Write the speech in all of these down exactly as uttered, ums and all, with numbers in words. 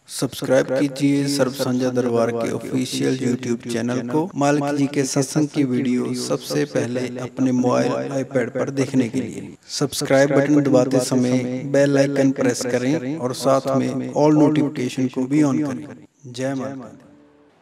Subscribe कीजिए सर्व संध्या दरबार के ऑफिशियल यूट्यूब चैनल को। मालिक जी के सत्संग की वीडियो सबसे पहले अपने मोबाइल आईपैड पर देखने के लिए सब्सक्राइब बटन दबाते समय बेल आइकन प्रेस करें और साथ में ऑल नोटिफिकेशन को भी ऑन करें। जय माता दी।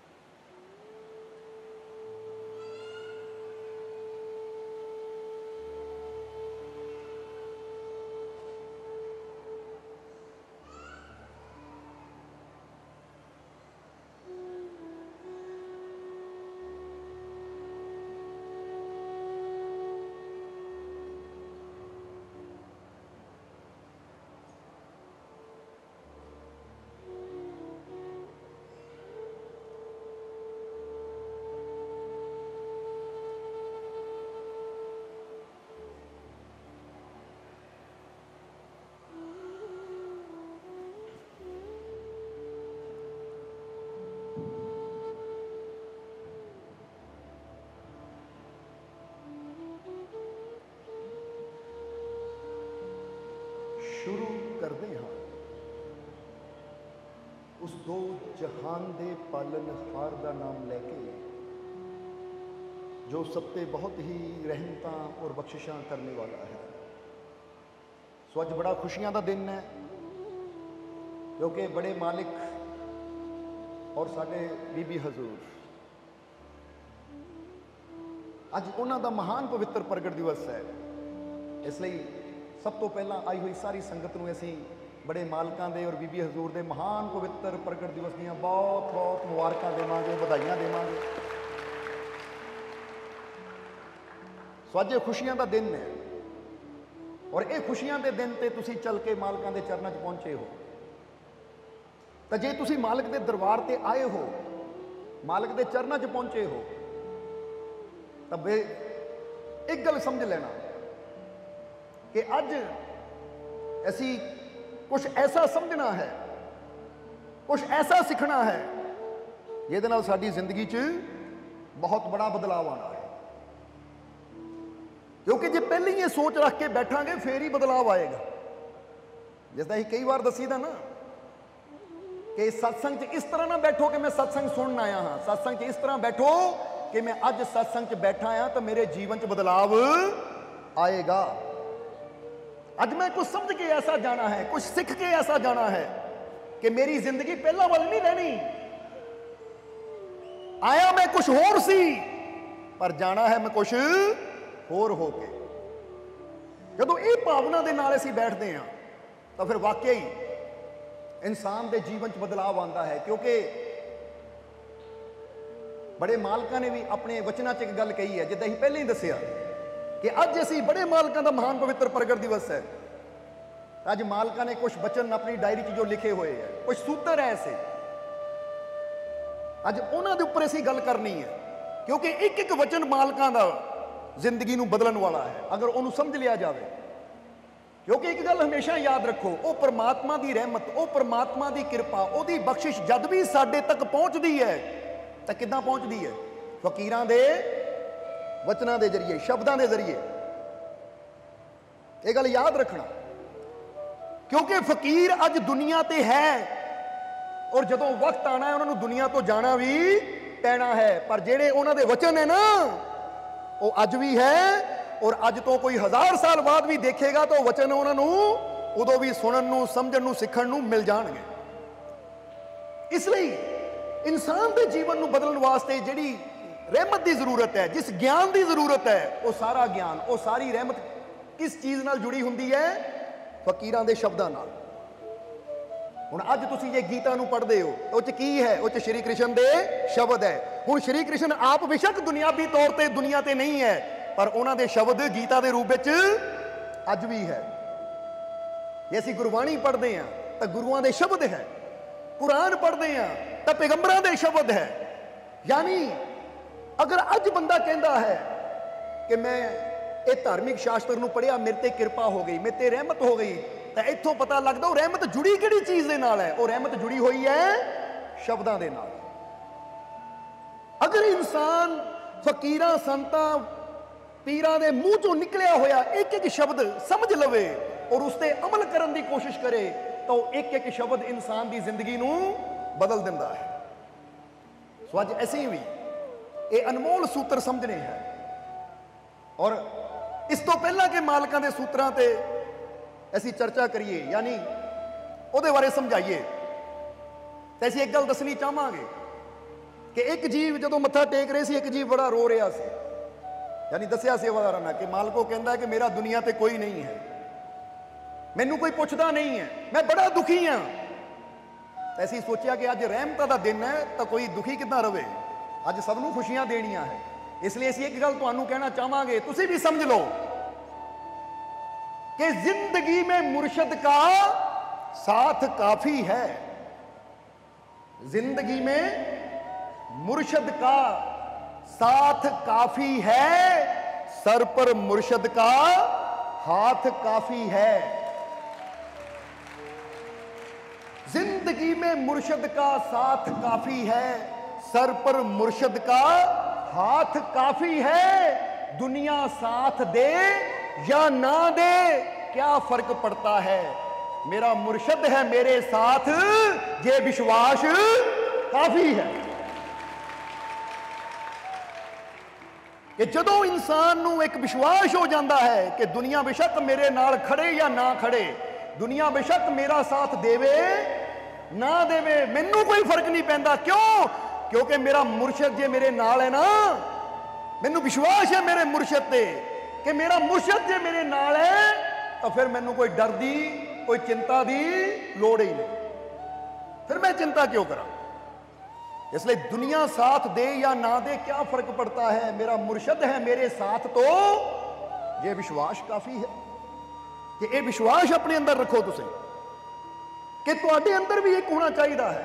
शुरू करते हाँ उस दो जहान दे पालनहार का नाम लैके जो सब ते बहुत ही रहमतां और बख्शिशां करने वाला है। सो अज बड़ा खुशियां का दिन है क्योंकि बड़े मालिक और साडे बीबी हजूर अज उन्हां दा महान पवित्र प्रगट दिवस है। इसलिए सब तो पहला आई हुई सारी संगत नूं असीं बड़े मालकां दे और बीबी हजूर दे महान पवित्र प्रगट दिवस दीआं बहुत बहुत मुबारकां देवांगे, बधाइयां देवांगे। सो अज खुशियां दा दिन है और ये खुशियां दे दिन ते तुसीं चल के मालकां दे चरनां च पहुंचे हो। तो जे तुसीं मालक दे दरबार ते आए हो, मालक दे चरनां च पहुंचे हो, तब एक गल समझ लेना कि अज असी कुछ ऐसा समझना है, कुछ ऐसा सीखना है जिहदे नाल साडी जिंदगी च बहुत बड़ा बदलाव आना है। क्योंकि जे पहले ही ये सोच रख के बैठांगे फिर ही बदलाव आएगा। जिसदा ही कई बार दसीदा ना कि सत्संग च इस तरह ना बैठो कि मैं सत्संग सुनन आया हाँ, सत्संग च इस तरह बैठो कि मैं अज सत्संग च बैठा हाँ तो मेरे जीवन च बदलाव आएगा। आज मैं कुछ समझ के ऐसा जाना है, कुछ सीख के ऐसा जाना है कि मेरी जिंदगी पहला वाली नहीं रहनी। आया मैं कुछ होर सी पर जाना है मैं कुछ होर हो के। जदों ये भावना दे नाल असीं बैठते हैं तो फिर वाकई इंसान के जीवन च बदलाव आता है। क्योंकि बड़े मालकां ने भी अपने वचनां च एक गल कही है, जिद्दां असीं पहले ही दसिया कि अज असीं बड़े मालकां दा महान पवित्र प्रगट दिवस है। अज मालकां ने कुछ वचन अपनी डायरी च जो लिखे हुए हैं, कुछ सूत्र है ऐसे, अज उन्हां दे उपर असीं गल करनी है। क्योंकि एक एक वचन मालकां दा जिंदगी नूं बदलण वाला है अगर उन्होंने समझ लिया जाए। क्योंकि एक गल हमेशा याद रखो, वो परमात्मा की रहमत, वो परमात्मा की कृपा, उसकी बख्शिश जद भी साडे तक पहुँचती है तो किद्दां पहुँचती है? फकीरां दे वचनां दे जरिए, शब्दां दे जरिए। ये गल याद रखना। क्योंकि फकीर अज दुनिया ते है और जदों वक्त आना है उन्होंने दुनिया तो जाना भी पैना है। पर जेड़े उन्हां दे वचन है ना वो अज भी है और अज तो कोई हजार साल बाद भी देखेगा तो वचन उन्होंने उदों भी सुनन नूं, समझण नूं, सीखण नूं मिल जाणगे। इसलिए इंसान के जीवन नूं बदलण वास्ते जिहड़ी रहमत की जरूरत है, जिस ज्ञान की जरूरत है, वो सारा ज्ञान, वो सारी रहमत किस चीज़ नाल जुड़ी हुंदी है? फकीरां दे शब्दां नाल। हुण अज तुसीं जे गीता नूं पढ़दे हो तो उह च की है? उह च श्री कृष्ण दे शब्द है। हुण श्री कृष्ण आप बेशक दुनियावी तौर पर दुनिया ते नहीं है पर उन्हां दे शब्द गीता के रूप विच अज भी है। जे असीं गुरबाणी पढ़दे हां तां गुरुआं दे शब्द है, कुरान पढ़दे हां तां पैगंबरां दे शब्द है। यानी अगर अज बंदा कहता है कि मैं ये धार्मिक शास्त्र नूं पढ़िया, मेरे ते कृपा हो गई, मेरे ते रहमत हो गई, तो इत्थों पता लगता वो रहमत जुड़ी किहड़ी चीज़ दे नाल है? वो रहमत जुड़ी हुई है शब्दां दे नाल। अगर इंसान फकीरां, संतां, पीरां दे मूँह चों निकलिया होया एक एक शब्द समझ लवे और उस पर अमल करने की कोशिश करे ਤਾਂ ਉਹ ਇੱਕ ਇੱਕ ਸ਼ਬਦ ਇਨਸਾਨ ਦੀ ਜ਼ਿੰਦਗੀ ਨੂੰ ਬਦਲ ਦਿੰਦਾ ਹੈ। ਸੋ ਅੱਜ ਅਸੀਂ ਵੀ ਇਹ ਅਨਮੋਲ ਸੂਤਰ ਸਮਝਣੇ ਹੈ, ਔਰ ਇਸ ਤੋਂ ਪਹਿਲਾਂ ਕਿ ਮਾਲਕਾਂ ਦੇ ਸੂਤਰਾਂ ਤੇ ਅਸੀਂ ਚਰਚਾ ਕਰੀਏ, ਯਾਨੀ ਉਹਦੇ ਬਾਰੇ ਸਮਝਾਈਏ, ਤੇ ਅਸੀਂ ਇੱਕ ਗੱਲ ਦੱਸਣੀ ਚਾਹਾਂਗੇ ਕਿ ਇੱਕ ਜੀਵ ਜਦੋਂ ਮੱਥਾ ਟੇਕ ਰਹੇ ਸੀ, ਇੱਕ ਜੀਵ ਬੜਾ ਰੋ ਰਿਹਾ ਸੀ। ਯਾਨੀ ਦੱਸਿਆ ਸੇਵਾਦਾਰਾਂ ਨੇ ਕਿ ਮਾਲਕੋ ਕਹਿੰਦਾ ਕਿ ਮੇਰਾ ਦੁਨੀਆ ਤੇ ਕੋਈ ਨਹੀਂ ਹੈ, ਮੈਨੂੰ ਕੋਈ ਪੁੱਛਦਾ ਨਹੀਂ ਹੈ, ਮੈਂ ਬੜਾ ਦੁਖੀ ਹਾਂ। ਤਾਂ ਅਸੀਂ ਸੋਚਿਆ ਕਿ ਅੱਜ ਰਹਿਮਤਾਂ ਦਾ ਦਿਨ ਹੈ, ਤਾਂ ਕੋਈ ਦੁਖੀ ਕਿੱਦਾਂ ਰਵੇ, ਅੱਜ ਸਭ ਨੂੰ ਖੁਸ਼ੀਆਂ ਦੇਣੀਆਂ ਹੈ। ਇਸ ਲਈ ਅਸੀਂ ਇੱਕ ਗੱਲ ਤੁਹਾਨੂੰ ਕਹਿਣਾ ਚਾਹਾਂਗੇ, ਤੁਸੀਂ ਵੀ ਸਮਝ ਲਓ कि जिंदगी में मुर्शद का साथ काफी है। जिंदगी में मुर्शद का साथ काफी है, सर पर मुर्शद का हाथ काफी है। जिंदगी में मुर्शद का साथ काफी है, सर पर मुर्शद का हाथ काफी है। दुनिया साथ दे या ना दे क्या फर्क पड़ता है, मेरा मुर्शद है मेरे साथ, ये विश्वास काफी है। कि जदों इंसान नूं एक विश्वास हो जाता है कि दुनिया बेशक मेरे नाल खड़े या ना खड़े, दुनिया बेशक मेरा साथ देवे ना देवे, मैनू कोई फर्क नहीं पैंदा। क्यों? क्योंकि मेरा मुर्शद जे मेरे नाल है ना, मैनू विश्वास है मेरे मुर्शद ते कि मेरा मुर्शद जे मेरे नाल है, तो फिर मैनू कोई डर दी कोई चिंता दी लोड़ ही नहीं, फिर मैं चिंता क्यों करा। इसलिए दुनिया साथ दे या ना दे क्या फर्क पड़ता है, मेरा मुर्शद है मेरे साथ, तो ये विश्वास काफी है। कि ये विश्वास अपने अंदर रखो तुसी कि तुहाडे अंदर भी एक होना चाहिए है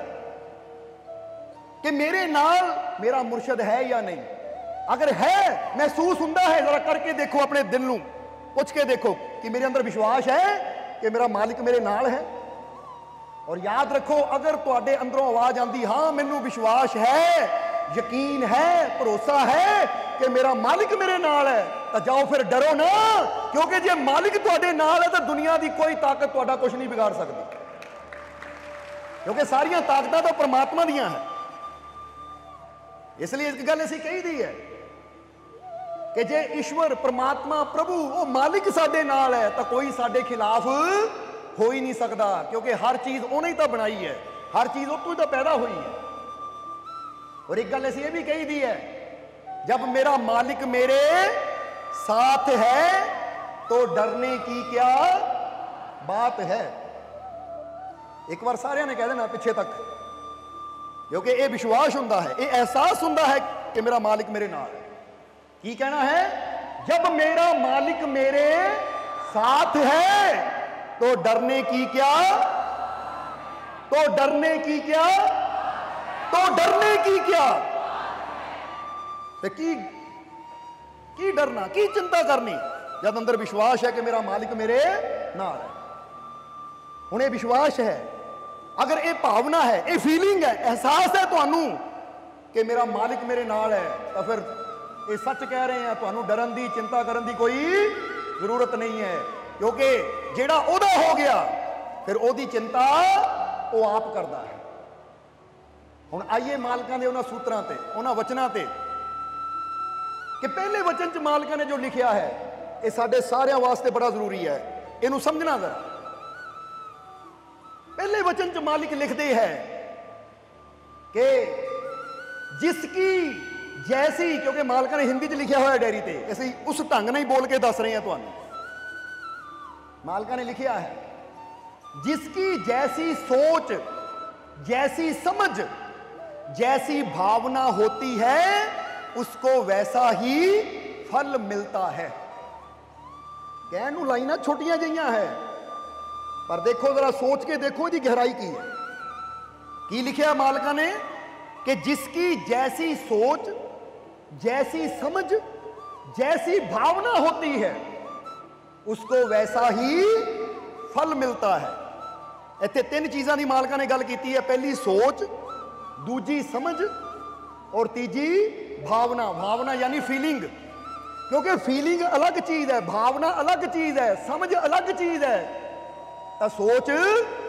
कि मेरे नाल मेरा मुर्शद है या नहीं। अगर है, महसूस हुंदा है, जरा करके देखो, अपने दिल नूं पूछ के देखो कि मेरे अंदर विश्वास है कि मेरा मालिक मेरे नाल है। और याद रखो, अगर तुहाडे अंदरों आवाज आंदी हाँ मैनू विश्वास है, यकीन है, भरोसा है कि मेरा मालिक मेरे नाल है, तो जाओ फिर डरो ना, क्योंकि जे मालिक तुहाडे नाल है तो दुनिया की कोई ताकत तुहाडा कुछ नहीं बिगाड़ सकती, क्योंकि सारियां ताकतां तो परमात्मा दियां हैं। इसलिए एक गल असीं कही दी है कि जे ईश्वर परमात्मा प्रभु वो मालिक साडे नाल है, तो कोई साडे खिलाफ हो ही नहीं सकता, क्योंकि हर चीज उन्हें ही तो बनाई है, हर चीज उतो ही तो पैदा हुई है। और एक गल ऐसी ये भी कही दी है, जब मेरा मालिक मेरे साथ है तो डरने की क्या बात है। एक बार सारे ने कह देना पिछे तक, क्योंकि ये विश्वास हुंदा है, ये एहसास हुंदा है कि मेरा मालिक मेरे नाल है। की कहना है, जब मेरा मालिक मेरे साथ है तो डरने की क्या, तो डरने की क्या, तो डरने की क्या, तो की की डरना, की चिंता करनी, जब अंदर विश्वास है कि मेरा मालिक मेरे नाल है। हुण ये विश्वास है, अगर ये भावना है, ये फीलिंग है, एहसास है तुहानू कि मेरा मालिक मेरे नाल है, तो फिर ये सच कह रहे हैं, तुहानू डरन दी चिंता करन दी कोई जरूरत नहीं है, क्योंकि जेड़ा ओदा हो गया फिर ओदी चिंता वो आप करता है। हुण आइए मालकां दे उन्हां सूत्रां ते, उन्हां वचनां ते, कि पहले वचन च मालकां ने जो लिखिया है ये साडे सारियां वास्ते बड़ा जरूरी है, इहनूं समझना जरा। पहले वचन च मालिक लिखते हैं कि जिसकी जैसी, क्योंकि मालका ने हिंदी च लिखा हुआ है डायरी ते, ਅਸੀਂ उस ढंग नहीं बोल के दस रहे हैं ਤੁਹਾਨੂੰ। मालका ने लिखा है, जिसकी जैसी सोच, जैसी समझ, जैसी भावना होती है उसको वैसा ही फल मिलता है। कहन नूं लाइनां छोटियां जिहियां है, पर देखो जरा सोच के देखो इसकी गहराई की है। की लिखा मालका ने कि जिसकी जैसी सोच, जैसी समझ, जैसी भावना होती है उसको वैसा ही फल मिलता है। इत्थे तीन चीज़ां दी मालका ने गल कीती है, पहली सोच, दूजी समझ और तीजी भावना। भावना यानी फीलिंग, क्योंकि फीलिंग अलग चीज़ है, भावना अलग चीज़ है, समझ अलग चीज़ है, तो सोच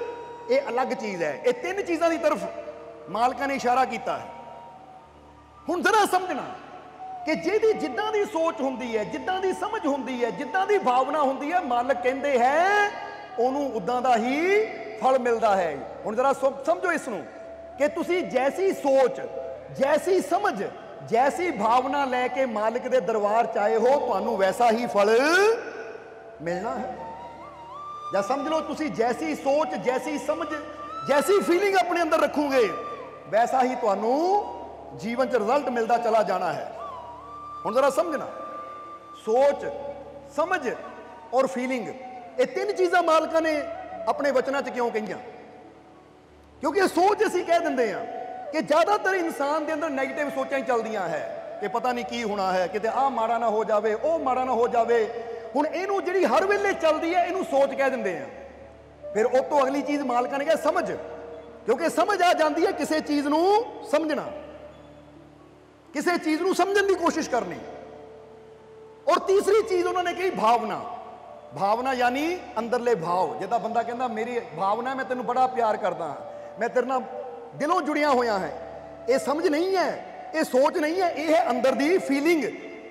ये अलग चीज़ है। ये तीन चीज़ों की तरफ मालका ने इशारा किया है। हुण जरा समझना कि जिहदी जिद्दां दी सोच हुंदी है, जिद्दां दी समझ हुंदी है, जिद्दां दी भावना हुंदी है, मालक कहंदे है उहनूं उदां दा ही फल मिलदा है। हुण जरा समझो इसनूं कि तुसीं जैसी सोच, जैसी समझ, जैसी भावना लैके मालिक दे दरबार च आए हो, तुहानूं वैसा ही फल मिलना है। या समझ लो तुसीं जैसी सोच, जैसी समझ, जैसी फीलिंग अपने अंदर रखोगे, वैसा ही तुहानूं जीवन च रिजल्ट मिलता चला जाना है। हुण जरा समझना, सोच, समझ और फीलिंग, ये तीन चीज़ां मालका ने अपने वचनां च क्यों कहियां? क्योंकि सोच असीं कह दिंदे हां कि ज़्यादातर इंसान के अंदर नैगेटिव सोचां ही चलदियां है कि पता नहीं की होना है, किते आ माड़ा ना हो जाए, वो माड़ा ना हो जाए। हुण इहनूं जिहड़ी हर वेले चलदी है, इहनूं सोच कह दिंदे हैं। फिर उस तो अगली चीज़ मालका ने कहा समझ, क्योंकि समझ आ जाती है किसी चीज़ नूं समझना, किसी चीज़ नूं समझण दी कोशिश करनी। और तीसरी चीज़ उन्होंने कही भावना। भावना यानी अंदरले भाव, जिद्दां बंदा कहंदा मेरी भावना, मैं तेनों बड़ा प्यार करदा हां, मैं तेरे नाल दिलों जुड़िया होया है। ये समझ नहीं है, ये सोच नहीं है, ये है अंदर दी फीलिंग।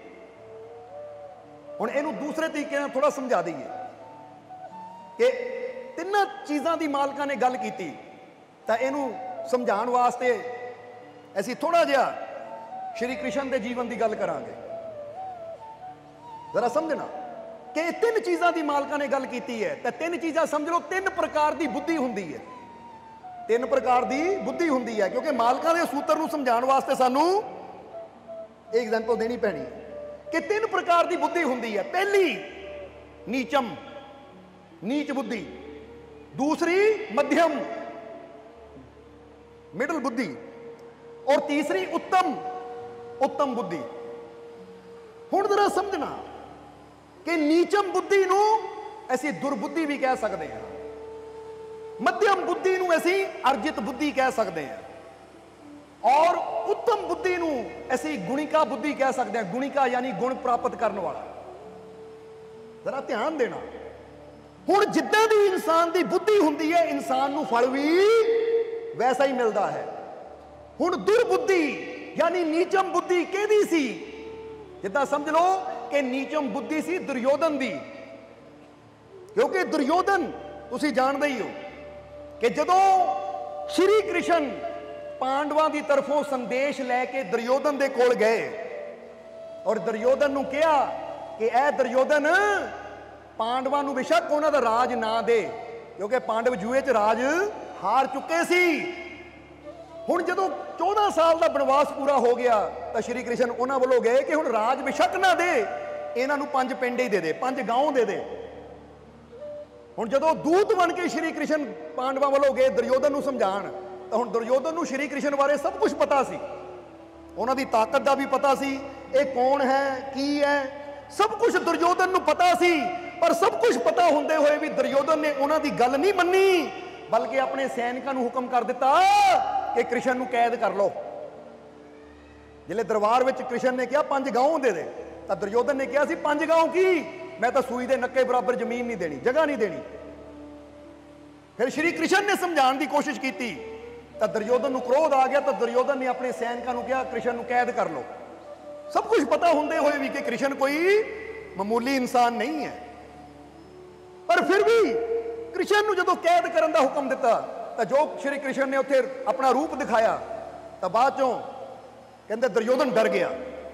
हुण इहनूं दूसरे तरीके नाल थोड़ा समझा दईए कि तिन्नां चीज़ां दी मालका ने गल कीती, तां इहनूं समझाउण वास्ते असीं थोड़ा जिहा श्री कृष्ण के जीवन की गल करांगे। जरा समझना कि तीन चीज़ों की मालका ने गल की है, तो तीन चीज़ां समझ लो, तीन प्रकार की बुद्धि हुंदी है, तीन प्रकार की बुद्धि हुंदी है। क्योंकि मालका के सूत्र को समझाने वास्ते सानू एक एग्जाम्पल देनी पैनी है कि तीन प्रकार की बुद्धि हुंदी है। पहली नीचम, नीच बुद्धि, दूसरी मध्यम, मिडल बुद्धि, और तीसरी उत्तम, उत्तम बुद्धि। हुण जरा समझना कि नीचम बुद्धि नूं असीं दुर्बुद्धि भी कह सकते हैं, मध्यम बुद्धि नूं असीं अर्जित बुद्धि कह सकते हैं, और उत्तम बुद्धि नूं असीं गुणिका बुद्धि कह सकते हैं। गुणिका यानी गुण प्राप्त करने वाला। जरा ध्यान देना, हुण जिद्दां दी इंसान दी बुद्धि हुंदी है, इंसान नूं फल भी वैसा ही मिलता है। हुण दुर्बुद्धि यानी नीचम बुद्धि किहदी सी? जिद्दां समझ लो कि नीचम बुद्धि सी दुर्योधन दी। क्योंकि दुर्योधन तुसीं जानदे ही हो कि जदों श्री कृष्ण पांडवां की तरफों संदेश लैके दुर्योधन दे कोल गए और दुर्योधन नूं कहा कि ऐ दुर्योधन, पांडवां नूं बेशक उन्हां दा राज ना दे, क्योंकि पांडव जुए च राज हार चुके सी। हुण जदों चौदह साल का बनवास पूरा हो गया तो श्री कृष्ण उन्हां वल्लों गए कि हुण राज बेशक ना दे, इन्हां नूं पंज पिंड ही दे दे, पंज गांव दे दे। हुण जदों दूत बन के श्री कृष्ण पांडवां वल्लों गए दुर्योधन नूं समझाण, तो हुण दुर्योधन नूं श्री कृष्ण बारे सब कुछ पता सी, उन्हां दी ताकत दा भी पता सी, ये कौन है की है, सब कुछ दुर्योधन नूं पता सी। पर सब कुछ पता होंदे होए भी दुर्योधन ने उन्हां दी गल नहीं मन्नी, बल्कि अपने सैनिकां नूं हुक्म कर दिता कि कृष्ण नूं कैद कर लो। जिले दरबार विच कृष्ण ने कहा पंज गांव दे दे, तो दुर्योधन ने कहा सी पंज गांव की, मैं तो सूई दे नक्के बराबर जमीन नहीं देनी, जगह नहीं देनी। फिर श्री कृष्ण ने समझाने की कोशिश की तो दुर्योधन नूं क्रोध आ गया, तो दुर्योधन ने अपने सैनिकां नूं कहा कृष्ण नूं कैद कर लो। सब कुछ पता होंदे हुए भी कि कृष्ण कोई मामूली इंसान नहीं है, पर फिर भी कृष्ण नूं जदों कैद करन दा हुक्म दिता तो जो श्री कृष्ण ने उत्थे अपना रूप दिखाया, तो बाद चों कहंदे दुर्योधन डर गया।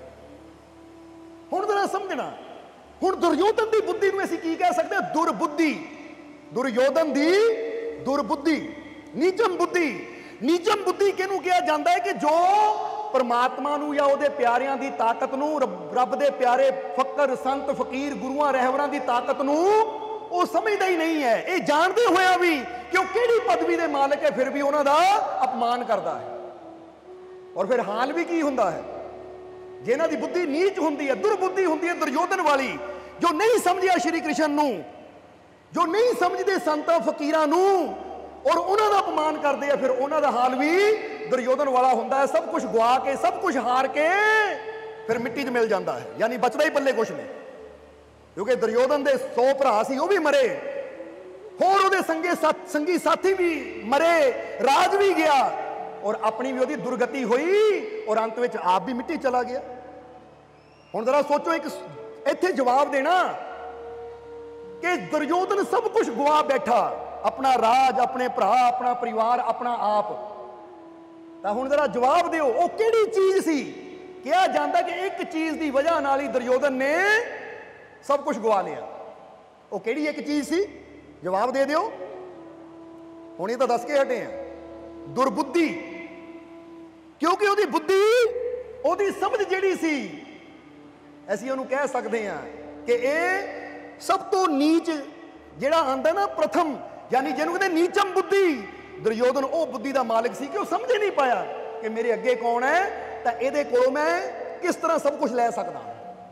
हुण जरा समझना, हुण दुर्योधन दी बुद्धि नूं असीं की कह सकते हैं? दुर्बुद्धि। दुर्योधन दी दुर्बुद्धि, नीचम बुद्धि। नीचम बुद्धि किहनूं कहा जाता है? कि जो परमात्मा नूं या उहदे प्यारिਆਂ दी ताकत नूं, रब दे प्यारे फकर संत फकीर गुरुआं रहबरां दी ताकत नूं वो समझदा ही नहीं है। ये जानते होया भी कि वो किहड़ी पदवी दे मालिक है, फिर भी उन्हां दा अपमान करदा है। और फिर हाल भी की हुंदा है? जिन्हां दी बुद्धि नीच हुंदी है, दुर्बुद्धि हुंदी है दुर्योधन वाली, जो नहीं समझिया श्री कृष्ण नूं, जो नहीं समझते संतां फकीरां नूं और उन्हां दा अपमान करते हैं, फिर उन्हां दा हाल भी दुर्योधन वाला हुंदा है। सब कुछ गवा के, सब कुछ हार के फिर मिट्टी च मिल जाता है, यानी बचदा ही पल्ले कुछ नहीं। क्योंकि दुर्योधन दे सौ भरा सी, वो भी मरे, होर उहदे संगे साथ संगी साथी भी मरे, राज भी गया और अपनी भी उहदी दुर्गति हुई और अंत विच आप भी मिट्टी चला गया। हुण जरा सोचो, एक इत्थे जवाब देना कि दुर्योधन सब कुछ गवा बैठा, अपना राज, अपने भरा, अपना परिवार, अपना आप। तो हुण जरा जवाब दिओ, वो किहड़ी चीज सी? कहा जाता कि एक चीज की वजह नाल ही दुर्योधन ने सब कुछ गवा लिया। वो किहड़ी एक चीज सी? जवाब दे दिओ। हुण ये तो दस के हटे हैं, दुर्बुद्धि। क्योंकि उहदी बुद्धि, उहदी समझ जिहड़ी सी, असीं उहनूं कह सकते हैं कि ये सब तो नीच जिहड़ा आंदा ना, प्रथम, यानी जिहनूं कहंदे नीचम बुद्धि, दुर्योधन वो बुद्धि का मालिक सी कि वो समझ नहीं पाया कि मेरे अगे कौन है, तो ये कोलों मैं किस तरह सब कुछ लै सकदा।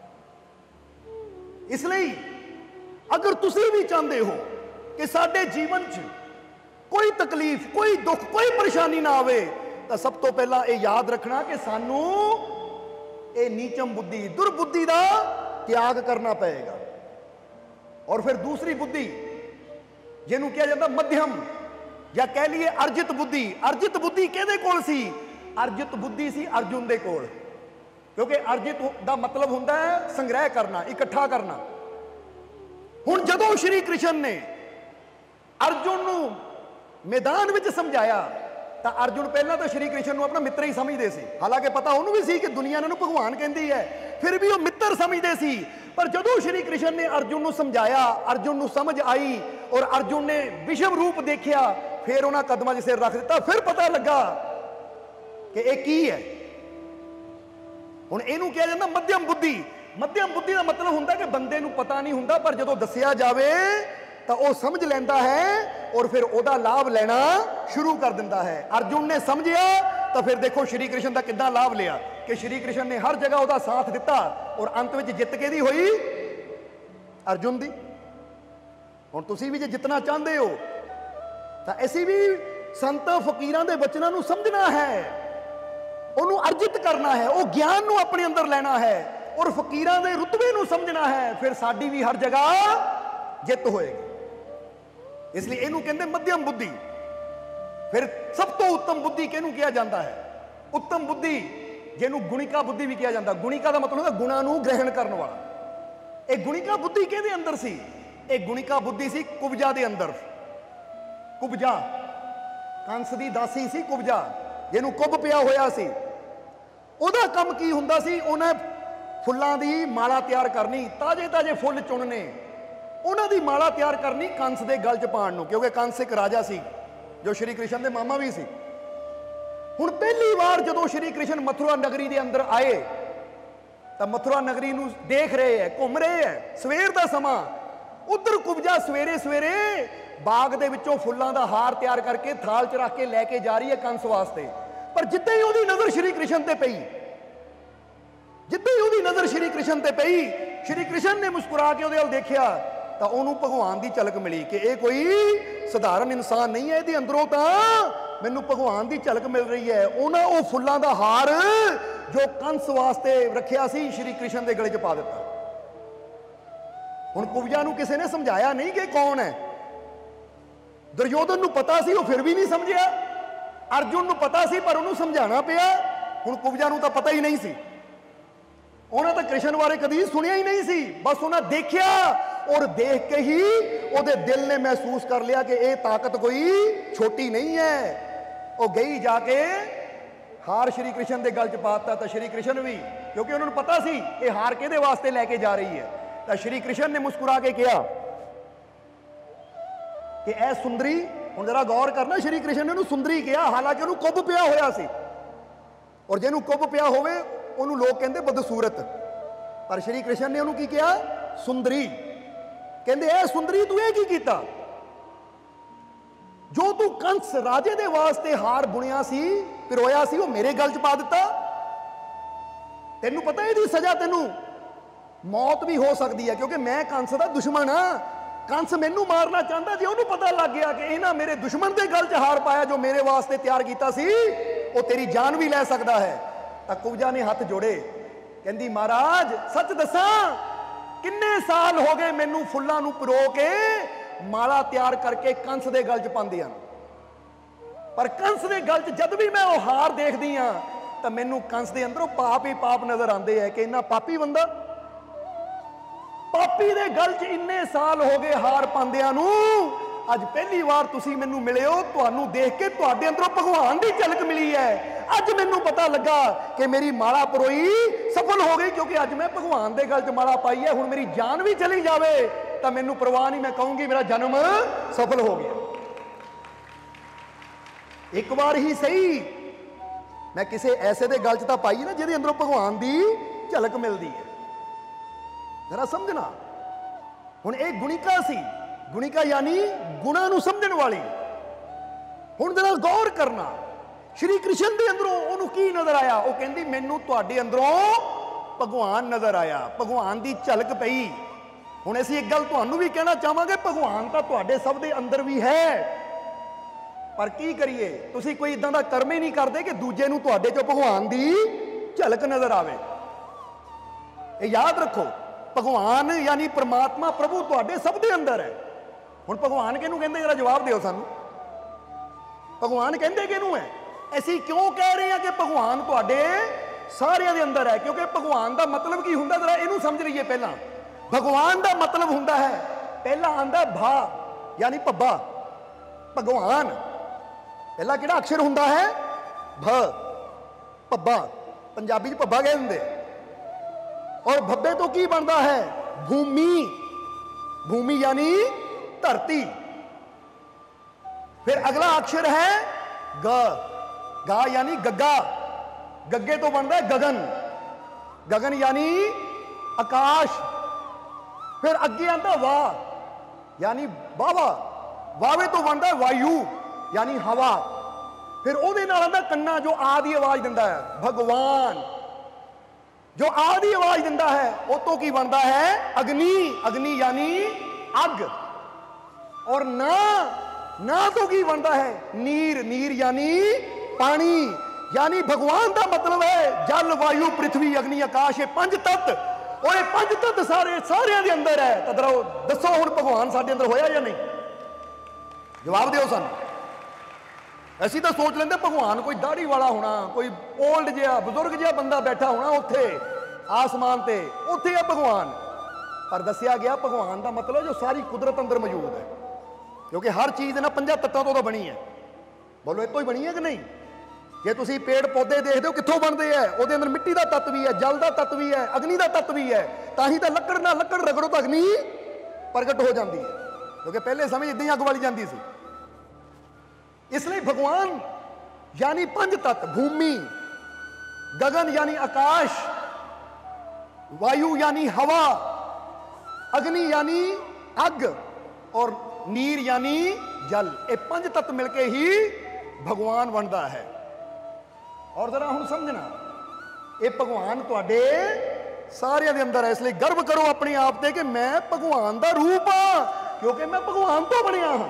इसलिए अगर तुसी भी चाहते हो कि साडे जीवन च कोई तकलीफ, कोई दुख, कोई परेशानी ना आवे, तो सब तो पहला ये याद रखना कि सानू ये नीचम बुद्धि, दुर्बुद्धि का त्याग करना पड़ेगा। और फिर दूसरी बुद्धि जिन्हों कहा जाता मध्यम, या कह लीए अर्जित बुद्धि। अर्जित बुद्धि किहदे कोल सी? अर्जित बुद्धि सी अर्जुन दे कोल। क्योंकि अर्जित का मतलब होंदा है संग्रह करना, इकट्ठा करना। हुण जदों श्री कृष्ण ने अर्जुन नूं मैदान विच समझाया, तो अर्जुन पहला तो श्री कृष्ण नूं अपना मित्र ही समझते सी। हालांकि पता उन्होंने भी सी कि दुनिया इन्हां नूं भगवान कहती है, फिर भी वो मित्र समझते सी। पर जदों श्री कृष्ण ने अर्जुन नूं समझाया, अर्जुन नूं समझ आई और अर्जुन ने विषम रूप देखिया, फिर उन्होंने कदमां 'च सिर रख दिता, फिर पता लगा कि यह की है। हुण इहनूं कहा जाता मध्यम बुद्धि। मध्यम बुद्धि का मतलब होंदा कि बंदे नूं पता नहीं हुंदा, पर जदों दस्सिया जावे तो वह समझ लैंदा है और फिर उहदा लाभ लेना शुरू कर दिंदा है। अर्जुन ने समझिया तो फिर देखो श्री कृष्ण का कितना लाभ लिया कि श्री कृष्ण ने हर जगह उहदा साथ दिता और अंत में जित के दी हुई अर्जुन दी। हुण तुसीं भी जे जितना चाहते हो तो असीं भी संत फकीरां दे वचनां नूं समझना है, उन्होंने अर्जित करना है, वो ज्ञान नूं अपने अंदर लेना है और फकीरां दे रुतबे नूं समझना है, फिर साडी भी हर जगह जित होएगी। इसलिए इहनूं कहंदे मध्यम बुद्धि। फिर सब तो उत्तम बुद्धि किहनूं कहा जाता है? उत्तम बुद्धि जिहनूं गुणिका बुद्धि भी कहा जाता। गुणिका का मतलब है गुणां नूं ग्रहण करने वाला। एक गुणिका बुद्धि किहदे अंदर सी? एक गुणिका बुद्धि सी कुब्जा दे अंदर। कुब्जा कंस दी दासी सी कुब्जा, जिहनूं कुब पिया होया सी। ਉਹਦਾ ਕੰਮ ਕੀ ਹੁੰਦਾ ਸੀ? ਉਹਨੇ ਫੁੱਲਾਂ ਦੀ ਮਾਲਾ ਤਿਆਰ ਕਰਨੀ, ਤਾਜ਼ੇ ਤਾਜ਼ੇ ਫੁੱਲ ਚੁਣਨੇ, ਉਹਨਾਂ ਦੀ ਮਾਲਾ ਤਿਆਰ ਕਰਨੀ ਕੰਸ ਦੇ ਗਲ 'ਚ ਪਾਉਣ ਨੂੰ, ਕਿਉਂਕਿ ਕੰਸ ਇੱਕ ਰਾਜਾ ਸੀ ਜੋ ਸ਼੍ਰੀ ਕ੍ਰਿਸ਼ਨ ਦੇ ਮਾਮਾ ਵੀ ਸੀ। ਹੁਣ ਪਹਿਲੀ ਵਾਰ ਜਦੋਂ ਸ਼੍ਰੀ ਕ੍ਰਿਸ਼ਨ ਮਥੁਰਾ ਨਗਰੀ ਦੇ ਅੰਦਰ ਆਏ ਤਾਂ ਮਥੁਰਾ ਨਗਰੀ ਨੂੰ ਦੇਖ ਰਹੇ ਹੈ, ਘੁੰਮ ਰਹੇ ਹੈ, ਸਵੇਰ ਦਾ ਸਮਾਂ। ਉਧਰ ਕੁਬਜਾ ਸਵੇਰੇ ਸਵੇਰੇ ਬਾਗ ਦੇ ਵਿੱਚੋਂ ਫੁੱਲਾਂ ਦਾ ਹਾਰ ਤਿਆਰ ਕਰਕੇ ਥਾਲ 'ਚ ਰੱਖ ਕੇ ਲੈ ਕੇ ਜਾ ਰਹੀ ਹੈ ਕੰਸ ਵਾਸਤੇ। पर जिद्दां ही उहदी नज़र श्री कृष्ण ते पई, जिद्दां ही उहदी नज़र श्री कृष्ण ते पई, श्री कृष्ण ने मुस्कुरा के उहदे वल देखिया तो उहनूं भगवान दी झलक मिली कि यह कोई सधारण इंसान नहीं है, इहदे अंदरों तां मैनूं भगवान दी झलक मिल रही है। उहनां ओह फुल्लां दा हार जो कंस वास्ते रखिया सी श्री कृष्ण दे गले 'च पा दित्ता। हुण कुब्जा नूं किसी ने समझाया नहीं कि कौन है। दुर्योधन नूं पता सी, वह फिर भी नहीं समझिया। अर्जुन नूं पता सी पर उन्होंने समझाना पिया। हुण कुब्जा नूं तां पता ही नहीं सी, उन्हें तो कृष्ण बारे कभी सुनिया ही नहीं सी। बस उन्हें देखिया और देख के ही उहदे दिल ने महसूस कर लिया कि यह ताकत कोई छोटी नहीं है। वो गई जाके हार श्री कृष्ण के गल च पाता। तो श्री कृष्ण भी, क्योंकि उन्होंने पता सी ये हार किहदे वास्ते लैके जा रही है, तो श्री कृष्ण ने मुस्कुरा के कहा कि ऐ सुंदरी। हुण जरा गौर करना, श्री कृष्ण ने उन्होंने सुंदरी कहा, हालांकि उन्होंने कुब पिया होया सी, और जिन्होंने कुब पिया होवे उन्होंने लोग कहते बदसूरत, पर श्री कृष्ण ने उन्होंने की कहा? सुंदरी। कहते ऐ सुंदरी तू ये की कीता? जो तू कंस राजे दे वास्ते हार बुनिया सी, पिरोया सी, वो मेरे गल च पा दिता। तेनू पता है इसदी सजा तेनू मौत भी हो सकती है, क्योंकि मैं कंस दा दुश्मन हाँ। कंस मैनू मारना चाहता, जो उन्होंने पता लग गया कि इन्हां मेरे दुश्मन के गल च हार पाया जो मेरे वास्ते तैयार किया सी, वो तेरी जान भी लै सकता है। तो कुब्जा ने हाथ जोड़े, कहती महाराज सच दसा किन्ने साल हो गए मैनू फुल्लां नूं पिरो के ਮਾਲਾ ਤਿਆਰ ਕਰਕੇ ਕੰਸ ਦੇ ਗਲ 'ਚ ਪਾਉਂਦੇ ਹਨ। ਪਰ ਕੰਸ ਦੇ ਗਲ 'ਚ ਜਦ ਵੀ ਮੈਂ ਉਹ ਹਾਰ ਦੇਖਦੀ ਹਾਂ ਤਾਂ ਮੈਨੂੰ ਕੰਸ ਦੇ ਅੰਦਰੋਂ ਪਾਪ ਹੀ ਪਾਪ ਨਜ਼ਰ ਆਉਂਦੇ ਹੈ ਕਿ ਇੰਨਾ ਪਾਪੀ ਬੰਦਾ, ਪਾਪੀ ਦੇ ਗਲ 'ਚ ਇੰਨੇ ਸਾਲ ਹੋ ਗਏ ਹਾਰ ਪਾਉਂਦਿਆਂ ਨੂੰ। ਅੱਜ ਪਹਿਲੀ ਵਾਰ ਤੁਸੀਂ ਮੈਨੂੰ ਮਿਲੇ ਹੋ, ਤੁਹਾਨੂੰ ਦੇਖ ਕੇ ਤੁਹਾਡੇ ਅੰਦਰੋਂ ਭਗਵਾਨ ਦੀ ਝਲਕ ਮਿਲੀ ਹੈ। ਅੱਜ ਮੈਨੂੰ ਪਤਾ ਲੱਗਾ ਕਿ ਮੇਰੀ ਮਾਲਾ ਪਰੋਈ ਸਫਲ ਹੋ ਗਈ, ਕਿਉਂਕਿ ਅੱਜ ਮੈਂ ਭਗਵਾਨ ਦੇ ਗਲ 'ਚ ਮਾਲਾ ਪਾਈ ਹੈ। ਹੁਣ ਮੇਰੀ ਜਾਨ ਵੀ ਚਲੀ ਜਾਵੇ ਤਾਂ ਮੈਨੂੰ ਪਰਵਾਹ ਨਹੀਂ, ਮੈਂ ਕਹੂੰਗੀ ਮੇਰਾ ਜਨਮ ਸਫਲ ਹੋ ਗਿਆ। ਇੱਕ ਵਾਰ ਹੀ ਸਹੀ ਮੈਂ ਕਿਸੇ ਐਸੇ ਦੇ ਗਲ 'ਚ ਤਾਂ ਪਾਈ ਨਾ ਜਿਹਦੇ ਅੰਦਰੋਂ ਭਗਵਾਨ ਦੀ ਝਲਕ ਮਿਲਦੀ ਹੈ। ਜਰਾ ਸਮਝਣਾ। ਹੁਣ ਇਹ ਗੁਣਿਕਾ ਸੀ, ਗੁਣਿਕਾ ਯਾਨੀ ਗੁਣਾਂ ਨੂੰ ਸਮਝਣ ਵਾਲੀ। ਹੁਣ ਜਰਾ ਗੌਰ ਕਰਨਾ, ਸ਼੍ਰੀ ਕ੍ਰਿਸ਼ਨ ਦੇ ਅੰਦਰੋਂ ਉਹਨੂੰ ਕੀ ਨਜ਼ਰ ਆਇਆ? ਉਹ ਕਹਿੰਦੀ ਮੈਨੂੰ ਤੁਹਾਡੇ ਅੰਦਰੋਂ ਭਗਵਾਨ ਨਜ਼ਰ ਆਇਆ, ਭਗਵਾਨ ਦੀ ਝਲਕ ਪਈ। ਹੁਣ ਅਸੀਂ ਇੱਕ ਗੱਲ ਤੁਹਾਨੂੰ ਵੀ ਕਹਿਣਾ ਚਾਹਾਂਗੇ, ਭਗਵਾਨ ਤਾਂ ਤੁਹਾਡੇ ਸਭ ਦੇ ਅੰਦਰ ਵੀ ਹੈ, ਪਰ ਕੀ ਕਰੀਏ? ਤੁਸੀਂ ਕੋਈ ਇਦਾਂ ਦਾ ਕਰਮ ਹੀ ਨਹੀਂ ਕਰਦੇ ਕਿ ਦੂਜੇ ਨੂੰ ਤੁਹਾਡੇ ਚੋਂ ਭਗਵਾਨ ਦੀ ਝਲਕ ਨਜ਼ਰ ਆਵੇ। ਇਹ ਯਾਦ ਰੱਖੋ, ਭਗਵਾਨ ਯਾਨੀ ਪ੍ਰਮਾਤਮਾ ਪ੍ਰਭੂ ਤੁਹਾਡੇ ਸਭ ਦੇ ਅੰਦਰ ਹੈ। ਹੁਣ ਭਗਵਾਨ ਕਿਹਨੂੰ ਕਹਿੰਦੇ? ਜਰਾ ਜਵਾਬ ਦਿਓ ਸਾਨੂੰ। ਭਗਵਾਨ ਕਹਿੰਦੇ ਕਿਹਨੂੰ ਹੈ? ਅਸੀਂ ਕਿਉਂ ਕਹਿ ਰਹੇ ਹਾਂ ਕਿ ਭਗਵਾਨ ਤੁਹਾਡੇ ਸਾਰਿਆਂ ਦੇ ਅੰਦਰ ਹੈ? ਕਿਉਂਕਿ ਭਗਵਾਨ ਦਾ ਮਤਲਬ ਕੀ ਹੁੰਦਾ, ਜਰਾ ਇਹਨੂੰ ਸਮਝ ਲਈਏ ਪਹਿਲਾਂ। ਭਗਵਾਨ ਦਾ ਮਤਲਬ ਹੁੰਦਾ ਹੈ, ਪਹਿਲਾਂ ਆਂਦਾ ਭਾ ਯਾਨੀ ਭੱਬਾ, ਭਗਵਾਨ। ਪਹਿਲਾ ਕਿਹੜਾ ਅਕਸ਼ਰ ਹੁੰਦਾ ਹੈ? ਭ, ਭੱਬਾ। ਪੰਜਾਬੀ 'ਚ ਭੱਬਾ ਕਹਿੰਦੇ ਹੁੰਦੇ। ਔਰ ਭੱਬੇ ਤੋਂ ਕੀ ਬਣਦਾ ਹੈ? ਭੂਮੀ। ਭੂਮੀ ਯਾਨੀ ਧਰਤੀ। ਫਿਰ ਅਗਲਾ ਅਕਸ਼ਰ ਹੈ ਗ, ਗਾ ਯਾਨੀ ਗੱਗਾ। ਗੱਗੇ ਤੋਂ ਬਣਦਾ ਹੈ ਗगन। ਗगन यानी आकाश। फिर अगे आता वाह यानी वावा। वावे तो बनता है वायु यानी हवा। फिर ਉਹਦੇ ਨਾਲ ਆਂਦਾ ਕੰਨਾ ਜੋ ਆਦੀ ਆਵਾਜ਼ ਦਿੰਦਾ ਹੈ भगवान। जो आदि आवाज दिंदा है वो तो की बनता है अग्नि। अग्नि यानी अग। और ना ना तो की बनता है नीर। नीर यानी पानी। यानी भगवान का मतलब है जल वायु पृथ्वी अग्नि आकाश। ये पंज तत्त और ये पंज तत्त सारे सारे के अंदर है। तो दरो दसो हुण भगवान साडे अंदर होया या नहीं? जवाब दिओ सानू। ਅਸੀਂ ਤਾਂ सोच लेंगे भगवान कोई दाढ़ी वाला होना, कोई ओल्ड जिहा बजुर्ग जिहा बंदा बैठा होना उत्थे आसमान ते, उत्थे है भगवान। पर दसिया गया भगवान का मतलब जो सारी कुदरत अंदर मौजूद है, क्योंकि हर चीज़ ना पंजा तत्तां तो बनी है। बोलो इतों ही बनी है कि नहीं? जे तुसीं पेड़ पौधे देखते हो कित्थों बनते हैं? उहदे अंदर मिट्टी का तत्व भी है, जल का तत्व भी है, अग्नि का तत्व भी है। तां ही तां लकड़ ना लकड़ रगड़ो तो अग्नि प्रगट हो जाती है, क्योंकि पहले समय इदां ही अग बाली जाती सी। इसलिए भगवान यानी पंज तत्व। भूमि, गगन यानी आकाश, वायु यानी हवा, अग्नि यानी अग और नीर यानी जल। ये पंज तत्व मिलके ही भगवान बनता है। और जरा हुण समझना, ये भगवान तुहाडे सारिਆਂ ਦੇ अंदर है। इसलिए गर्व करो अपने आप ते कि मैं भगवान का रूप हाँ, क्योंकि मैं भगवान तो बनिया हाँ।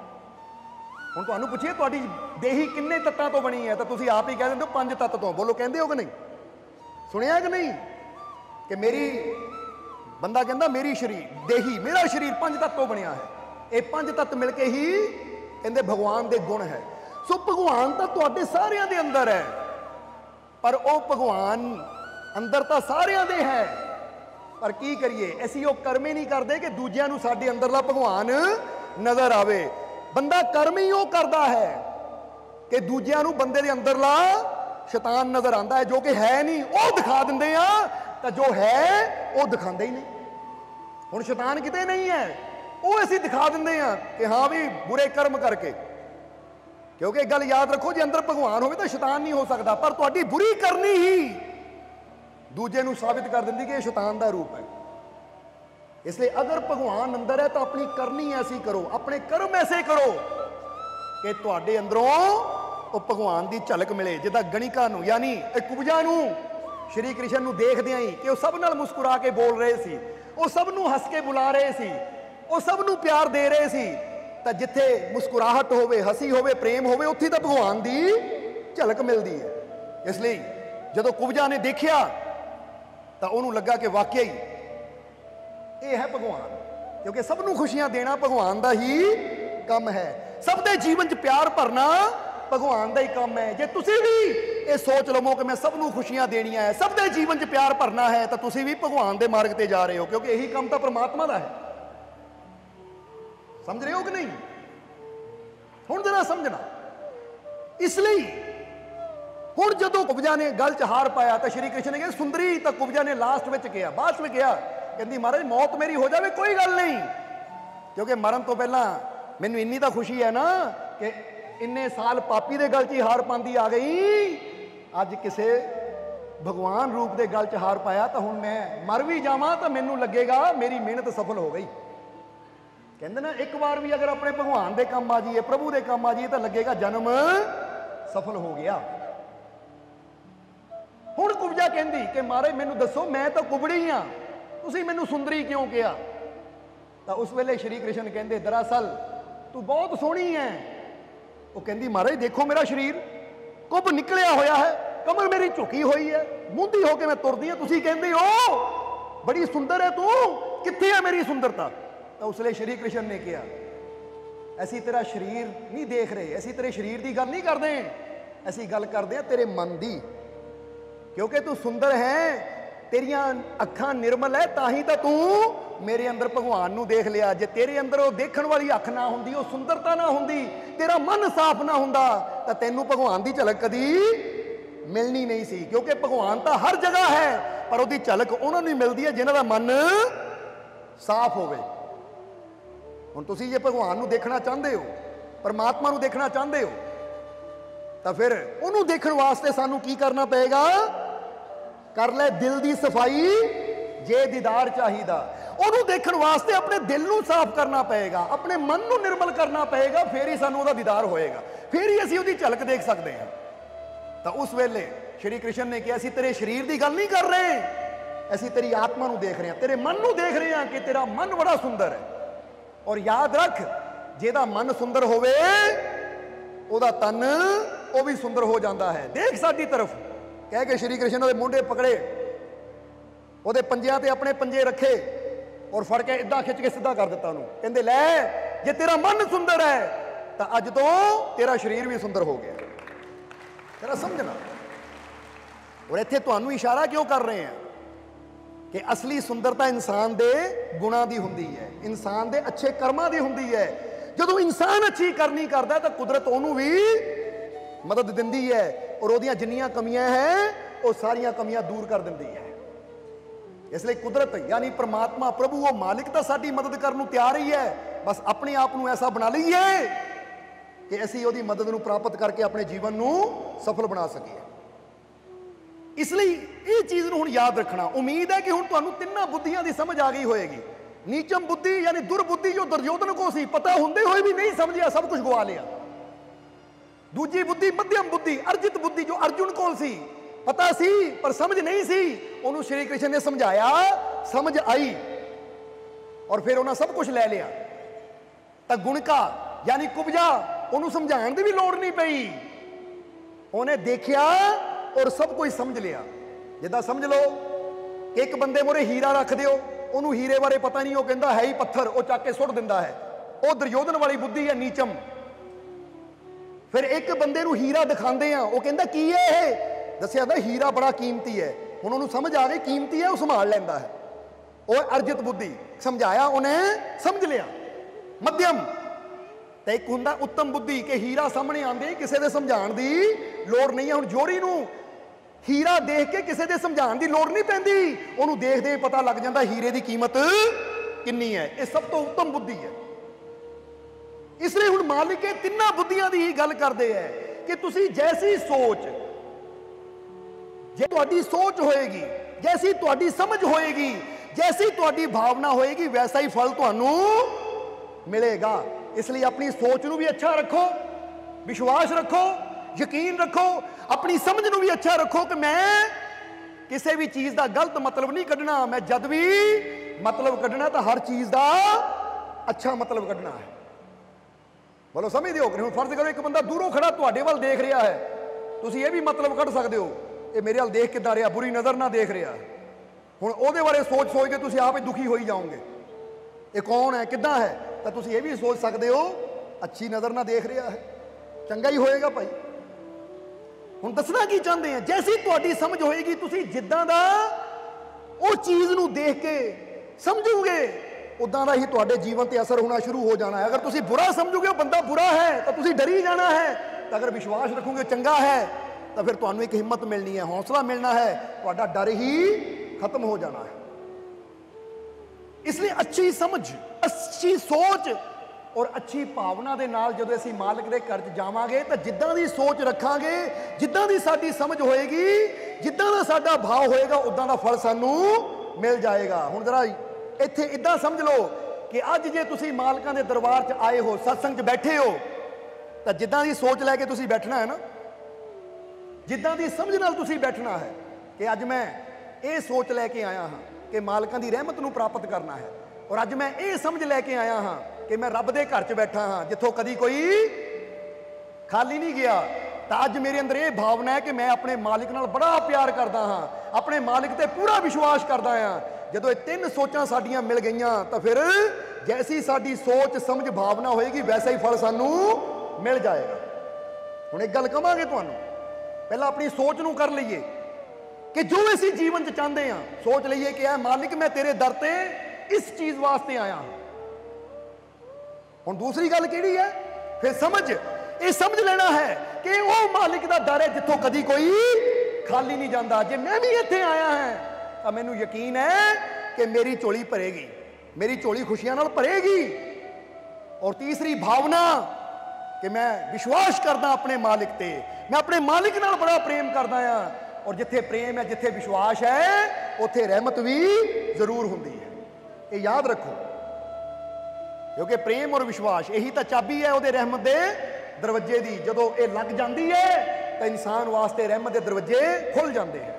ਹੁਣ ਤੁਹਾਨੂੰ ਪੁੱਛੀਏ ਤੁਹਾਡੀ ਦੇਹੀ ਕਿੰਨੇ ਤੱਤਾਂ ਤੋਂ ਬਣੀ ਹੈ, ਤਾਂ ਤੁਸੀਂ ਆਪ ਹੀ ਕਹਿ ਦਿੰਦੇ ਹੋ ਪੰਜ ਤੱਤ ਤੋਂ। ਬੋਲੋ ਕਹਿੰਦੇ ਹੋ ਕਿ ਨਹੀਂ? ਸੁਣਿਆ ਕਿ ਨਹੀਂ ਕਿ ਮੇਰੀ ਬੰਦਾ ਕਹਿੰਦਾ ਮੇਰੀ ਸਰੀਰ ਦੇਹੀ ਮੇਰਾ ਸਰੀਰ ਪੰਜ ਤੱਤ ਤੋਂ ਬਣਿਆ ਹੈ। ਇਹ ਪੰਜ ਤੱਤ ਮਿਲ ਕੇ ਹੀ ਕਹਿੰਦੇ ਭਗਵਾਨ ਦੇ ਗੁਣ ਹੈ। ਸੋ ਭਗਵਾਨ ਤਾਂ ਤੁਹਾਡੇ ਸਾਰਿਆਂ ਦੇ ਅੰਦਰ ਹੈ, ਪਰ ਉਹ ਭਗਵਾਨ ਅੰਦਰ ਤਾਂ ਸਾਰਿਆਂ ਦੇ ਹੈ। ਪਰ ਕੀ ਕਰੀਏ, ਅਸੀਂ ਉਹ ਕਰਮ ਹੀ ਨਹੀਂ ਕਰਦੇ ਕਿ ਦੂਜਿਆਂ ਨੂੰ ਸਾਡੇ ਅੰਦਰਲਾ ਭਗਵਾਨ ਨਜ਼ਰ ਆਵੇ। ਬੰਦਾ ਕਰਮ ਹੀ ਉਹ ਕਰਦਾ ਹੈ ਕਿ ਦੂਜਿਆਂ ਨੂੰ ਬੰਦੇ ਦੇ ਅੰਦਰਲਾ ਸ਼ੈਤਾਨ ਨਜ਼ਰ ਆਉਂਦਾ ਹੈ, ਜੋ ਕਿ ਹੈ ਨਹੀਂ ਉਹ ਦਿਖਾ ਦਿੰਦੇ ਆ, ਤਾਂ ਜੋ ਹੈ ਉਹ ਦਿਖਾਉਂਦੇ ਹੀ ਨਹੀਂ। ਹੁਣ ਸ਼ੈਤਾਨ ਕਿਤੇ ਨਹੀਂ ਹੈ, ਉਹ ਅਸੀਂ ਦਿਖਾ ਦਿੰਦੇ ਆ ਕਿ ਹਾਂ ਵੀ ਬੁਰੇ ਕਰਮ ਕਰਕੇ। ਕਿਉਂਕਿ ਇੱਕ ਗੱਲ ਯਾਦ ਰੱਖੋ, ਜੇ ਅੰਦਰ ਭਗਵਾਨ ਹੋਵੇ ਤਾਂ ਸ਼ੈਤਾਨ ਨਹੀਂ ਹੋ ਸਕਦਾ। ਪਰ ਤੁਹਾਡੀ ਬੁਰੀ ਕਰਨੀ ਹੀ ਦੂਜੇ ਨੂੰ ਸਾਬਿਤ ਕਰ ਦਿੰਦੀ ਕਿ ਇਹ ਸ਼ੈਤਾਨ ਦਾ ਰੂਪ ਹੈ। इसलिए अगर भगवान अंदर है तो अपनी करनी ऐसी करो, अपने कर्म ऐसे करो कि तुहाडे अंदरों वो भगवान की झलक मिले। जिदा गणिका नूं यानी कुबजा नूं श्री कृष्ण नूं देखदे ही कि वो सब नाल मुस्कुरा के बोल रहे सी, वो सब नूं हस के बुला रहे सी, वो सब नूं प्यार दे रहे सी। तां जिथे मुस्कुराहट होवे, हसी होवे, प्रेम होवे, उत्थे तां भगवान की झलक मिलती है। इसलिए जदों कुबजा ने देखिया तां उहनूं लगा कि वाकई ये है भगवान। क्योंकि सब नूं खुशियां देना भगवान दा ही काम है। सब दे जीवन च प्यार भरना भगवान दा ही काम है। जे तुसी भी ये सोच लवो कि मैं सब नूं खुशियां देनियां है, सब दे जीवन च प्यार भरना है, तो तुसी भी भगवान दे मार्ग ते जा रहे हो, क्योंकि यही काम तो परमात्मा दा है। समझ रहे हो कि नहीं? हुण जरा समझना। इसलिए हुण जदों कुब्जा ने गल च हार पाया तो श्री कृष्ण ने कहा सुंदरी, तो कुब्जा ने लास्ट में कहा, बाद में कहा, कहती महाराज मौत मेरी हो जाए कोई गल नहीं, क्योंकि मरन तो पहला मैनू इन्नी तो खुशी है ना कि इन्ने साल पापी दे गल च ही हार पांदी आ गई, अज किसे भगवान रूप दे गल च हार पाया, तो हुण मैं मर भी जावां तो मैनू लगेगा मेरी मेहनत सफल हो गई। कहते ना एक बार भी अगर अपने भगवान दे काम आ जाइए, प्रभु दे काम आ जाइए, तो लगेगा जन्म सफल हो गया। हुण कुब्जा कहंदी कि महाराज मैनू दसो, मैं तो कुबड़ी हाँ, तुसीं मैनू सुंदरी क्यों कहा? तो उस वेले श्री कृष्ण कहंदे दरअसल तू बहुत सोहनी है। वो कहंदी महाराज देखो मेरा शरीर कुब निकलिया होया है, कमर मेरी झुकी हुई है, मूंदी होके मैं तुरदी हाँ, तुसीं कहंदे हो बड़ी सुंदर है तू, कित्थे है मेरी सुंदरता? तो उसले श्री कृष्ण ने कहा असी तेरा शरीर नहीं देख रहे, असी तेरे शरीर की गल नहीं करते, असी गल करते हैं तेरे मन की, क्योंकि तू सुंदर है, तेरिया अखां निर्मल है, ताही तो तू मेरे अंदर भगवान नू देख लिया। जे तेरे अंदर वो देखण वाली अख ना हुंदी, वो सुंदरता ना हुंदी, तेरा मन साफ ना हुंदा, तो तैनू भगवान की झलक कदी मिलनी नहीं सी। क्योंकि भगवान तो हर जगह है, पर उसकी झलक उन्होंने ही मिलती है जिन्हां दा मन साफ होवे। हुण तुसीं जे भगवान नू देखना चाहते हो, परमात्मा नू देखना चाहते हो, तो फिर उन्होंने देखने वास्ते सानू की करना पेगा? कर ले दिल की सफाई जे दीदार चाहिदा। उन्होंने देखने वास्ते अपने दिल नू साफ करना पेगा, अपने मन नू निर्मल करना पेगा, फिर ही सानू उहदा दीदार होएगा, फिर ही असीं उहदी झलक देख सकते हैं। तो उस वेले श्री कृष्ण ने कहा असीं तेरे शरीर की गल नहीं कर रहे, असीं तेरी आत्मा नू देख रहे हैं, तेरे मन नू देख रहे हैं कि तेरा मन बड़ा सुंदर है। और याद रख, जेदा मन सुंदर होवे ओदा तन वो भी सुंदर हो जाता है। देख साडी तरफ कह के श्री कृष्ण ने मोढे पकड़े, ਉਹਦੇ पंजियां ते अपने पंजे रखे और फड़ के इदा खिंच के सीधा कर दिता उन्होंने। कहते लै जे तेरा मन सुंदर है तो अज तो तेरा शरीर भी सुंदर हो गया। तेरा समझना। और इत्थे तुहानू इशारा क्यों कर रहे हैं कि असली सुंदरता इंसान दे गुणां दी हुंदी है, इंसान दे अच्छे कर्मां दी हुंदी है। जदों इंसान अच्छी करनी करता है तो कुदरत उहनू भी मदद दिंदी है और उहदियां जिन्नियां कमियां हैं वो सारियां कमियां दूर कर दिंदी है। इसलिए कुदरत यानी परमात्मा प्रभु वो मालिक तो साडी मदद करने नूं तैयार ही है, बस अपने आप नूं ऐसा बना लईए कि असीं उहदी मदद नूं प्राप्त करके अपने जीवन नूं सफल बना सकीए। इसलिए ये चीज़ नूं हुण याद रखना। उम्मीद है कि हुण तुहानूं तिन्नां बुद्धियां दी समझ आ गई होएगी। नीचम बुद्धि यानी दुर्बुद्धि जो दुर्योधन को सी, पता हुंदे होए भी नहीं समझिया, सब कुछ गवा लिया। दूजी बुद्धि मध्यम बुद्धि अर्जित बुद्धि जो अर्जुन कोल सी, पता सी पर समझ नहीं सी, उन्होंने श्री कृष्ण ने समझाया, समझ आई और फिर उन्हें सब कुछ ले लिया। तो गुणका यानी कुब्जा उन्होंने समझाने की भी लोड़ नहीं पई, उन्हें देखिया और सब कुछ समझ लिया। जिदा समझ लो कि एक बंदे मोरे हीरा रख दियो, उन्होंने हीरे बारे पता नहीं, वो कहता है ही पत्थर, वो चक के सुट दिंदा है, वो दुर्योधन वाली बुद्धि है नीचम। फिर एक बंदे नूं हीरा दिखाते हैं, वो कहता की है, दसिया था हीरा बड़ा कीमती है, हुण उन्होंने समझ आ गई कीमती है, वो संभाल लैंदा है, वो अर्जित बुद्धि। समझाया उन्हें समझ लिया। मध्यम ते एक हुंदा उत्तम बुद्धि कि हीरा सामने आंदे किसी दे समझाण दी लोड़ नहीं है। हुण जोरी नूं हीरा देख के किसी दे समझाण दी लोड़ नहीं पैंदी, उहनूं देखदे ही पता लग जांदा हीरे दी कीमत किन्नी है। ये सब तो उत्तम बुद्धि है। इसलिए हुण मालिक ये तिन्नां बुद्धियां दी ही गल करदे है कि तुसीं जैसी सोच, जे तुहाडी सोच होएगी, जैसी तुहाडी समझ होएगी, जैसी तुहाडी भावना होएगी, वैसा ही फल तुहानू मिलेगा। इसलिए अपनी सोच नू भी अच्छा रखो, विश्वास रखो, यकीन रखो, अपनी समझ नू भी अच्छा रखो कि मैं किसी भी चीज़ का गलत मतलब नहीं कढ़ना, मैं जद भी मतलब कढ़ना तो हर चीज़ का अच्छा मतलब कढ़ना है। बोलो समझ दो। हुण फर्ज करो एक बंदा दूरों खड़ा तुहाडे वल देख रहा है, तुसीं ये भी मतलब कढ़ सकते हो ये मेरे वाल देख किदां रहा, बुरी नज़र ना देख रहा। हुण उहदे बारे सोच सोच के तुसीं आप ही दुखी हो ही जाओगे। ਇਹ ਕੌਣ ਹੈ, ਕਿੱਦਾਂ ਹੈ, ਤਾਂ ਤੁਸੀਂ ਇਹ ਵੀ ਸੋਚ ਸਕਦੇ ਹੋ ਅੱਛੀ ਨਜ਼ਰ ਨਾਲ ਦੇਖ ਰਿਹਾ ਹੈ, ਚੰਗਾ ਹੀ ਹੋਏਗਾ ਭਾਈ। ਹੁਣ ਦੱਸਣਾ ਕੀ ਚਾਹੁੰਦੇ ਆ, ਜੈਸੀ ਤੁਹਾਡੀ ਸਮਝ ਹੋਏਗੀ, ਤੁਸੀਂ ਜਿੱਦਾਂ ਦਾ ਉਹ ਚੀਜ਼ ਨੂੰ ਦੇਖ ਕੇ ਸਮਝੋਗੇ, ਉਦਾਂ ਦਾ ਹੀ ਤੁਹਾਡੇ ਜੀਵਨ ਤੇ ਅਸਰ ਹੋਣਾ ਸ਼ੁਰੂ ਹੋ ਜਾਣਾ ਹੈ। ਅਗਰ ਤੁਸੀਂ ਬੁਰਾ ਸਮਝੋਗੇ ਉਹ ਬੰਦਾ ਬੁਰਾ ਹੈ ਤਾਂ ਤੁਸੀਂ ਡਰੀ ਜਾਣਾ ਹੈ, ਤਾਂ ਅਗਰ ਵਿਸ਼ਵਾਸ ਰੱਖੋਗੇ ਚੰਗਾ ਹੈ ਤਾਂ ਫਿਰ ਤੁਹਾਨੂੰ ਇੱਕ ਹਿੰਮਤ ਮਿਲਣੀ ਹੈ, ਹੌਸਲਾ ਮਿਲਣਾ ਹੈ, ਤੁਹਾਡਾ ਡਰ ਹੀ ਖਤਮ ਹੋ ਜਾਣਾ ਹੈ। ਇਸ ਲਈ ਅੱਛੀ ਸਮਝ, ਅੱਛੀ ਸੋਚ ਔਰ ਅੱਛੀ ਭਾਵਨਾ ਦੇ ਨਾਲ ਜਦੋਂ ਅਸੀਂ ਮਾਲਕ ਦੇ ਘਰ 'ਚ ਜਾਵਾਂਗੇ ਤਾਂ ਜਿੱਦਾਂ ਦੀ ਸੋਚ ਰੱਖਾਂਗੇ, ਜਿੱਦਾਂ ਦੀ ਸਾਡੀ ਸਮਝ ਹੋਏਗੀ, ਜਿੱਦਾਂ ਦਾ ਸਾਡਾ ਭਾਵ ਹੋਏਗਾ, ਉਦਾਂ ਦਾ ਫਲ ਸਾਨੂੰ ਮਿਲ ਜਾਏਗਾ। ਹੁਣ ਜ਼ਰਾ ਇੱਥੇ ਇਦਾਂ ਸਮਝ ਲਓ ਕਿ ਅੱਜ ਜੇ ਤੁਸੀਂ ਮਾਲਕਾਂ ਦੇ ਦਰਬਾਰ 'ਚ ਆਏ ਹੋ, ਸਤਸੰਗ 'ਚ ਬੈਠੇ ਹੋ, ਤਾਂ ਜਿੱਦਾਂ ਦੀ ਸੋਚ ਲੈ ਕੇ ਤੁਸੀਂ ਬੈਠਣਾ ਹੈ ਨਾ, ਜਿੱਦਾਂ ਦੀ ਸਮਝ ਨਾਲ ਤੁਸੀਂ ਬੈਠਣਾ ਹੈ ਕਿ ਅੱਜ ਮੈਂ ਇਹ ਸੋਚ ਲੈ ਕੇ ਆਇਆ ਹਾਂ ਕਿ ਮਾਲਕਾਂ ਦੀ ਰਹਿਮਤ ਨੂੰ ਪ੍ਰਾਪਤ ਕਰਨਾ ਹੈ, ਔਰ ਅੱਜ ਮੈਂ ਇਹ ਸਮਝ ਲੈ ਕੇ ਆਇਆ ਹਾਂ ਕਿ ਮੈਂ ਰੱਬ ਦੇ ਘਰ 'ਚ ਬੈਠਾ ਹਾਂ ਜਿੱਥੋਂ ਕਦੀ ਕੋਈ ਖਾਲੀ ਨਹੀਂ ਗਿਆ, ਤਾਂ ਅੱਜ ਮੇਰੇ ਅੰਦਰ ਇਹ ਭਾਵਨਾ ਹੈ ਕਿ ਮੈਂ ਆਪਣੇ ਮਾਲਿਕ ਨਾਲ ਬੜਾ ਪਿਆਰ ਕਰਦਾ ਹਾਂ, ਆਪਣੇ ਮਾਲਿਕ ਤੇ ਪੂਰਾ ਵਿਸ਼ਵਾਸ ਕਰਦਾ ਹਾਂ। ਜਦੋਂ ਇਹ ਤਿੰਨ ਸੋਚਾਂ ਸਾਡੀਆਂ ਮਿਲ ਗਈਆਂ ਤਾਂ ਫਿਰ ਜੈਸੀ ਸਾਡੀ ਸੋਚ ਸਮਝ ਭਾਵਨਾ ਹੋਏਗੀ ਵੈਸਾ ਹੀ ਫਲ ਸਾਨੂੰ ਮਿਲ ਜਾਏਗਾ। ਹੁਣ ਇੱਕ ਗੱਲ ਕਹਾਂਗੇ ਤੁਹਾਨੂੰ, ਪਹਿਲਾਂ ਆਪਣੀ ਸੋਚ ਨੂੰ ਕਰ ਲਈਏ ਕਿ ਜੋ ਅਸੀਂ ਜੀਵਨ 'ਚ ਚਾਹੁੰਦੇ ਹਾਂ, ਸੋਚ ਲਈਏ ਕਿ ਇਹ ਮਾਲਿਕ ਮੈਂ ਤੇਰੇ ਦਰ ਤੇ ਇਸ ਚੀਜ਼ ਵਾਸਤੇ ਆਇਆ ਹਾਂ। ਹੁਣ ਦੂਸਰੀ ਗੱਲ ਕਿਹੜੀ ਹੈ, ਫਿਰ ਸਮਝ, ਇਹ ਸਮਝ ਲੈਣਾ ਹੈ ਕਿ ਉਹ ਮਾਲਿਕ ਦਾ ਦਰ ਹੈ ਜਿੱਥੋਂ ਕਦੀ ਕੋਈ ਖਾਲੀ ਨਹੀਂ ਜਾਂਦਾ। ਜੇ ਮੈਂ ਵੀ ਇੱਥੇ ਆਇਆ ਹਾਂ ਤਾਂ ਮੈਨੂੰ ਯਕੀਨ ਹੈ ਕਿ ਮੇਰੀ ਝੋਲੀ ਭਰੇਗੀ, ਮੇਰੀ ਝੋਲੀ ਖੁਸ਼ੀਆਂ ਨਾਲ ਭਰੇਗੀ। ਔਰ ਤੀਸਰੀ ਭਾਵਨਾ ਕਿ ਮੈਂ ਵਿਸ਼ਵਾਸ ਕਰਦਾ ਆਪਣੇ ਮਾਲਿਕ ਤੇ, ਮੈਂ ਆਪਣੇ ਮਾਲਿਕ ਨਾਲ ਬੜਾ ਪ੍ਰੇਮ ਕਰਦਾ ਹਾਂ, ਔਰ ਜਿੱਥੇ ਪ੍ਰੇਮ ਹੈ, ਜਿੱਥੇ ਵਿਸ਼ਵਾਸ ਹੈ, ਉੱਥੇ ਰਹਿਮਤ ਵੀ ਜ਼ਰੂਰ ਹੁੰਦੀ ਹੈ। ਇਹ ਯਾਦ ਰੱਖੋ, ਕਿਉਂਕਿ ਪ੍ਰੇਮ ਔਰ ਵਿਸ਼ਵਾਸ ਇਹੀ ਤਾਂ ਚਾਬੀ ਹੈ ਉਹਦੇ ਰਹਿਮਤ ਦੇ ਦਰਵਾਜ਼ੇ ਦੀ। ਜਦੋਂ ਇਹ ਲੱਗ ਜਾਂਦੀ ਹੈ ਤਾਂ ਇਨਸਾਨ ਵਾਸਤੇ ਰਹਿਮਤ ਦੇ ਦਰਵਾਜ਼ੇ ਖੁੱਲ ਜਾਂਦੇ ਹਨ।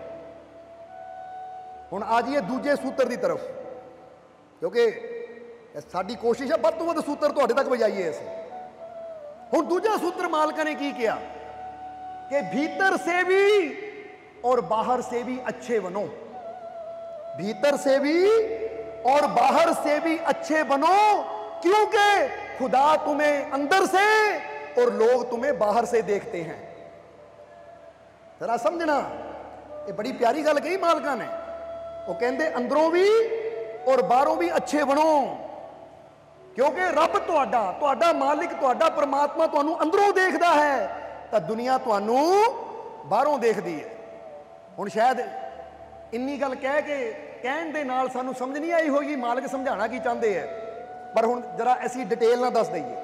ਹੁਣ ਆ ਜਾਈਏ ਦੂਜੇ ਸੂਤਰ ਦੀ ਤਰਫ, ਕਿਉਂਕਿ ਸਾਡੀ ਕੋਸ਼ਿਸ਼ ਹੈ ਵੱਧ ਤੋਂ ਵੱਧ ਸੂਤਰ ਤੁਹਾਡੇ ਤੱਕ ਪਹੁੰਚਾਈਏ ਅਸੀਂ। ਹੁਣ ਦੂਜਾ ਸੂਤਰ ਮਾਲਕਾਂ ਨੇ ਕੀ ਕਿਹਾ ਕਿ ਭੀतर ਸੇ ਵੀ और बाहर से भी अच्छे बनो, भीतर से भी और बाहर से भी अच्छे बनो, क्योंकि खुदा तुम्हें अंदर से और लोग तुम्हें बाहर से देखते हैं। जरा समझना, ये बड़ी प्यारी गल कही मालका ने। वो कहते अंदरों भी और बाहरों भी अच्छे बनो, क्योंकि रब तुहाडा तुहाडा मालिक तुहाडा परमात्मा तुहानू अंदरों देखदा है तो दुनिया तुहानू बाहरों देखदी है। ਹੁਣ ਸ਼ਾਇਦ ਇੰਨੀ ਗੱਲ ਕਹਿ ਕੇ ਕਹਿਣ ਦੇ ਨਾਲ ਸਾਨੂੰ ਸਮਝ ਨਹੀਂ ਆਈ ਹੋਈ ਮਾਲਕ ਸਮਝਾਉਣਾ ਕੀ ਚਾਹੁੰਦੇ ਹੈ, ਪਰ ਹੁਣ ਜਰਾ ਅਸੀਂ ਡਿਟੇਲ ਨਾਲ ਦੱਸ ਦਈਏ।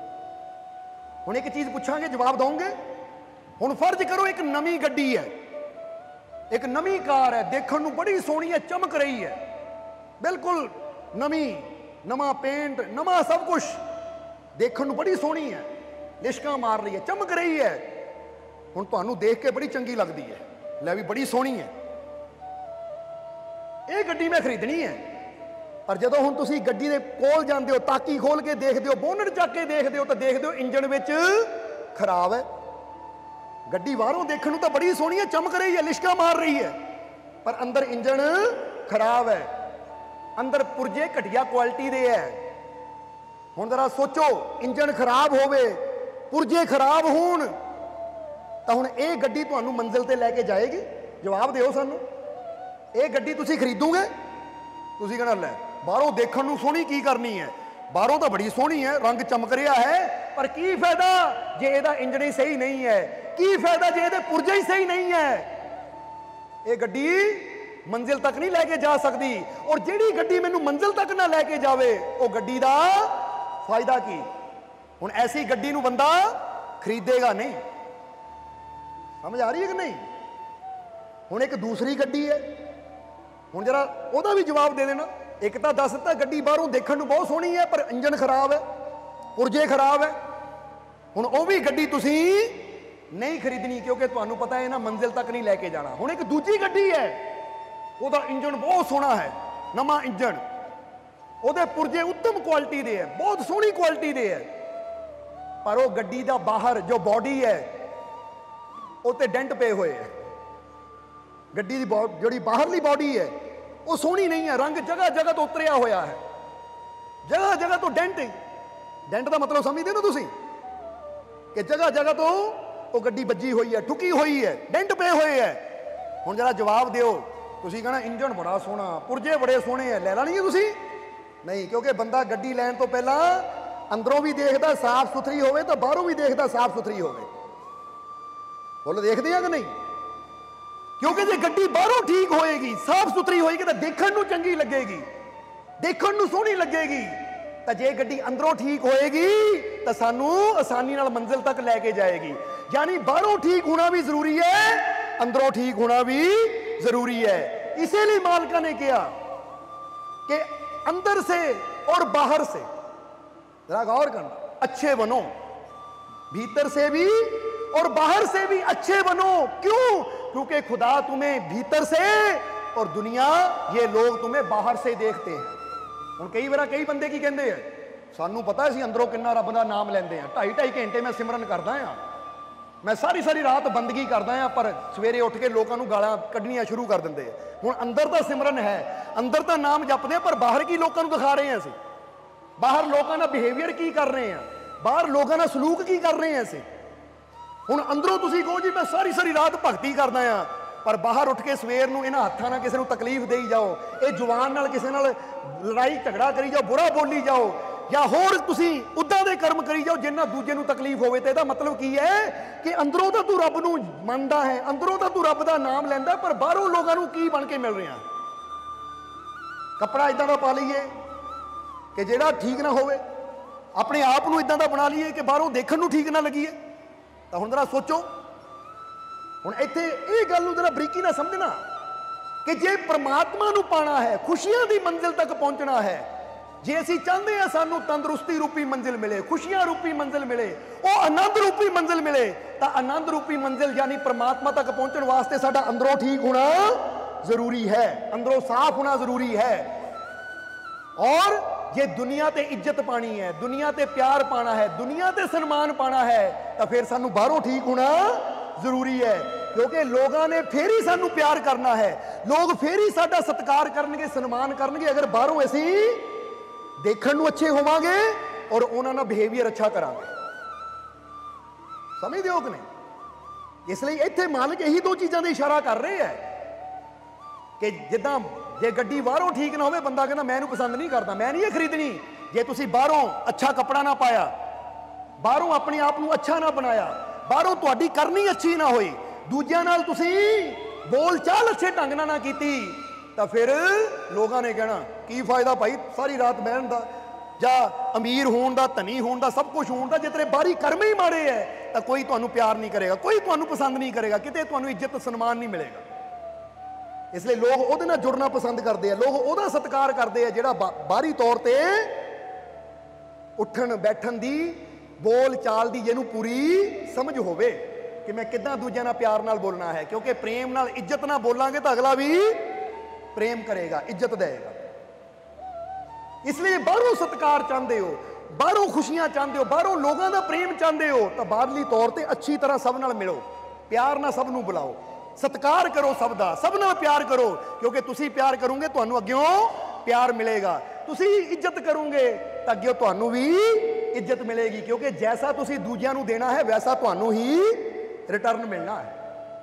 ਹੁਣ ਇੱਕ ਚੀਜ਼ ਪੁੱਛਾਂਗੇ, ਜਵਾਬ ਦਵਾਂਗੇ। ਹੁਣ ਫਰਜ਼ ਕਰੋ ਇੱਕ ਨਵੀਂ ਗੱਡੀ ਹੈ, ਇੱਕ ਨਵੀਂ ਕਾਰ ਹੈ, ਦੇਖਣ ਨੂੰ ਬੜੀ ਸੋਹਣੀ ਹੈ, ਚਮਕ ਰਹੀ ਹੈ, ਬਿਲਕੁਲ ਨਵੀਂ, ਨਵਾਂ ਪੇਂਟ, ਨਵਾਂ ਸਭ ਕੁਝ, ਦੇਖਣ ਨੂੰ ਬੜੀ ਸੋਹਣੀ ਹੈ, ਲਿਸ਼ਕਾਂ ਮਾਰ ਰਹੀ ਹੈ, ਚਮਕ ਰਹੀ ਹੈ। ਹੁਣ ਤੁਹਾਨੂੰ ਦੇਖ ਕੇ ਬੜੀ ਚੰਗੀ ਲੱਗਦੀ ਹੈ, ਲੈ ਵੀ ਬੜੀ ਸੋਹਣੀ ਹੈ, ਇਹ ਗੱਡੀ ਮੈਂ ਖਰੀਦਣੀ ਹੈ। ਪਰ ਜਦੋਂ ਹੁਣ ਤੁਸੀਂ ਗੱਡੀ ਦੇ ਕੋਲ ਜਾਂਦੇ ਹੋ, ਤਾਕੀ ਖੋਲ ਕੇ ਦੇਖਦੇ ਹੋ, ਬੋਨਟ ਚੱਕ ਕੇ ਦੇਖਦੇ ਹੋ, ਤਾਂ ਦੇਖਦੇ ਹੋ ਇੰਜਣ ਵਿੱਚ ਖਰਾਬ ਹੈ। ਗੱਡੀ ਬਾਹਰੋਂ ਦੇਖਣ ਨੂੰ ਤਾਂ ਬੜੀ ਸੋਹਣੀ ਹੈ, ਚਮਕ ਰਹੀ ਹੈ, ਲਿਸ਼ਕਾਂ ਮਾਰ ਰਹੀ ਹੈ, ਪਰ ਅੰਦਰ ਇੰਜਣ ਖਰਾਬ ਹੈ, ਅੰਦਰ ਪੁਰਜੇ ਘਟੀਆ ਕੁਆਲਿਟੀ ਦੇ ਹੈ। ਹੁਣ ਜ਼ਰਾ ਸੋਚੋ, ਇੰਜਣ ਖਰਾਬ ਹੋਵੇ, ਪੁਰਜੇ ਖਰਾਬ ਹੋਣ, ਤਾਂ ਹੁਣ ਇਹ ਗੱਡੀ ਤੁਹਾਨੂੰ ਮੰਜ਼ਿਲ ਤੇ ਲੈ ਕੇ ਜਾਏਗੀ? ਜਵਾਬ ਦਿਓ ਸਾਨੂੰ। ਇਹ ਗੱਡੀ ਤੁਸੀਂ ਖਰੀਦੋਗੇ? ਤੁਸੀਂ ਕਹਿਣਾ ਲੈ ਬਾਹਰੋਂ ਦੇਖਣ ਨੂੰ ਸੋਹਣੀ ਕੀ ਕਰਨੀ ਹੈ, ਬਾਹਰੋਂ ਤਾਂ ਬੜੀ ਸੋਹਣੀ ਹੈ, ਰੰਗ ਚਮਕ ਰਿਹਾ ਹੈ, ਪਰ ਕੀ ਫਾਇਦਾ ਜੇ ਇਹਦਾ ਇੰਜਣ ਹੀ ਸਹੀ ਨਹੀਂ ਹੈ, ਕੀ ਫਾਇਦਾ ਜੇ ਇਹਦੇ ਪੁਰਜੇ ਹੀ ਸਹੀ ਨਹੀਂ ਹੈ। ਇਹ ਗੱਡੀ ਮੰਜ਼ਿਲ ਤੱਕ ਨਹੀਂ ਲੈ ਕੇ ਜਾ ਸਕਦੀ। ਔਰ ਜਿਹੜੀ ਗੱਡੀ ਮੈਨੂੰ ਮੰਜ਼ਿਲ ਤੱਕ ਨਾ ਲੈ ਕੇ ਜਾਵੇ, ਉਹ ਗੱਡੀ ਦਾ ਫਾਇਦਾ ਕੀ? ਹੁਣ ਐਸੀ ਗੱਡੀ ਨੂੰ ਬੰਦਾ ਖਰੀਦੇਗਾ ਨਹੀਂ। ਸਮਝ ਆ ਰਹੀ ਹੈ ਕਿ ਨਹੀਂ? ਹੁਣ ਇੱਕ ਦੂਸਰੀ ਗੱਡੀ ਹੈ, ਹੁਣ ਜਰਾ ਉਹਦਾ ਵੀ ਜਵਾਬ ਦੇ ਦੇਣਾ। ਇੱਕ ਤਾਂ ਦੱਸ ਦਿੱਤਾ ਗੱਡੀ ਬਾਹਰੋਂ ਦੇਖਣ ਨੂੰ ਬਹੁਤ ਸੋਹਣੀ ਹੈ, ਪਰ ਇੰਜਣ ਖਰਾਬ ਹੈ, ਪੁਰਜੇ ਖਰਾਬ ਹੈ। ਹੁਣ ਉਹ ਵੀ ਗੱਡੀ ਤੁਸੀਂ ਨਹੀਂ ਖਰੀਦਣੀ, ਕਿਉਂਕਿ ਤੁਹਾਨੂੰ ਪਤਾ ਹੈ ਨਾ ਮੰਜ਼ਿਲ ਤੱਕ ਨਹੀਂ ਲੈ ਕੇ ਜਾਣਾ। ਹੁਣ ਇੱਕ ਦੂਜੀ ਗੱਡੀ ਹੈ, ਉਹਦਾ ਇੰਜਣ ਬਹੁਤ ਸੋਹਣਾ ਹੈ, ਨਵਾਂ ਇੰਜਣ, ਉਹਦੇ ਪੁਰਜੇ ਉੱਤਮ ਕੁਆਲਿਟੀ ਦੇ ਹੈ, ਬਹੁਤ ਸੋਹਣੀ ਕੁਆਲਿਟੀ ਦੇ ਹੈ, ਪਰ ਉਹ ਗੱਡੀ ਦਾ ਬਾਹਰ ਜੋ ਬਾਡੀ ਹੈ ਉੱਤੇ ਡੈਂਟ ਪਏ ਹੋਏ ਹੈ। ਗੱਡੀ ਦੀ ਜਿਹੜੀ ਬਾਹਰਲੀ ਬਾਡੀ ਹੈ ਉਹ ਸੋਹਣੀ ਨਹੀਂ ਹੈ, ਰੰਗ ਜਗ੍ਹਾ ਜਗ੍ਹਾ ਤੋਂ ਉਤਰਿਆ ਹੋਇਆ ਹੈ। जगह जगह तो डेंट, डेंट का मतलब समझते हो तुसी कि जगह जगह तो वो गड्डी बजी हुई है, ठुकी हुई है, डेंट पे हुए है। हुण जरा जवाब दिओ, तुसी कहना इंजन बड़ा सोहना, पुरजे बड़े सोहने है, लै लैणगे तुसी? नहीं, क्योंकि बंदा गड्डी लैण तो पहला अंदरों भी देखदा साफ सुथरी होवे तो बाहरों भी देखदा साफ सुथरी होवे। बोलो देखदे आ कि नहीं? क्योंकि जे गड्डी बाहरों ठीक होएगी, साफ सुथरी होएगी तो देखण नूं चंगी लगेगी, देखण नूं सोहनी लगेगी। तो जे गड्डी अंदरों ठीक होएगी तो सानू आसानी नाल मंजिल तक लैके जाएगी। यानी बाहरों ठीक होना भी जरूरी है, अंदरों ठीक होना भी जरूरी है। इसीलिए मालिका ने कहा कि अंदर से और बाहर से, जरा गौर करना, अच्छे बनो, भीतर से भी और बाहर से भी अच्छे बनो। क्यों? क्योंकि खुदा तुम्हें भीतर से और दुनिया, ये लोग तुम्हें बाहर से देखते हैं। ਹੁਣ कई बार कई बंदे की कहते हैं, सानू पता है अंदरों कितना रब का नाम लेंदे हैं, ढाई ढाई घंटे मैं सिमरन करदा हाँ, मैं सारी सारी रात बंदगी करदा हाँ, पर सवेरे उठ के लोगों को गालां कढ़नियां शुरू कर देंगे। हुण अंदर तो सिमरन है, अंदर तो नाम जपदे, पर बाहर की लोगों को दिखा रहे हैं असीं, बाहर लोगों का बिहेवियर की कर रहे हैं, बाहर लोगों का सलूक की कर रहे हैं असीं। हुण अंदरों तुसीं कहो जी मैं सारी सारी रात भगती करदा हाँ, पर बाहर उठ के सवेर नूं इन्हां हत्थां नाल किसी नूं तकलीफ देई जाओ, ये जुबान नाल किसी नाल लड़ाई झगड़ा करी जाओ, बुरा बोली जाओ, या होर तुसीं उदां दे कर्म करी जाओ जिन्हां दूजे नूं तकलीफ होवे, ते इहदा मतलब की है कि अंदरों तां तू रब नूं मनदा है, अंदरों तां तू रब दा नाम लैंदा, पर बाहरों लोगां नूं की बन के मिल रिहा। कपड़ा इदां दा पा लईए कि जिहड़ा ठीक ना होवे, अपने आप नूं इदां दा बना लईए कि बाहरों देखण नूं ठीक ना लगीए। तां हुण जरा सोचो, हुण इत्थे इह गल नूं जरा बरीकी नाल समझना कि जे परमात्मा नूं पाना है, खुशियां दी मंजिल तक पहुंचना है, जे असीं चाहते हैं सानू तंदुरुस्ती रूपी मंजिल मिले, खुशियां रूपी मंजिल मिले, वो आनंद रूपी मंजिल मिले, तो आनंद रूपी मंजिल यानी परमात्मा तक पहुंचने वास्ते साडा अंदरों ठीक होना जरूरी है, अंदरों साफ होना जरूरी है। और जे दुनिया ते इज्जत पानी है, दुनिया ते प्यार पाना है, दुनिया ते सम्मान पाना है, तो फिर सानू बाहरों ठीक होना जरूरी है। क्योंकि लोगों ने फिर ही सानू प्यार करना है, लोग फिर ही साडा सत्कार करनगे, सम्मान करनगे, अगर बाहरों असीं देखण नूं अच्छे होवांगे और उन्हां नाल बिहेवियर अच्छा करांगे। समझदे हो कि नहीं? इसलिए इत्थे मालिक यही दो चीज़ां दा इशारा कर रहे हैं कि जिद्दां जे गड्डी बाहरों ठीक ना होवे, बंदा कहंदा मैं इहनूं पसंद नहीं करदा, मैं नहीं ये खरीदनी। जे तुसीं बाहरों अच्छा कपड़ा ना पाया, बाहरों अपने आप नूं अच्छा ना बनाया, बाहरों तुहाडी करनी अच्छी ना होई, दूजियां नाल तुसीं बोल चाल अच्छे ढंग नाल ना कीती, तो फिर लोगों ने कहना की फायदा भाई सारी रात बहन का, ਜਾਂ अमीर होने का, धनी होने का, सब कुछ होने का, जे तेरे बाहरी कर्म ही माड़े है तो कोई तुहानू प्यार नहीं करेगा, कोई तुहानू पसंद नहीं करेगा, किते तुहानू इज्जत सम्मान नहीं मिलेगा। इसलिए लोग उहदे नाल जुड़ना पसंद करते हैं, लोग उहदा सत्कार करते हैं जिहड़ा बाहरी तौर पर उठन बैठन की, बोल चाल की जिहनू पूरी समझ होवे कि मैं किद्दां दूजियां नाल प्यार नाल बोलना है। क्योंकि प्रेम नाल इज्जत नाल बोलांगे तो अगला भी प्रेम करेगा, इज्जत देगा। इसलिए बाहरों सत्कार चाहते हो, बाहरों खुशियां चाहते हो, बाहरों लोगों का प्रेम चाहते हो, तो बाहरली तौर पर अच्छी तरह सब नाल मिलो, प्यार नाल सब नूं बुलाओ, सत्कार करो सब दा, सब नाल प्यार करो। क्योंकि तुसी प्यार करोगे तुहानू अग्यों प्यार मिलेगा, तुसी इज्जत करोगे तो अग्यों तुहानू भी इज्जत मिलेगी। क्योंकि जैसा तुसी दूजियां नूं देना है वैसा तुहानू ही रिटर्न मिलना है।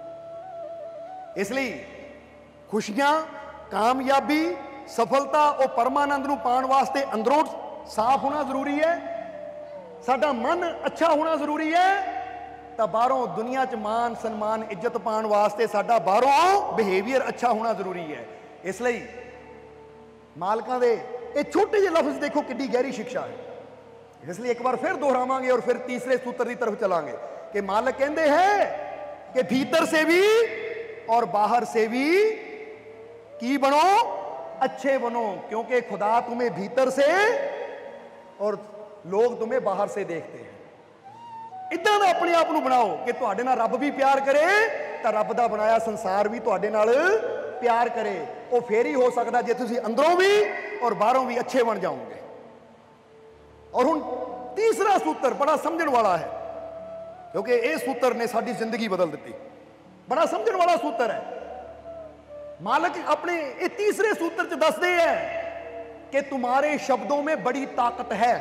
इसलिए खुशियां, कामयाबी, सफलता और परमानंद नूं पाउण वास्ते अंदरों साफ होना जरूरी है, साडा मन अच्छा होना जरूरी है, तो बाहरों दुनिया च मान सन्मान इज्जत पाउण वास्ते साडा बाहरों बिहेवियर अच्छा होना जरूरी है। इसलिए मालकां दे ये छोटे ਜਿਹੇ लफ्ज़ देखो कितनी गहरी शिक्षा है। इसलिए एक बार फिर दोहरावांगे और फिर तीसरे सूत्र की तरफ चलांगे कि मालिक कहते हैं कि भीतर से भी और बाहर से भी की बनो, अच्छे बनो, क्योंकि खुदा तुम्हें भीतर से और लोग तुम्हें बाहर से देखते हैं। इदां दा अपने आप नूं बनाओ कि तुहाडे नाल रब भी प्यार करे, तो रब दा बनाया संसार भी तुहाडे नाल प्यार करे। वो फिर ही हो सकदा जे तुसीं अंदरों भी और बाहरों भी अच्छे बन जाओगे। और हुण तीसरा सूत्र बड़ा समझण वाला है, क्योंकि इस सूत्र ने साडी जिंदगी बदल दी, बड़ा समझण वाला सूत्र है। मालिक अपने ये तीसरे सूत्र च दसदे है कि तुम्हारे शब्दों में बड़ी ताकत है।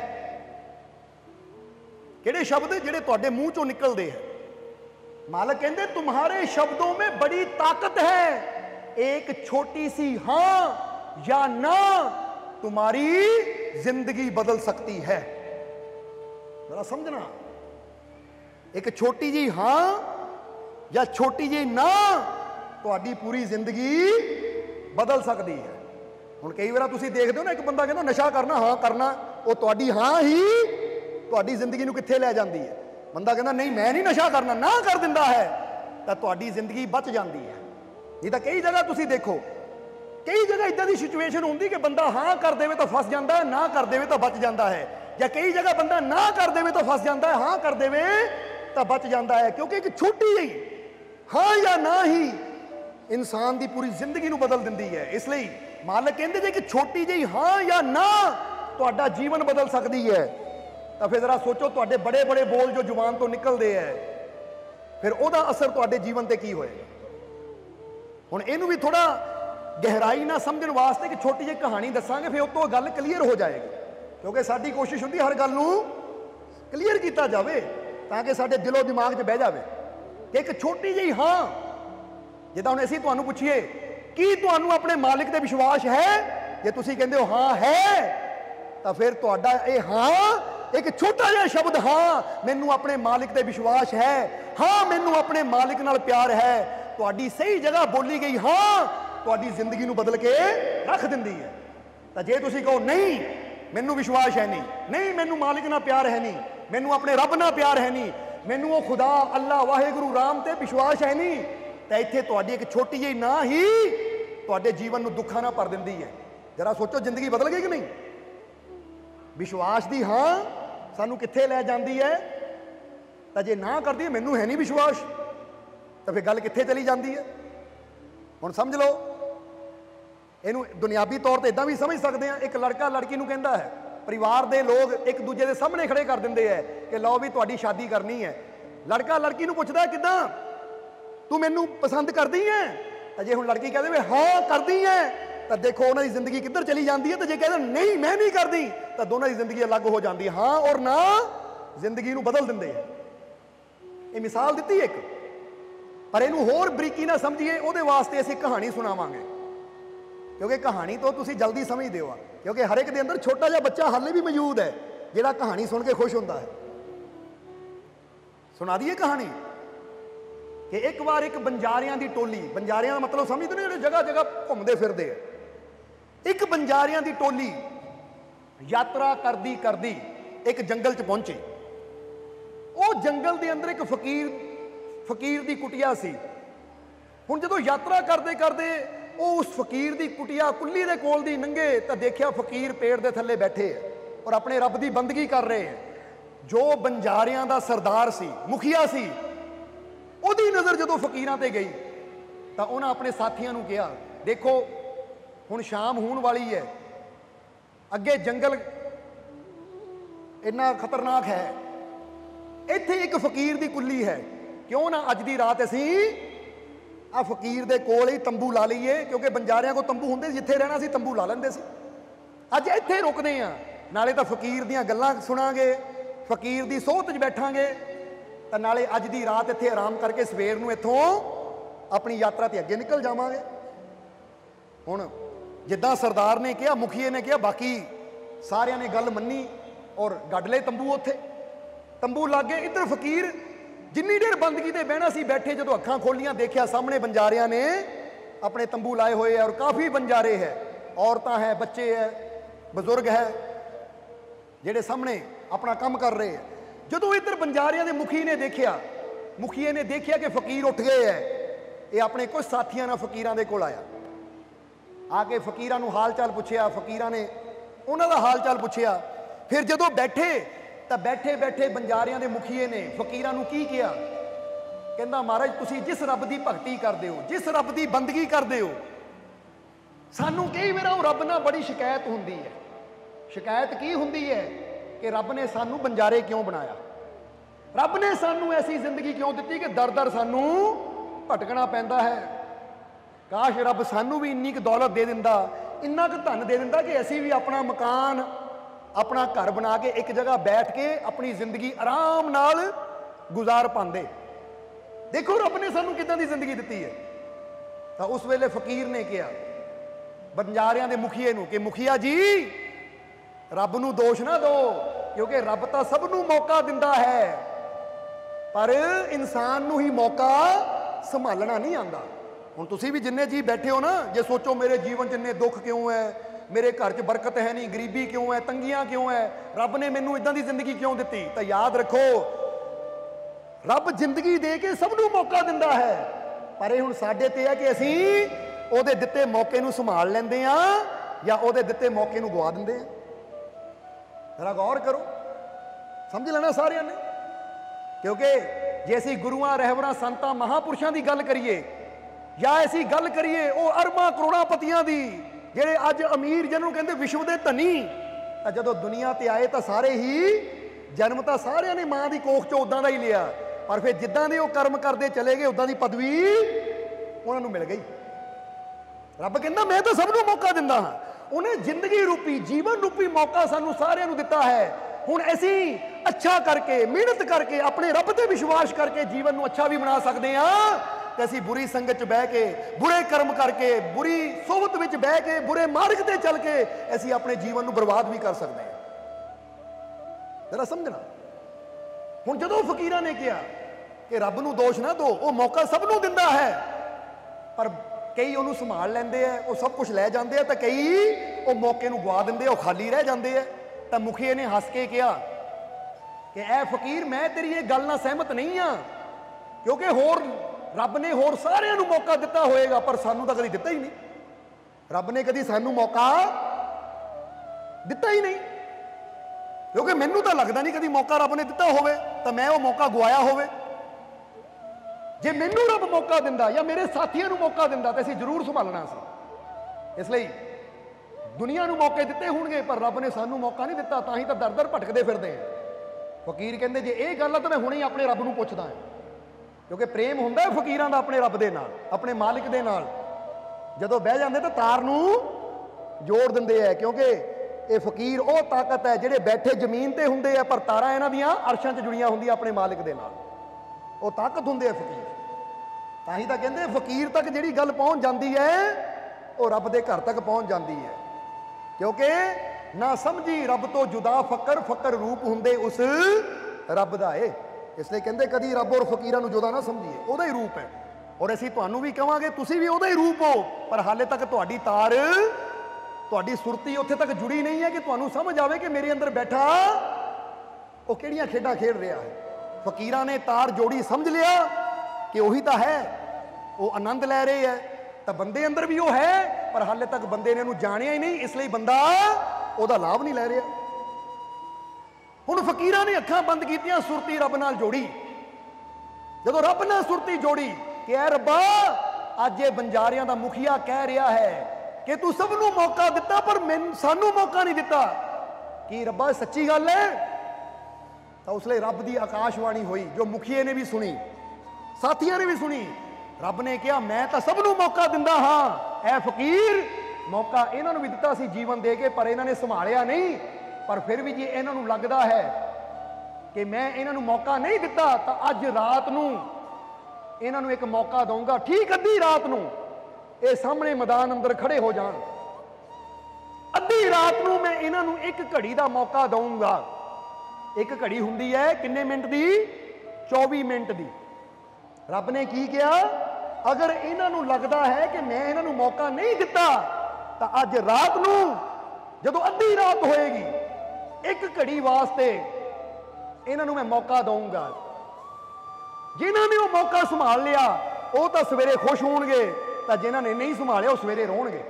किहड़े शब्द जिहड़े तुहाडे मूँह चों निकलदे है? मालिक कहते तुम्हारे शब्दों में बड़ी ताकत है, एक छोटी सी हाँ या ना तुम्हारी जिंदगी बदल सकती है। जरा समझना, एक छोटी जी हाँ या छोटी जी ना तुहाडी पूरी जिंदगी बदल सकती है। हुण कई बार तुसीं देखदे हो ना, एक बंदा कहना नशा करना, हाँ करना, वो तुहाडी हाँ ही तुहाडी जिंदगी नूं कित्थे लै जांदी है। बंदा कहना नहीं मैं नहीं नशा करना, ना कर दिंदा है, तो तुहाडी जिंदगी बच जाती है। नहीं तो कई जगह तुसीं देखो, कई जगह इदां दी सिचुएशन होंदी कि बंदा हाँ कर देवे तो फस जाता है, ना कर देवे तो बच जाता है, या कई जगह बंदा ना कर देवे तो फस जाता है, हाँ कर देवे तो बच जाता है। क्योंकि एक छोटी जी हाँ या ना ही इंसान की पूरी जिंदगी नूं बदल दिंदी है। इसलिए मालिक कहते जे कि छोटी जी हाँ या ना तुहाडा जीवन बदल सकती है। तो फिर जरा सोचो, तुहाडे बड़े बड़े बोल जो जुबान तो निकलते हैं, फिर ओदा असर तुहाडे जीवन ते की होएगा। हुण इहनूं भी थोड़ा गहराई ना समझण वास्ते कि छोटी जी कहानी दसांगे, फिर उस तो गल क्लीयर हो जाएगी। क्योंकि साडी कोशिश हुंदी हर गल नूं क्लीयर किया जाए, ताकि साडे दिलो दिमाग 'च बह जाए कि एक छोटी जी हाँ, जिद्दां हुण असीं तुहानूं पुछीए कि तुहानूं अपने मालिक ते विश्वास है, जे तुसीं कहंदे हो हाँ है, तो फिर तुहाडा इह हाँ एक छोटा जिहा शब्द हाँ मैनू अपने मालिक ते विश्वास है, हाँ मैनू अपने मालिक नाल प्यार है, तुहाडी सही जगह बोली गई हाँ तुहाडी जिंदगी नूं बदल के रख दिंदी है। तो जे तुसीं कहो नहीं मैनू विश्वास है नहीं, नहीं मैनू मालिक नाल प्यार है नहीं, मैनू अपने रब नाल प्यार है नहीं, मैनू वो खुदा अल्लाह वाहिगुरू राम ते विश्वास है नहीं, तो इत्थे तुहाडी एक छोटी जी ना ही तुहाडे जीवन नूं दुखां नाल भर दिंदी है। जरा सोचो, जिंदगी बदल गई कि नहीं? विश्वास दी हाँ सानू कित्थे लै जांदी है, तो जे ना करदी मैनू है नहीं विश्वास, तो फिर गल कित्थे चली जाती है? हुण समझ लो, इहनूं दुनियावी तौर पर इदां भी समझ सकते हैं। एक लड़का लड़की नूं कहंदा है, परिवार के लोग एक दूजे के सामने खड़े कर देंगे है कि लो भी तुहाडी शादी करनी है। लड़का लड़की नूं पुछदा किदां, तू मैनू पसंद करदी है? तो जे हुण लड़की कह दे हाँ करदी है, तो देखो उन्होंने जिंदगी किधर चली जाती है। तो जे कहते नहीं मैं नहीं करती, तो दोनों की जिंदगी अलग हो जाती है। हाँ और ना जिंदगी नूं बदल देंगे है। ये मिसाल दी एक, पर इनू होर बरीकी ना समझिए, वो वास्ते असीं कहानी सुनावांगे, क्योंकि कहानी तो तुसीं जल्दी समझदे हो, क्योंकि हर एक दे अंदर छोटा जिहा बच्चा हाले भी मौजूद है जिहड़ा कहानी सुन के खुश होंदा है। सुना दीए कहानी कि एक बार एक बंजारियां दी टोली, बंजारियां का मतलब समझदे ने, जिहड़े जगह जगह घूमते फिरदे है। एक बंजारियां दी टोली यात्रा करदी करदी एक जंगल च पहुंचे। वो जंगल के अंदर एक फकीर फकीर दी कुटिया सी। हुण जदों यात्रा करते करते वो उस फकीर दी कुटिया कुल्ली दे कोल दी लंघे, तो देखिया फकीर पेड़ दे थल्ले बैठे है और अपने रब दी बंदगी कर रहे हैं। जो बंजारियां दा सरदार सी, मुखिया सी, उहदी नज़र जदों फकीरां ते गई, तो उन्हें अपने साथियों नूं कहा, देखो हुण शाम होने वाली है, अगे जंगल इन्ना खतरनाक है, इत्थे एक फकीर दी कुल्ली है, क्यों ना अज दी रात असीं आ फकीर दे कोल ही तंबू ला लीए, क्योंकि बंजारियां को तंबू हुंदे, जिथे रहना सी तंबू ला लैंदे सी। अज इत्थे रुकदे आ, नाले तो फकीर दीयां गल्लां सुणांगे, फकीर दी सोहत च बैठांगे, तो नाले अज दी रात इत्थे आराम करके सवेर नूं इत्थों अपनी यात्रा ते अगे निकल जावांगे। हुण जिद्दां सरदार ने कहा, मुखिए ने कहा, बाकी सारियां ने गल मन्नी और गड्ड लए तंबू। उत्थे तंबू लागे, इधर फकीर जिन्नी देर बंदगी ते बहना सी बैठे, जदों अखां खोलियां देखिया सामने बंजारियां ने अपने तंबू लाए हुए है और काफ़ी बंजारे है, औरतां है, बच्चे है, बजुर्ग है, जिहड़े सामने अपना काम कर रहे हैं। जदों इधर बंजारियां दे मुखी ने देखिया, मुखिए ने देखिया कि फकीर उठ गए है, ये अपने कुछ साथियों नाल फकीरां दे कोल आया, आके फकीरां नूं हाल चाल पुछया, फकीरां ने उन्हां दा हाल चाल पुछया। फिर जदों बैठे तो बैठे बैठे बंजारियां दे मुखिए ने फकीरां नूं की किया, कहंदा महाराज तुसीं जिस रब दी भगती करदे हो, जिस रब दी बंदगी करदे हो, सानूं कई वार वो रब नाल बड़ी शिकायत हुंदी है। शिकायत की हुंदी है कि रब ने सानूं बंजारे क्यों बनाया, रब ने सानूं ऐसी जिंदगी क्यों दित्ती कि दर दर सानूं भटकना पैंदा है। काश रब सानूं भी इन्नी क दौलत दे दिंदा ਇੰਨਾ ਕੁ ਧਨ ਦੇ ਦਿੰਦਾ ਕਿ ਅਸੀਂ ਵੀ ਆਪਣਾ ਮਕਾਨ, ਆਪਣਾ ਘਰ ਬਣਾ ਕੇ ਇੱਕ ਜਗ੍ਹਾ ਬੈਠ ਕੇ ਆਪਣੀ ਜ਼ਿੰਦਗੀ ਆਰਾਮ ਨਾਲ ਗੁਜ਼ਾਰ ਪਾਉਂਦੇ। ਦੇਖੋ ਰੱਬ ਨੇ ਸਾਨੂੰ ਕਿੱਦਾਂ ਦੀ ਜ਼ਿੰਦਗੀ ਦਿੱਤੀ ਹੈ। ਤਾਂ ਉਸ ਵੇਲੇ ਫਕੀਰ ਨੇ ਕਿਹਾ ਬੰਜਾਰਿਆਂ ਦੇ ਮੁਖੀਏ ਨੂੰ ਕਿ ਮੁਖੀਆ ਜੀ, ਰੱਬ ਨੂੰ ਦੋਸ਼ ਨਾ ਦਿਓ, ਕਿਉਂਕਿ ਰੱਬ ਤਾਂ ਸਭ ਨੂੰ ਮੌਕਾ ਦਿੰਦਾ ਹੈ, ਪਰ ਇਨਸਾਨ ਨੂੰ ਹੀ ਮੌਕਾ ਸੰਭਾਲਣਾ ਨਹੀਂ ਆਉਂਦਾ। ਹੁਣ ਤੁਸੀਂ ਵੀ ਜਿੰਨੇ ਜੀ ਬੈਠੇ ਹੋ ਨਾ, ਜੇ ਸੋਚੋ ਮੇਰੇ ਜੀਵਨ 'ਚ ਇੰਨੇ ਦੁੱਖ ਕਿਉਂ ਹੈ, ਮੇਰੇ ਘਰ 'ਚ ਬਰਕਤ ਹੈ ਨਹੀਂ, ਗਰੀਬੀ ਕਿਉਂ ਹੈ, ਤੰਗੀਆਂ ਕਿਉਂ ਹੈ, ਰੱਬ ਨੇ ਮੈਨੂੰ ਇਦਾਂ ਦੀ ਜ਼ਿੰਦਗੀ ਕਿਉਂ ਦਿੱਤੀ, ਤਾਂ ਯਾਦ ਰੱਖੋ ਰੱਬ ਜ਼ਿੰਦਗੀ ਦੇ ਕੇ ਸਭ ਨੂੰ ਮੌਕਾ ਦਿੰਦਾ ਹੈ, ਪਰ ਇਹ ਹੁਣ ਸਾਡੇ ਤੇ ਹੈ ਕਿ ਅਸੀਂ ਉਹਦੇ ਦਿੱਤੇ ਮੌਕੇ ਨੂੰ ਸੰਭਾਲ ਲੈਂਦੇ ਆ ਜਾਂ ਉਹਦੇ ਦਿੱਤੇ ਮੌਕੇ ਨੂੰ ਗਵਾ ਦਿੰਦੇ ਆ। ਜਰਾ ਗੌਰ ਕਰੋ, ਸਮਝ ਲੈਣਾ ਸਾਰਿਆਂ ਨੇ। ਕਿਉਂਕਿ ਜੇ ਅਸੀਂ ਗੁਰੂਆਂ, ਰਹਿਬਰਾਂ, ਸੰਤਾਂ, ਮਹਾਂਪੁਰਸ਼ਾਂ ਦੀ ਗੱਲ ਕਰੀਏ ਜਾਂ ਅਸੀਂ ਗੱਲ ਕਰੀਏ ਉਹ ਅਰਬਾਂ ਕਰੋੜਾਂ ਪਤੀਆਂ ਦੀ, ਜਿਹੜੇ ਅੱਜ ਅਮੀਰ ਜਿਹਨੂੰ ਕਹਿੰਦੇ ਵਿਸ਼ਵ ਦੇ ਧਨੀ, ਤਾਂ ਜਦੋਂ ਦੁਨੀਆ ਤੇ ਆਏ ਤਾਂ ਸਾਰੇ ਹੀ ਜਨਮ ਤਾਂ ਸਾਰਿਆਂ ਨੇ ਮਾਂ ਦੀ ਕੋਖ 'ਚੋਂ ਉਦਾਂ ਦਾ ਹੀ ਲਿਆ, ਪਰ ਫਿਰ ਜਿੱਦਾਂ ਦੇ ਉਹ ਕਰਮ ਕਰਦੇ ਚਲੇ ਗਏ ਉਦਾਂ ਦੀ ਪਦਵੀ ਉਹਨਾਂ ਨੂੰ ਮਿਲ ਗਈ। ਰੱਬ ਕਹਿੰਦਾ ਮੈਂ ਤਾਂ ਸਭ ਨੂੰ ਮੌਕਾ ਦਿੰਦਾ ਹਾਂ। ਉਹਨੇ ਜ਼ਿੰਦਗੀ ਰੂਪੀ, ਜੀਵਨ ਰੂਪੀ ਮੌਕਾ ਸਾਨੂੰ ਸਾਰਿਆਂ ਨੂੰ ਦਿੱਤਾ ਹੈ। ਹੁਣ ਅਸੀਂ ਅੱਛਾ ਕਰਕੇ, ਮਿਹਨਤ ਕਰਕੇ, ਆਪਣੇ ਰੱਬ ਤੇ ਵਿਸ਼ਵਾਸ ਕਰਕੇ ਜੀਵਨ ਨੂੰ ਅੱਛਾ ਵੀ ਬਣਾ ਸਕਦੇ ਹਾਂ, ਤੇ ਅਸੀਂ ਬੁਰੀ ਸੰਗਤ 'ਚ ਬਹਿ ਕੇ, ਬੁਰੇ ਕਰਮ ਕਰਕੇ, ਬੁਰੀ ਸੋਬਤ ਵਿੱਚ ਬਹਿ ਕੇ, ਬੁਰੇ ਮਾਰਗ ਤੇ ਚੱਲ ਕੇ ਅਸੀਂ ਆਪਣੇ ਜੀਵਨ ਨੂੰ ਬਰਬਾਦ ਵੀ ਕਰ ਸਕਦੇ ਹਾਂ। ਜਰਾ ਸਮਝਣਾ। ਹੁਣ ਜਦੋਂ ਫਕੀਰਾਂ ਨੇ ਕਿਹਾ ਕਿ ਰੱਬ ਨੂੰ ਦੋਸ਼ ਨਾ ਦਿਓ, ਉਹ ਮੌਕਾ ਸਭ ਨੂੰ ਦਿੰਦਾ ਹੈ, ਪਰ ਕਈ ਉਹਨੂੰ ਸੰਭਾਲ ਲੈਂਦੇ ਆ, ਉਹ ਸਭ ਕੁਝ ਲੈ ਜਾਂਦੇ ਆ, ਤਾਂ ਕਈ ਉਹ ਮੌਕੇ ਨੂੰ ਗਵਾ ਦਿੰਦੇ ਆ, ਉਹ ਖਾਲੀ ਰਹਿ ਜਾਂਦੇ ਆ। ਤਾਂ ਮੁਖੀਏ ਨੇ ਹੱਸ ਕੇ ਕਿਹਾ ਕਿ ਐ ਫਕੀਰ, ਮੈਂ ਤੇਰੀ ਇਹ ਗੱਲ ਨਾਲ ਸਹਿਮਤ ਨਹੀਂ ਆ, ਕਿਉਂਕਿ ਹੋਰ ਰੱਬ ਨੇ ਹੋਰ ਸਾਰਿਆਂ ਨੂੰ ਮੌਕਾ ਦਿੱਤਾ ਹੋਏਗਾ, ਪਰ ਸਾਨੂੰ ਤਾਂ ਕਦੀ ਦਿੱਤਾ ਹੀ ਨਹੀਂ। ਰੱਬ ਨੇ ਕਦੀ ਸਾਨੂੰ ਮੌਕਾ ਦਿੱਤਾ ਹੀ ਨਹੀਂ, ਕਿਉਂਕਿ ਮੈਨੂੰ ਤਾਂ ਲੱਗਦਾ ਨਹੀਂ ਕਦੀ ਮੌਕਾ ਰੱਬ ਨੇ ਦਿੱਤਾ ਹੋਵੇ ਤਾਂ ਮੈਂ ਉਹ ਮੌਕਾ ਗਵਾਇਆ ਹੋਵੇ। ਜੇ ਮੈਨੂੰ ਰੱਬ ਮੌਕਾ ਦਿੰਦਾ ਜਾਂ ਮੇਰੇ ਸਾਥੀਆਂ ਨੂੰ ਮੌਕਾ ਦਿੰਦਾ ਤਾਂ ਅਸੀਂ ਜ਼ਰੂਰ ਸੰਭਾਲਣਾ ਸੀ। ਇਸ ਲਈ ਦੁਨੀਆ ਨੂੰ ਮੌਕੇ ਦਿੱਤੇ ਹੋਣਗੇ, ਪਰ ਰੱਬ ਨੇ ਸਾਨੂੰ ਮੌਕਾ ਨਹੀਂ ਦਿੱਤਾ, ਤਾਂ ਹੀ ਤਾਂ ਦਰ ਦਰ ਭਟਕਦੇ ਫਿਰਦੇ ਆ। ਫਕੀਰ ਕਹਿੰਦੇ ਜੇ ਇਹ ਗੱਲ ਆ ਤਾਂ ਮੈਂ ਹੁਣੇ ਹੀ ਆਪਣੇ ਰੱਬ ਨੂੰ ਪੁੱਛਦਾ ਹਾਂ, ਕਿਉਂਕਿ ਪ੍ਰੇਮ ਹੁੰਦਾ ਫਕੀਰਾਂ ਦਾ ਆਪਣੇ ਰੱਬ ਦੇ ਨਾਲ, ਆਪਣੇ ਮਾਲਿਕ ਦੇ ਨਾਲ। ਜਦੋਂ ਬਹਿ ਜਾਂਦੇ ਤਾਂ ਤਾਰ ਨੂੰ ਜੋੜ ਦਿੰਦੇ ਆ, ਕਿਉਂਕਿ ਇਹ ਫਕੀਰ ਉਹ ਤਾਕਤ ਹੈ ਜਿਹੜੇ ਬੈਠੇ ਜ਼ਮੀਨ ਤੇ ਹੁੰਦੇ ਆ, ਪਰ ਤਾਰਾਂ ਇਹਨਾਂ ਦੀਆਂ ਅਰਸ਼ਾਂ 'ਚ ਜੁੜੀਆਂ ਹੁੰਦੀਆਂ ਆਪਣੇ ਮਾਲਿਕ ਦੇ ਨਾਲ। ਉਹ ਤਾਕਤ ਹੁੰਦੇ ਆ ਫਕੀਰ। ਤਾਂ ਹੀ ਤਾਂ ਕਹਿੰਦੇ ਫਕੀਰ ਤੱਕ ਜਿਹੜੀ ਗੱਲ ਪਹੁੰਚ ਜਾਂਦੀ ਹੈ ਉਹ ਰੱਬ ਦੇ ਘਰ ਤੱਕ ਪਹੁੰਚ ਜਾਂਦੀ ਹੈ, ਕਿਉਂਕਿ ਨਾ ਸਮਝੀ ਰੱਬ ਤੋਂ ਜੁਦਾ ਫਕਰ, ਫਕਰ ਰੂਪ ਹੁੰਦੇ ਉਸ ਰੱਬ ਦਾ ਏ। ਇਸ ਲਈ ਕਹਿੰਦੇ ਕਦੀ ਰੱਬ ਔਰ ਫਕੀਰਾਂ ਨੂੰ ਜੁਦਾ ਨਾ ਸਮਝੀਏ, ਉਹਦਾ ਹੀ ਰੂਪ ਹੈ। ਔਰ ਅਸੀਂ ਤੁਹਾਨੂੰ ਵੀ ਕਹਾਂਗੇ ਤੁਸੀਂ ਵੀ ਉਹਦਾ ਹੀ ਰੂਪ ਹੋ, ਪਰ ਹਾਲੇ ਤੱਕ ਤੁਹਾਡੀ ਤਾਰ, ਤੁਹਾਡੀ ਸੁਰਤੀ ਉੱਥੇ ਤੱਕ ਜੁੜੀ ਨਹੀਂ ਹੈ ਕਿ ਤੁਹਾਨੂੰ ਸਮਝ ਆਵੇ ਕਿ ਮੇਰੇ ਅੰਦਰ ਬੈਠਾ ਉਹ ਕਿਹੜੀਆਂ ਖੇਡਾਂ ਖੇਡ ਰਿਹਾ ਹੈ। ਫਕੀਰਾਂ ਨੇ ਤਾਰ ਜੋੜੀ, ਸਮਝ ਲਿਆ ਕਿ ਉਹੀ ਤਾਂ ਹੈ, ਉਹ ਆਨੰਦ ਲੈ ਰਹੇ ਹੈ, ਤਾਂ ਬੰਦੇ ਅੰਦਰ ਵੀ ਉਹ ਹੈ, ਪਰ ਹਾਲੇ ਤੱਕ ਬੰਦੇ ਨੇ ਇਹਨੂੰ ਜਾਣਿਆ ਹੀ ਨਹੀਂ, ਇਸ ਲਈ ਬੰਦਾ ਉਹਦਾ ਲਾਭ ਨਹੀਂ ਲੈ ਰਿਹਾ। ਹੁਣ ਫਕੀਰਾਂ ਨੇ ਅੱਖਾਂ ਬੰਦ ਕੀਤੀਆਂ, ਸੁਰਤੀ ਰੱਬ ਨਾਲ ਜੋੜੀ। ਜਦੋਂ ਰੱਬ ਨਾਲ ਸੁਰਤੀ ਜੋੜੀ ਕਿ ਐ ਰੱਬਾ, ਅੱਜ ਇਹ ਬੰਜਾਰਿਆਂ ਦਾ ਮੁਖੀਆ ਕਹਿ ਰਿਹਾ ਹੈ ਕਿ ਤੂੰ ਸਭ ਨੂੰ ਮੌਕਾ ਦਿੱਤਾ ਪਰ ਮੈਨੂੰ, ਸਾਨੂੰ ਮੌਕਾ ਨਹੀਂ ਦਿੱਤਾ, ਕੀ ਰੱਬਾ ਸੱਚੀ ਗੱਲ ਹੈ? ਤਾਂ ਉਸ ਲਈ ਰੱਬ ਦੀ ਆਕਾਸ਼ਵਾਣੀ ਹੋਈ, ਜੋ ਮੁਖੀਏ ਨੇ ਵੀ ਸੁਣੀ, ਸਾਥੀਆਂ ਨੇ ਵੀ ਸੁਣੀ। ਰੱਬ ਨੇ ਕਿਹਾ ਮੈਂ ਤਾਂ ਸਭ ਨੂੰ ਮੌਕਾ ਦਿੰਦਾ ਹਾਂ, ਐ ਫਕੀਰ ਮੌਕਾ ਇਹਨਾਂ ਨੂੰ ਵੀ ਦਿੱਤਾ ਸੀ ਜੀਵਨ ਦੇ ਕੇ, ਪਰ ਇਹਨਾਂ ਨੇ ਸੰਭਾਲਿਆ ਨਹੀਂ। ਪਰ ਫਿਰ ਵੀ ਜੇ ਇਹਨਾਂ ਨੂੰ ਲੱਗਦਾ ਹੈ ਕਿ ਮੈਂ ਇਹਨਾਂ ਨੂੰ ਮੌਕਾ ਨਹੀਂ ਦਿੱਤਾ, ਤਾਂ ਅੱਜ ਰਾਤ ਨੂੰ ਇਹਨਾਂ ਨੂੰ ਇੱਕ ਮੌਕਾ ਦਊਂਗਾ। ਠੀਕ ਅੱਧੀ ਰਾਤ ਨੂੰ ਇਹ ਸਾਹਮਣੇ ਮੈਦਾਨ ਅੰਦਰ ਖੜੇ ਹੋ ਜਾਣ, ਅੱਧੀ ਰਾਤ ਨੂੰ ਮੈਂ ਇਹਨਾਂ ਨੂੰ ਇੱਕ ਘੜੀ ਦਾ ਮੌਕਾ ਦਊਂਗਾ। ਇੱਕ ਘੜੀ ਹੁੰਦੀ ਹੈ ਕਿੰਨੇ ਮਿੰਟ ਦੀ? ਚੌਵੀ ਮਿੰਟ ਦੀ। ਰੱਬ ਨੇ ਕੀ ਕਿਹਾ? ਅਗਰ ਇਹਨਾਂ ਨੂੰ ਲੱਗਦਾ ਹੈ ਕਿ ਮੈਂ ਇਹਨਾਂ ਨੂੰ ਮੌਕਾ ਨਹੀਂ ਦਿੱਤਾ, ਤਾਂ ਅੱਜ ਰਾਤ ਨੂੰ ਜਦੋਂ ਅੱਧੀ ਰਾਤ ਹੋਏਗੀ, ਇੱਕ ਘੜੀ ਵਾਸਤੇ ਇਹਨਾਂ ਨੂੰ ਮੈਂ ਮੌਕਾ ਦਊਂਗਾ। ਜਿਨ੍ਹਾਂ ਨੇ ਉਹ ਮੌਕਾ ਸੰਭਾਲ ਲਿਆ ਉਹ ਤਾਂ ਸਵੇਰੇ ਖੁਸ਼ ਹੋਣਗੇ, ਤਾਂ ਜਿਨ੍ਹਾਂ ਨੇ ਨਹੀਂ ਸੰਭਾਲਿਆ ਉਹ ਸਵੇਰੇ ਰੋਣਗੇ।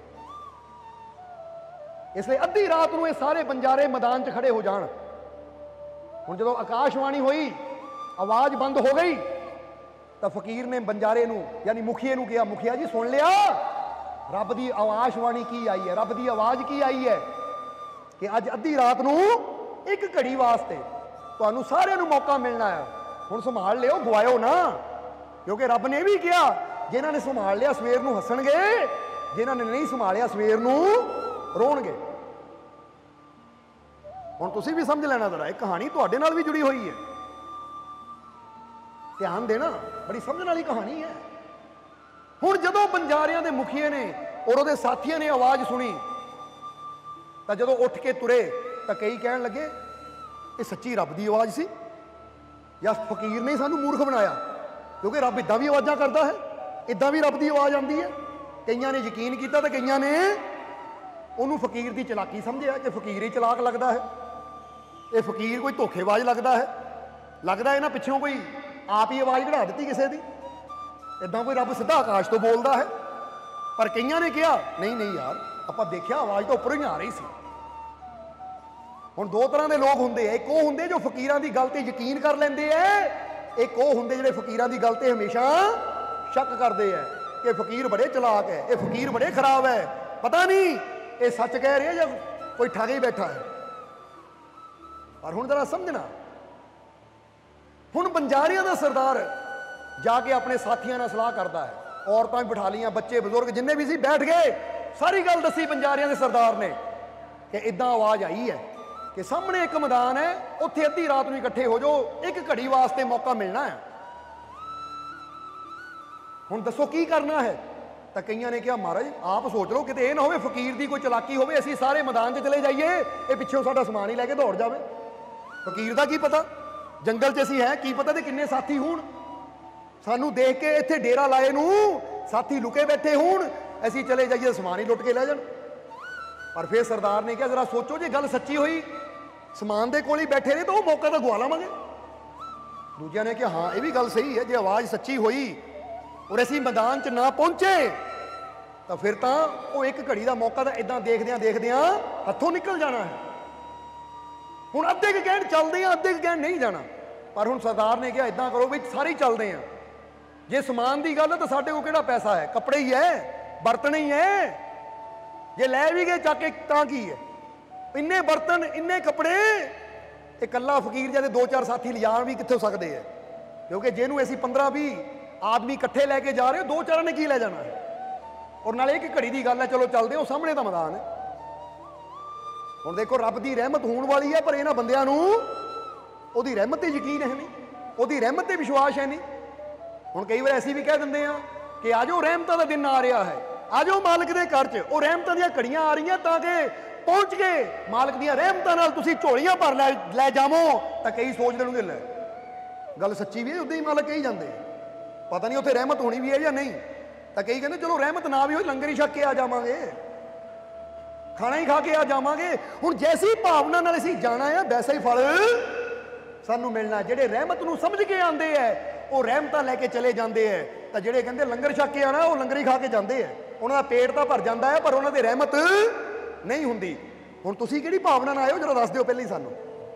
ਇਸ ਲਈ ਅੱਧੀ ਰਾਤ ਨੂੰ ਇਹ ਸਾਰੇ ਬੰਜਾਰੇ ਮੈਦਾਨ 'ਚ ਖੜੇ ਹੋ ਜਾਣ। ਹੁਣ ਜਦੋਂ ਆਕਾਸ਼ਵਾਣੀ ਹੋਈ, ਆਵਾਜ਼ ਬੰਦ ਹੋ ਗਈ, ਤਾਂ ਫਕੀਰ ਨੇ ਬੰਜਾਰੇ ਨੂੰ ਯਾਨੀ ਮੁਖੀਏ ਨੂੰ ਕਿਹਾ, ਮੁਖੀਆ ਜੀ ਸੁਣ ਲਿਆ ਰੱਬ ਦੀ ਆਕਾਸ਼ਵਾਣੀ ਕੀ ਆਈ ਹੈ, ਰੱਬ ਦੀ ਆਵਾਜ਼ ਕੀ ਆਈ ਹੈ ਕਿ ਅੱਜ ਅੱਧੀ ਰਾਤ ਨੂੰ ਇੱਕ ਘੜੀ ਵਾਸਤੇ ਤੁਹਾਨੂੰ ਸਾਰਿਆਂ ਨੂੰ ਮੌਕਾ ਮਿਲਣਾ ਹੈ। ਹੁਣ ਸੰਭਾਲ ਲਿਓ, ਗਵਾਇਓ ਨਾ, ਕਿਉਂਕਿ ਰੱਬ ਨੇ ਵੀ ਕਿਹਾ ਜਿਨ੍ਹਾਂ ਨੇ ਸੰਭਾਲ ਲਿਆ ਸਵੇਰ ਨੂੰ ਹੱਸਣਗੇ, जिन्हां ने नहीं संभालिया सवेर नूं रोणगे। हुण तुसीं भी समझ लैना जरा, एक कहानी तुहाडे नाल भी जुड़ी हुई है, ध्यान देना, बड़ी समझण वाली कहानी है। हुण जदों बंजारियां दे मुखिए ने और उहदे साथियां ने आवाज़ सुनी तां जदों उठ के तुरे तां कई कहण लगे ये सच्ची रब दी आवाज़ सी या फकीर ने सानूं मूर्ख बनाया, क्योंकि रब इदां भी आवाज़ां करदा है, इदां भी रब दी आवाज़ आंदी है। कईयां ने यकीन किया तो कईयां ने उन्होंने फकीर की चलाकी समझिया कि फकीर ही चलाक लगता है, ये फकीर कोई धोखेबाज लगता है, लगता है इन्हां पिछों कोई आप ही आवाज़ कढ़ा दी किसी की, इदां कोई रब सीधा आकाश तो बोलता है। पर कईयां ने कहा नहीं नहीं यार, आपां देखिया आवाज़ तो उपरों ही आ रही सी। हुण दो तरह के लोग होंदे, एक वो होंदे जो फकीरां दी गल ते यकीन कर लैंदे है, एक वो होंदे जिहड़े फकीरां दी गल ते हमेशा शक करते हैं कि फकीर बड़े चलाक है, ये फकीर बड़े खराब है, पता नहीं ये सच कह रहे हैं या कोई ठग ही बैठा है। पर हुण जरा समझना, हुण बंजारियां दा सरदार जाके अपने साथियों नाल सलाह करता है, औरतां भी बिठा लियां, बच्चे बजुर्ग जिन्ने भी सी बैठ गए, सारी गल दसी बंजारियां दे सरदार ने कि इदां आवाज़ आई है कि सामने एक मैदान है, उत्थे अद्धी रात नूं इकट्ठे हो जाओ, एक घड़ी वास्ते मौका मिलना है, हुण दसो की करना है। तो कईयां ने कहा महाराज आप सोच लो किते ना होवे फकीर की कोई चलाकी होवे, असीं सारे मैदान च चले जाइए, ये पिछों साडा समान ही लैके दौड़ जावे, फकीर दा की पता, जंगल च असीं है की पता ते किन्ने साथी होण, सानू देख के इत्थे डेरा लाए नूं साथी लुके बैठे होण, असीं चले जाइए समान ही लुट के लै जाण। पर फिर सरदार ने कहा जरा सोचो जे गल सच्ची हुई, समान दे कोल ही बैठे रहे तो वो मौका तो गवा लवांगे। दूजिया ने कहा हाँ ये भी गल सही है, जे आवाज़ सच्ची हुई और असीं मैदान च ना पहुंचे तो फिर तो वो एक घड़ी का मौका तो इदां देखदियां देखदियां हथों निकल जाना है। हुण अद्धे क कहण चलदे हैं, अद्धे क कहण नहीं जाना, पर हुण सरदार ने कहा इदां करो भी सारे ही चलदे हैं, जे समान की गल है तो साडे कोल किहड़ा पैसा है, कपड़े ही है, बर्तन ही है, जे लै भी गए चक के तां की है, इन्ने बर्तन इन्ने कपड़े इकल्ला फकीर जैसे दो चार साथी लिजा भी कित्थों सकते हैं, क्योंकि जिन्होंने असीं पंद्रह भी आदमी इकट्ठे लैके जा रहे हो, दो चार ने की लै जाना है, और नाले एक घड़ी की गल है, चलो चलते हो, सामने का मैदान है। हुण देखो रब की रहमत होने वाली है, पर इन्हां बंदियां नूं उहदी रहमत ते यकीन है नहीं, उहदी रहमत ते विश्वास है नहीं। हुण कई बार ऐसी भी कह दिंदे आ कि आ जाओ रहमतां दा दिन आ रहा है, आ जाओ मालिक दे घर च, वो रहमतां दीयां घड़ियां आ रही ताकि पहुंच गए मालिक दीयां रहमतां नाल तुसीं झोलियां भर लै लै जावो, तो कई सोचदे होणगे लै गल सच्ची भी है, उद्दां ही मालिक कही जांदे, पता नहीं उत्थे रहमत होनी भी है या नहीं, तो कई कहते चलो रहमत ना भी हो, लंगर ही छक के आ जावांगे, खाना ही खा के आ जावांगे। हुण जैसी भावना नाल असीं जाना है वैसा ही फल सानू मिलना। जिहड़े रहमत नूं समझ के आंदे है वो रहमतां लैके चले जांदे है, तो जिहड़े कहंदे लंगर छक के आना वो लंगर ही खा के जांदे है, उन्हां दा पेट तां भर जांदा है पर उन्हां दी रहमत नहीं हुंदी। हुण तुसीं किहड़ी भावना नाल आए हो जरा दस दिओ पहले ही सानू,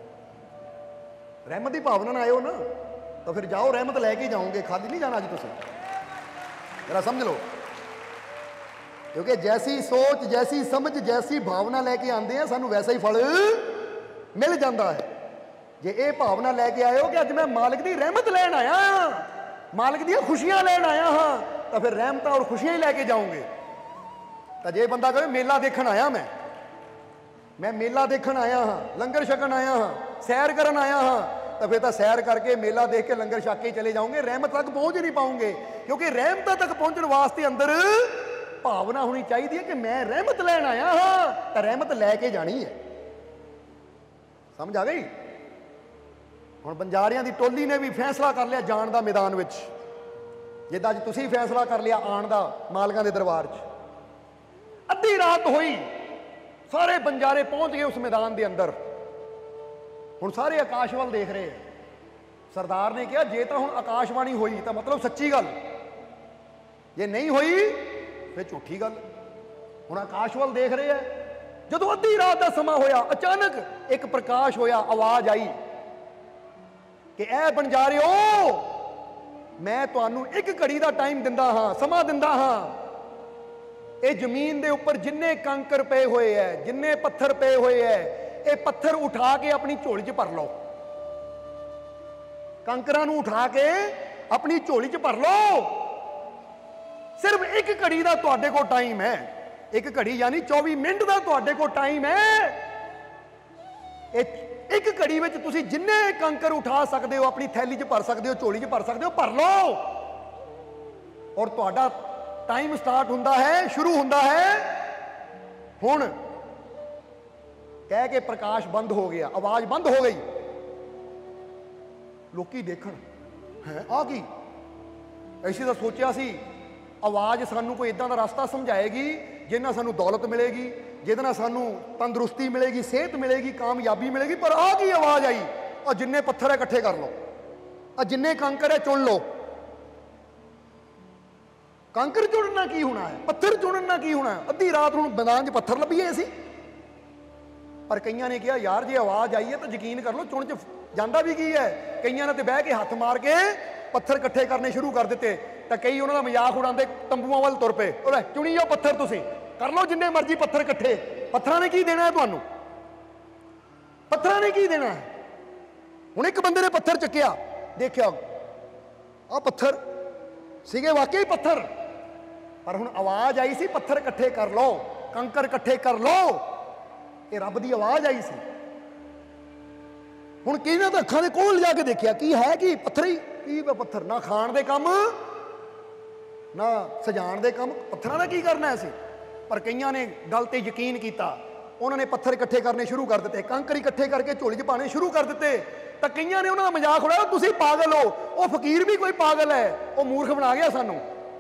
रहमत की भावना नाल आए हो ना, तो फिर जाओ रहमत लैके जाओगे, खाली नहीं जाना अज तुसीं, जरा समझ लो, क्योंकि जैसी सोच जैसी समझ जैसी भावना लैके आते हैं सानू वैसा ही फल मिल जाता है। जे ये भावना लैके आए हो कि अज मैं मालिक की रहमत लैन आया हाँ, मालिक दी खुशियां लैन आया हाँ, तो फिर रहमत और खुशियां ही लैके जाओगे। तो जे बंदा कहे मेला देखण आया मैं मैं मेला देखण आया हाँ, लंगर छकन आया हाँ, सैर करन आया हाँ, तो फिर तो सैर करके मेला देख के लंगर छक के चले जाओगे, रहमत तक पहुंच ही नहीं पाओगे, क्योंकि रहमत तक पहुंचने वास्ते अंदर भावना होनी चाहिए है कि मैं रहमत लैन आया हाँ, तो रहमत लैके जानी है। समझ आ गई? हुण बंजारियां दी टोली ने भी फैसला कर लिया जाण दा मैदान विच, जिद्दां अज तुसीं फैसला कर लिया आण दा मालिकां दे दरबार च। अद्धी रात होई, सारे बंजारे पहुंच गए उस मैदान के अंदर। हुण सारे आकाश वल देख रहे हैं। सरदार ने कहा जे तो हुण आकाशवाणी हुई तो मतलब सच्ची गल, जे नहीं हुई फिर झूठी गल। हुण आकाश वल देख रहे हैं। जदों अद्धी रात का समा होया, अचानक एक प्रकाश होया, आवाज आई कि ऐ बंजारिओ, मैं तुहानू एक घड़ी का टाइम दिंदा हाँ, समा दिंदा हाँ, ये जमीन के उपर जिन्ने कंकर पे हुए है, जिन्ने पत्थर पे हुए है, ये पत्थर उठा के अपनी झोली च भर लो, कंकरां नूं उठा के अपनी झोली च भर लो। सिर्फ एक घड़ी का तुहाडे कोल टाइम है, एक घड़ी यानी चौबी मिनट का तुहाडे कोल टाइम है। एक घड़ी में तुसीं जिन्ने कंकर उठा सकते हो अपनी थैली च भर सकते हो, झोली च भर सकते हो, भर लो। और तुहाडा टाइम स्टार्ट हुंदा है, शुरू हुंदा है हुण। कह के प्रकाश बंद हो गया, आवाज बंद हो गई। लोकी देखण है आ की ऐसी तो सोचिया सी आवाज सानू कोई इदां दा रास्ता समझाएगी जिहदे नाल सानू दौलत मिलेगी, जिहदे नाल सानू तंदुरुस्ती मिलेगी, सेहत मिलेगी, कामयाबी मिलेगी। पर आ की आवाज आई, और जिन्ने पत्थर है इकट्ठे कर लो, और जिन्ने कंकर है चुन लो। कंकर चुनना की होना है, पत्थर चुनना की होना है। अद्धी रात हुण मैदान च पत्थर लभीए असीं। पर कईयां ने कहा यार जे आवाज आई है तो यकीन कर लो चुन च जांदा भी की है। कईयां ने तो बह के हथ मार के पत्थर इकट्ठे करने शुरू कर दिते। तो कई उन्होंने मजाक उड़ाते तंबूआं वाल तुर पे, चुनी जाओ पत्थर, तुसीं कर लो जिन्ने मर्जी पत्थर इकट्ठे। पत्थरां ने की देना है तुहानूं, पत्थरां ने की देना है। हुण एक बंदे ने पत्थर चुक्या, देखिया आ पत्थर सीगे, वाकई पत्थर। पर हुण आवाज आई सी पत्थर इकट्ठे कर लो, कंकर इकट्ठे कर लो। ये रब दी आवाज आई सी। हुण किहने तां अखां दे कोल जाके देखिया की है कि पत्थर ही की पत्थर, ना खाण दे काम ना सजाण दे काम, पत्थरां दा की करना असीं। पर कईयां ने गल ते यकीन किया, उन्होंने पत्थर इकट्ठे करने शुरू कर दिते, कंकर इकट्ठे करके झोली च पाने शुरू कर दिते। तो कईयां ने उन्होंने मजाक उड़ाया तुसीं पागल हो, वो फकीर भी कोई पागल है, वो मूर्ख बना गया सानू।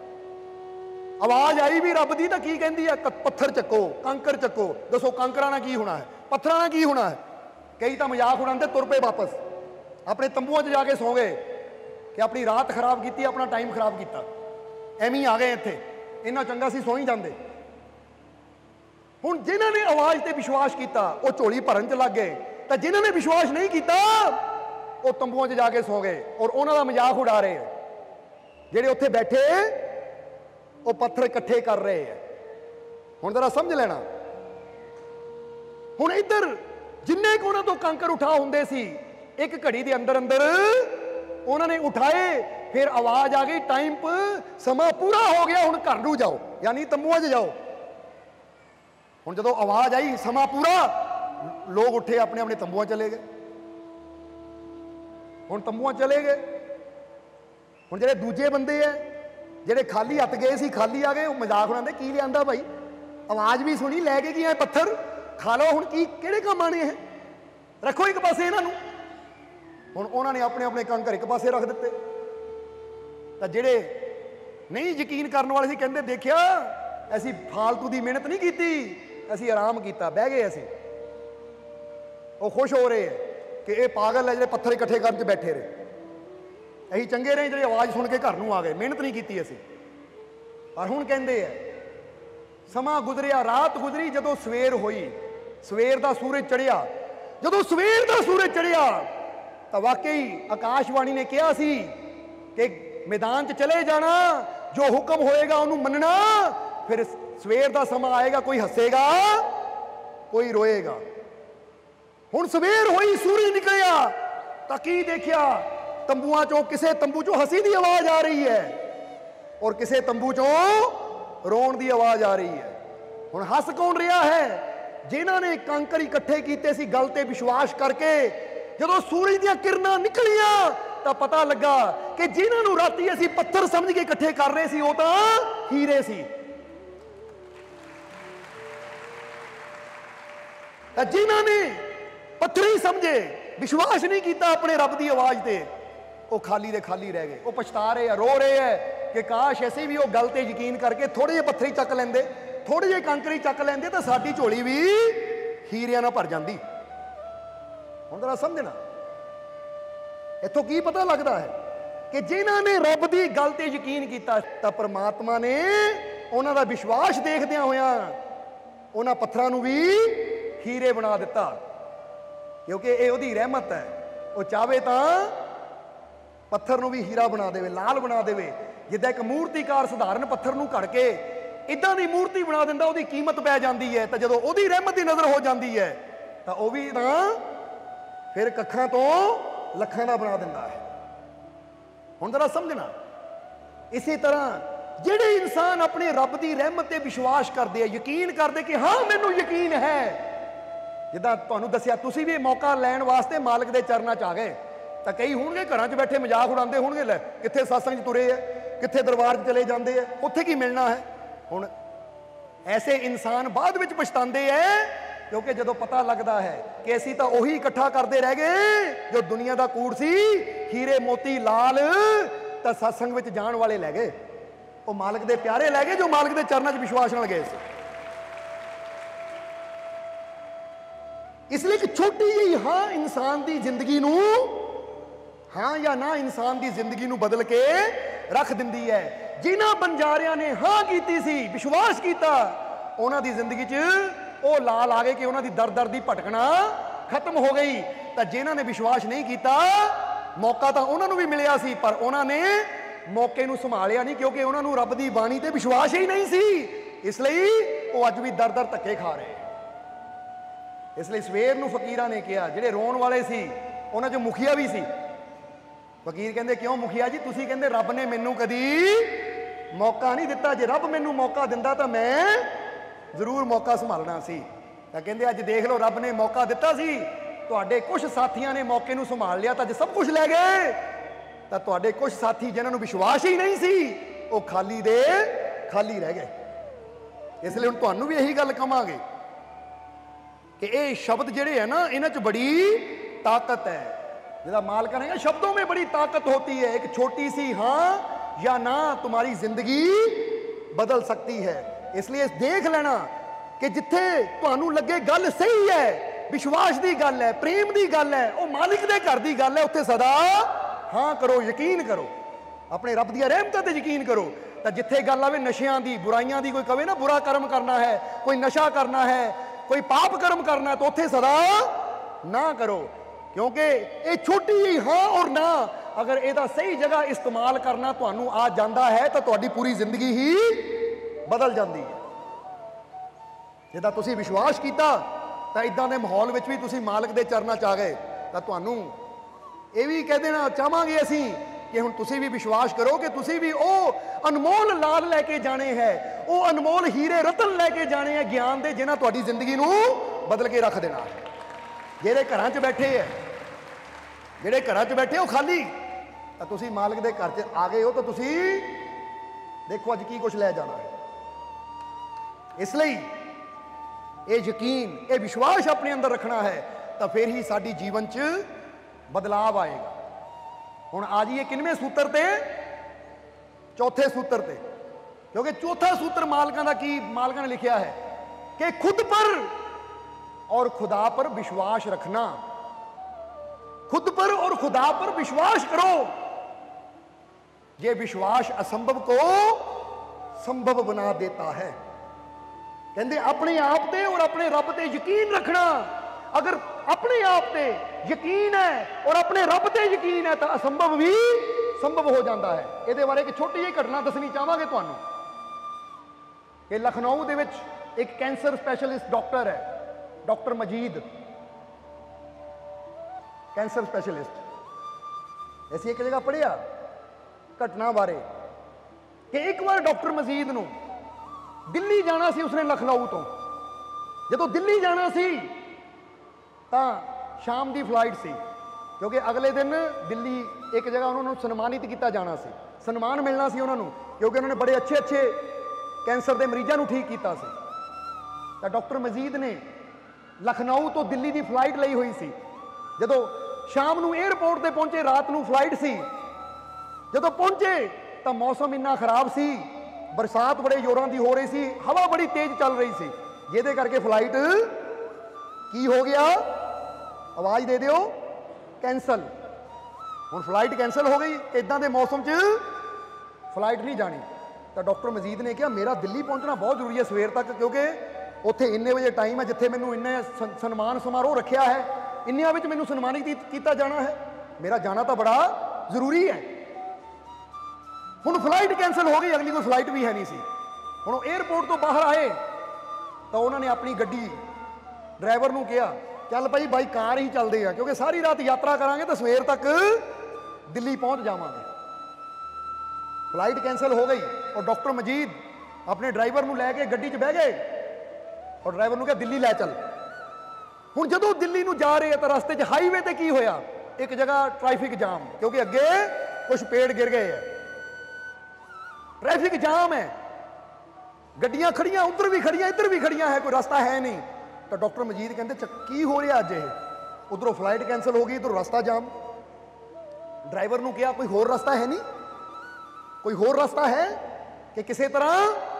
आवाज आई भी रब दी, तो की कहंदी है पत्थर चक्को, कंकर चक्को। दसो कंकरां नाल की होना है, पत्थरां नाल की होना है। कई तो मजाक उड़ाते तुर पे वापस अपने तंबूआं च जाके सौ गए कि अपनी रात खराब की, अपना टाइम खराब किया, एवं आ गए इत्थे, इन्ना चंगा सी सौ ही जाते। हुण जिन्हां ने आवाज ते विश्वास किया वो झोली भरन च लग गए, तो जिन्हां ने विश्वास नहीं किया वो तंबूआं च जाके सौ गए और उन्हां दा मजाक उड़ा रहे हैं। जिहड़े उत्थे बैठे वो पत्थर इकट्ठे कर रहे हैं। हुण जरा समझ लेना, हुण इधर जिन्ने को उन्हां तो कंकर उठा हुंदे सी, एक घड़ी दे अंदर अंदर उन्होंने उठाए। फिर आवाज आ गई टाइम पर समा पूरा हो गया, हुण घर नूं जाओ, यानी तंबूआं च जाओ। हुण जदों आवाज आई समा पूरा, लोग उठे अपने अपने तंबूआं चले गए। हुण तंबूआं चले गए। हुण जिहड़े दूजे बंदे है जिहड़े खाली हत्थ गए सी, खाली आ गए, वो मजाक उड़ाते की लिआंदा भाई, आवाज भी सुनी, लैके की आए पत्थर, खा लो। हुण की किहड़े काम आने है, रखो एक पासे इन्हां नूं। हुण उन्होंने अपने अपने कंकर एक पासे रख दिते। तो जिहड़े नहीं यकीन करने वाले सी कहंदे देखिया असीं फालतू की मेहनत नहीं की, असीं आराम किया, बह गए असीं। वो खुश हो रहे हैं कि ये पागल है जिहड़े पत्थर इकट्ठे करन च बैठे रहे, असीं चंगे रहे जिहड़े आवाज़ सुन के घर नूं आ गए, मेहनत नहीं की असीं। पर हुण कहंदे है समा गुजरिया, रात गुजरी, जदों सवेर होई, सवेर का सूरज चढ़िया, जदों सवेर का सूरज चढ़िया तो वाकई आकाशवाणी ने कहा सी कि मैदान च चले जाना, जो हुक्म होएगा उन्होंने मनना, फिर सवेर का समा आएगा, कोई हसेगा कोई रोएगा। हुण सवेर होई, सूरज निकलिया तो की देखिया, तंबूआं चों किसे तंबू चों हसी की आवाज आ रही है और किसे तंबू चों रोण की आवाज आ रही है। हुण हस कौन रहा है? जिन्हां ने कंकर इकट्ठे कीते सी गल ते विश्वास करके, जदों सूरज दी किरणां निकलियां तो पता लगा कि जिन्हां नूं राती असीं पत्थर समझ के इकट्ठे कर रहे सी, वो तां हीरे सी। जिन्हां ने पत्थर ही समझे, विश्वास नहीं किया अपने रब की आवाज से, वो खाली दे खाली रह गए। वो पछता रहे हैं, रो रहे हैं कि काश ऐसे भी वो गल ते यकीन करके थोड़े जे पत्थर ही चक लेंदे, थोड़े जे कंकर ही चक लेंदे, तो साडी झोली भी हीरियां नाल भर जांदी। हुण जरा समझना, इत्थों की पता लगता है कि जिन्हां ने रब की गल ते यकीन किया, तो परमात्मा ने उन्हां दा विश्वास देखदियां होइयां उन्हां पत्थरां नूं भी हीरे बना दिता, क्योंकि ये उहदी रहमत है। वो चाहे तो पत्थर नूं भी हीरा बना देवे, लाल बना देवे। जिद्दां एक मूर्तिकार सधारण पत्थर नूं घड़ के इदां दी मूर्ति बना दिंदा, उहदी कीमत पै जांदी है। तो जदों उहदी रहमत दी नज़र हो जाती है तो वह भी तां फिर कखां तो लखां दा बना दिंदा है। हुण जरा समझना, इसी तरह ਜਿਹੜੇ ਇਨਸਾਨ ਆਪਣੇ ਰੱਬ ਦੀ ਰਹਿਮਤ ਤੇ ਵਿਸ਼ਵਾਸ ਕਰਦੇ ਆ, ਯਕੀਨ ਕਰਦੇ ਕਿ ਹਾਂ ਮੈਨੂੰ ਯਕੀਨ ਹੈ, ਜਿੱਦਾਂ ਤੁਹਾਨੂੰ ਦੱਸਿਆ, ਤੁਸੀਂ ਵੀ ਮੌਕਾ ਲੈਣ ਵਾਸਤੇ ਮਾਲਕ ਦੇ ਚਰਨਾਂ 'ਚ ਆ ਗਏ, ਤਾਂ ਕਈ ਹੋਣਗੇ ਘਰਾਂ 'ਚ ਬੈਠੇ ਮਜ਼ਾਕ ਉਡਾਉਂਦੇ ਹੋਣਗੇ, ਲੈ ਕਿੱਥੇ ਸਤਸੰਗ 'ਚ ਤੁਰੇ ਆ, ਕਿੱਥੇ ਦਰਬਾਰ 'ਚ ਚਲੇ ਜਾਂਦੇ ਆ, ਉੱਥੇ ਕੀ ਮਿਲਣਾ ਹੈ। ਹੁਣ ਐਸੇ ਇਨਸਾਨ ਬਾਅਦ ਵਿੱਚ ਪਛਤਾਉਂਦੇ ਐ, ਕਿਉਂਕਿ ਜਦੋਂ ਪਤਾ ਲੱਗਦਾ ਹੈ ਕਿ ਅਸੀਂ ਤਾਂ ਉਹੀ ਇਕੱਠਾ ਕਰਦੇ ਰਹਿ ਗਏ ਜੋ ਦੁਨੀਆ ਦਾ ਕੂੜ ਸੀ, ਹੀਰੇ ਮੋਤੀ ਲਾਲ ਤਾਂ ਸਤਸੰਗ ਵਿੱਚ ਜਾਣ ਵਾਲੇ ਲੈ ਗਏ, ਉਹ ਮਾਲਕ ਦੇ ਪਿਆਰੇ ਲੈ ਗਏ ਜੋ ਮਾਲਕ ਦੇ ਚਰਨਾਂ 'ਚ ਵਿਸ਼ਵਾਸ ਨਾਲ ਗਏ ਸੀ। ਇਸ ਲਈ ਇੱਕ ਛੋਟੀ ਜਿਹੀ ਹਾਂ ਇਨਸਾਨ ਦੀ ਜ਼ਿੰਦਗੀ ਨੂੰ, ਹਾਂ ਜਾਂ ਨਾ ਇਨਸਾਨ ਦੀ ਜ਼ਿੰਦਗੀ ਨੂੰ ਬਦਲ ਕੇ ਰੱਖ ਦਿੰਦੀ ਹੈ। ਜਿਨ੍ਹਾਂ ਬੰਜਾਰਿਆਂ ਨੇ ਹਾਂ ਕੀਤੀ ਸੀ, ਵਿਸ਼ਵਾਸ ਕੀਤਾ, ਉਹਨਾਂ ਦੀ ਜ਼ਿੰਦਗੀ 'ਚ ਉਹ ਲਾਲ ਆ ਗਏ ਕਿ ਉਹਨਾਂ ਦੀ ਦਰ ਦਰ ਦੀ ਭਟਕਣਾ ਖਤਮ ਹੋ ਗਈ। ਤਾਂ ਜਿਨ੍ਹਾਂ ਨੇ ਵਿਸ਼ਵਾਸ ਨਹੀਂ ਕੀਤਾ, ਮੌਕਾ ਤਾਂ ਉਹਨਾਂ ਨੂੰ ਵੀ ਮਿਲਿਆ ਸੀ, ਪਰ ਉਹਨਾਂ ਨੇ ਮੌਕੇ ਨੂੰ ਸੰਭਾਲਿਆ ਨਹੀਂ, ਕਿਉਂਕਿ ਉਹਨਾਂ ਨੂੰ ਰੱਬ ਦੀ ਬਾਣੀ ਤੇ ਵਿਸ਼ਵਾਸ ਹੀ ਨਹੀਂ ਸੀ। ਇਸ ਲਈ ਉਹ ਅੱਜ ਵੀ ਦਰ ਦਰ ਧੱਕੇ ਖਾ ਰਹੇ। ਇਸ ਲਈ ਸਵੇਰ ਨੂੰ ਫਕੀਰਾਂ ਨੇ ਕਿਹਾ, ਜਿਹੜੇ ਰੋਣ ਵਾਲੇ ਸੀ ਉਹਨਾਂ 'ਚ ਮੁਖੀਆ ਵੀ ਸੀ। ਫਕੀਰ ਕਹਿੰਦੇ, ਕਿਉਂ ਮੁਖੀਆ ਜੀ, ਤੁਸੀਂ ਕਹਿੰਦੇ ਰੱਬ ਨੇ ਮੈਨੂੰ ਕਦੀ ਮੌਕਾ ਨਹੀਂ ਦਿੱਤਾ, ਜੇ ਰੱਬ ਮੈਨੂੰ ਮੌਕਾ ਦਿੰਦਾ ਤਾਂ ਮੈਂ ਜ਼ਰੂਰ ਮੌਕਾ ਸੰਭਾਲਣਾ ਸੀ। ਤਾਂ ਕਹਿੰਦੇ ਅੱਜ ਦੇਖ ਲਓ, ਰੱਬ ਨੇ ਮੌਕਾ ਦਿੱਤਾ ਸੀ, ਤੁਹਾਡੇ ਕੁਝ ਸਾਥੀਆਂ ਨੇ ਮੌਕੇ ਨੂੰ ਸੰਭਾਲ ਲਿਆ ਤਾਂ ਅੱਜ ਸਭ ਕੁਝ ਲੈ ਗਏ। ਤਾਂ ਤੁਹਾਡੇ ਕੁਝ ਸਾਥੀ ਜਿਨ੍ਹਾਂ ਨੂੰ ਵਿਸ਼ਵਾਸ ਹੀ ਨਹੀਂ ਸੀ, ਉਹ ਖਾਲੀ ਦੇ ਖਾਲੀ ਰਹਿ ਗਏ। ਇਸ ਲਈ ਹੁਣ ਤੁਹਾਨੂੰ ਵੀ ਇਹੀ ਗੱਲ ਕਵਾਂਗੇ ਕਿ ਇਹ ਸ਼ਬਦ ਜਿਹੜੇ ਹੈ ਨਾ, ਇਹਨਾਂ 'ਚ ਬੜੀ ਤਾਕਤ ਹੈ। ਜਿਹਦਾ मालिक कहेगा शब्दों में बड़ी ताकत होती है, एक छोटी सी हाँ या ना तुम्हारी जिंदगी बदल सकती है। इसलिए देख लेना कि जिथे तुहानू लगे गल सही है, विश्वास की गल है, प्रेम की गल है, वो मालिक दे घर की गल है, उत्थे सदा हाँ करो, यकीन करो, अपने रब दी रहमतां ते यकीन करो। तो जिथे गल आवे नशियां दी, बुराइयां दी, कोई कहे ना बुरा कर्म करना है, कोई नशा करना है, कोई पाप कर्म करना है, तो उत्थे सदा ना करो, क्योंकि ये छोटी ही हाँ और ना अगर ਇਹਦਾ सही जगह इस्तेमाल करना ਤੁਹਾਨੂੰ आ जाता है तो ਤੁਹਾਡੀ पूरी जिंदगी ही बदल जाती है। ਜਿੱਦਾਂ ਤੁਸੀਂ विश्वास किया तो इदां दे माहौल विच भी ਤੁਸੀਂ मालिक दे चरनां च आ गए। तो ਤੁਹਾਨੂੰ ਇਹ भी कह देना चाहांगे ਅਸੀਂ कि हुण ਤੁਸੀਂ भी विश्वास करो कि ਤੁਸੀਂ भी ਉਹ अनमोल लाल लैके जाने है, वो अनमोल हीरे रतन लैके जाने हैं ज्ञान दे, जिन्हां ਤੁਹਾਡੀ जिंदगी नूं बदल के रख देना है। ਜਿਹੜੇ ਘਰਾਂ 'ਚ ਬੈਠੇ ਹੈ, ਜਿਹੜੇ ਘਰਾਂ 'ਚ ਬੈਠੇ ਉਹ ਖਾਲੀ, ਤਾਂ ਤੁਸੀਂ ਮਾਲਕ ਦੇ ਘਰ 'ਚ ਆ ਗਏ ਹੋ, ਤਾਂ ਤੁਸੀਂ ਦੇਖੋ ਅੱਜ ਕੀ ਕੁਝ ਲੈ ਜਾਣਾ ਹੈ। ਇਸ ਲਈ ਇਹ ਯਕੀਨ, ਇਹ ਵਿਸ਼ਵਾਸ ਆਪਣੇ ਅੰਦਰ ਰੱਖਣਾ ਹੈ, ਤਾਂ ਫਿਰ ਹੀ ਸਾਡੀ ਜੀਵਨ 'ਚ ਬਦਲਾਵ ਆਏਗਾ। ਹੁਣ ਆ ਜਾਈਏ ਕਿੰਨਵੇਂ ਸੂਤਰ ਤੇ, ਚੌਥੇ ਸੂਤਰ ਤੇ, ਕਿਉਂਕਿ ਚੌਥਾ ਸੂਤਰ ਮਾਲਕਾਂ ਦਾ ਕੀ, ਮਾਲਕਾਂ ਨੇ ਲਿਖਿਆ ਹੈ ਕਿ ਖੁਦ ਪਰ और खुदा पर विश्वास रखना, खुद पर और खुदा पर विश्वास करो, ये विश्वास असंभव को संभव बना देता है। कहते अपने आप पे और अपने रब ते यकीन रखना। अगर अपने आप पे यकीन है और अपने रब ते यकीन है तो असंभव भी संभव हो जाता है। ये बारे एक छोटी जी घटना दसनी चाहांगे तुहानू कि लखनऊ दे विच एक कैंसर स्पैशलिस्ट डॉक्टर है, डॉक्टर मजीद, कैंसर स्पैशलिस्ट। ऐसी एक जगह पढ़िया घटना बारे कि एक बार डॉक्टर मजीद नूं दिल्ली जाना सी, उसने लखनऊ तो जदों दिल्ली जाना सी तां शाम की फ्लाइट सी, क्योंकि अगले दिन दिल्ली एक जगह उन्होंने सन्मानित किया जाना सी, सन्मान मिलना सी उन्होंने, क्योंकि उन्होंने बड़े अच्छे अच्छे कैंसर के मरीजों को ठीक किया सी। तो डॉक्टर मजीद ने लखनऊ तो दिल्ली की फ्लाइट ली हुई सी। जदों शाम नूं एयरपोर्ट ते पहुंचे, रात नूं फ्लाइट सी, जदों पहुंचे तो मौसम इन्ना खराब सी, बरसात बड़े जोरों की हो रही सी, हवा बड़ी तेज चल रही सी, जिहदे करके फ्लाइट की हो गया, आवाज़ दे दिओ, कैंसल। हुण फ्लाइट कैंसल हो गई, इदां दे मौसम च फ्लाइट नहीं जानी। तो डॉक्टर मजीद ने कहा मेरा दिल्ली पहुंचना बहुत जरूरी है सवेर तक, क्योंकि उत्थे इन्ने बजे टाइम है जिथे मैनू इन्ने सन्मान समारोह रखा है, इन्निया विच मैनू सन्मानित किया जाना है, मेरा जाना तो बड़ा जरूरी है। हुण फ्लाइट कैंसल हो गई, अगली कोई फ्लाइट भी है नहीं सी। हुण एयरपोर्ट तो बाहर आए तो उन्होंने अपनी गड्डी ड्राइवर नूं कहा चल भाई भाई कार ही चलते हैं, क्योंकि सारी रात यात्रा करांगे तो सवेर तक दिल्ली पहुंच जावांगे। फ्लाइट कैंसल हो गई, और डॉक्टर मजीद अपने ड्राइवर नूं लैके गड्डी च बह गए और ड्राइवर नूं कहा दिल्ली लै चल। हुण जदों दिल्ली नूं जा रहे तो रस्ते च हाईवे ते की होया, एक जगह ट्रैफिक जाम, क्योंकि अगे कुछ पेड़ गिर गए है, ट्रैफिक जाम है, गड्डियां खड़ियां, उधर भी खड़ियां इधर भी खड़ियां है, कोई रास्ता है नहीं। तो डॉक्टर मजीद कहते की हो रहा अज, उधरों फ्लाइट कैंसल हो गई, इधरों रास्ता जाम। ड्राइवर नूं कहा कोई होर रास्ता है नहीं, कोई होर रास्ता है कि किसी तरह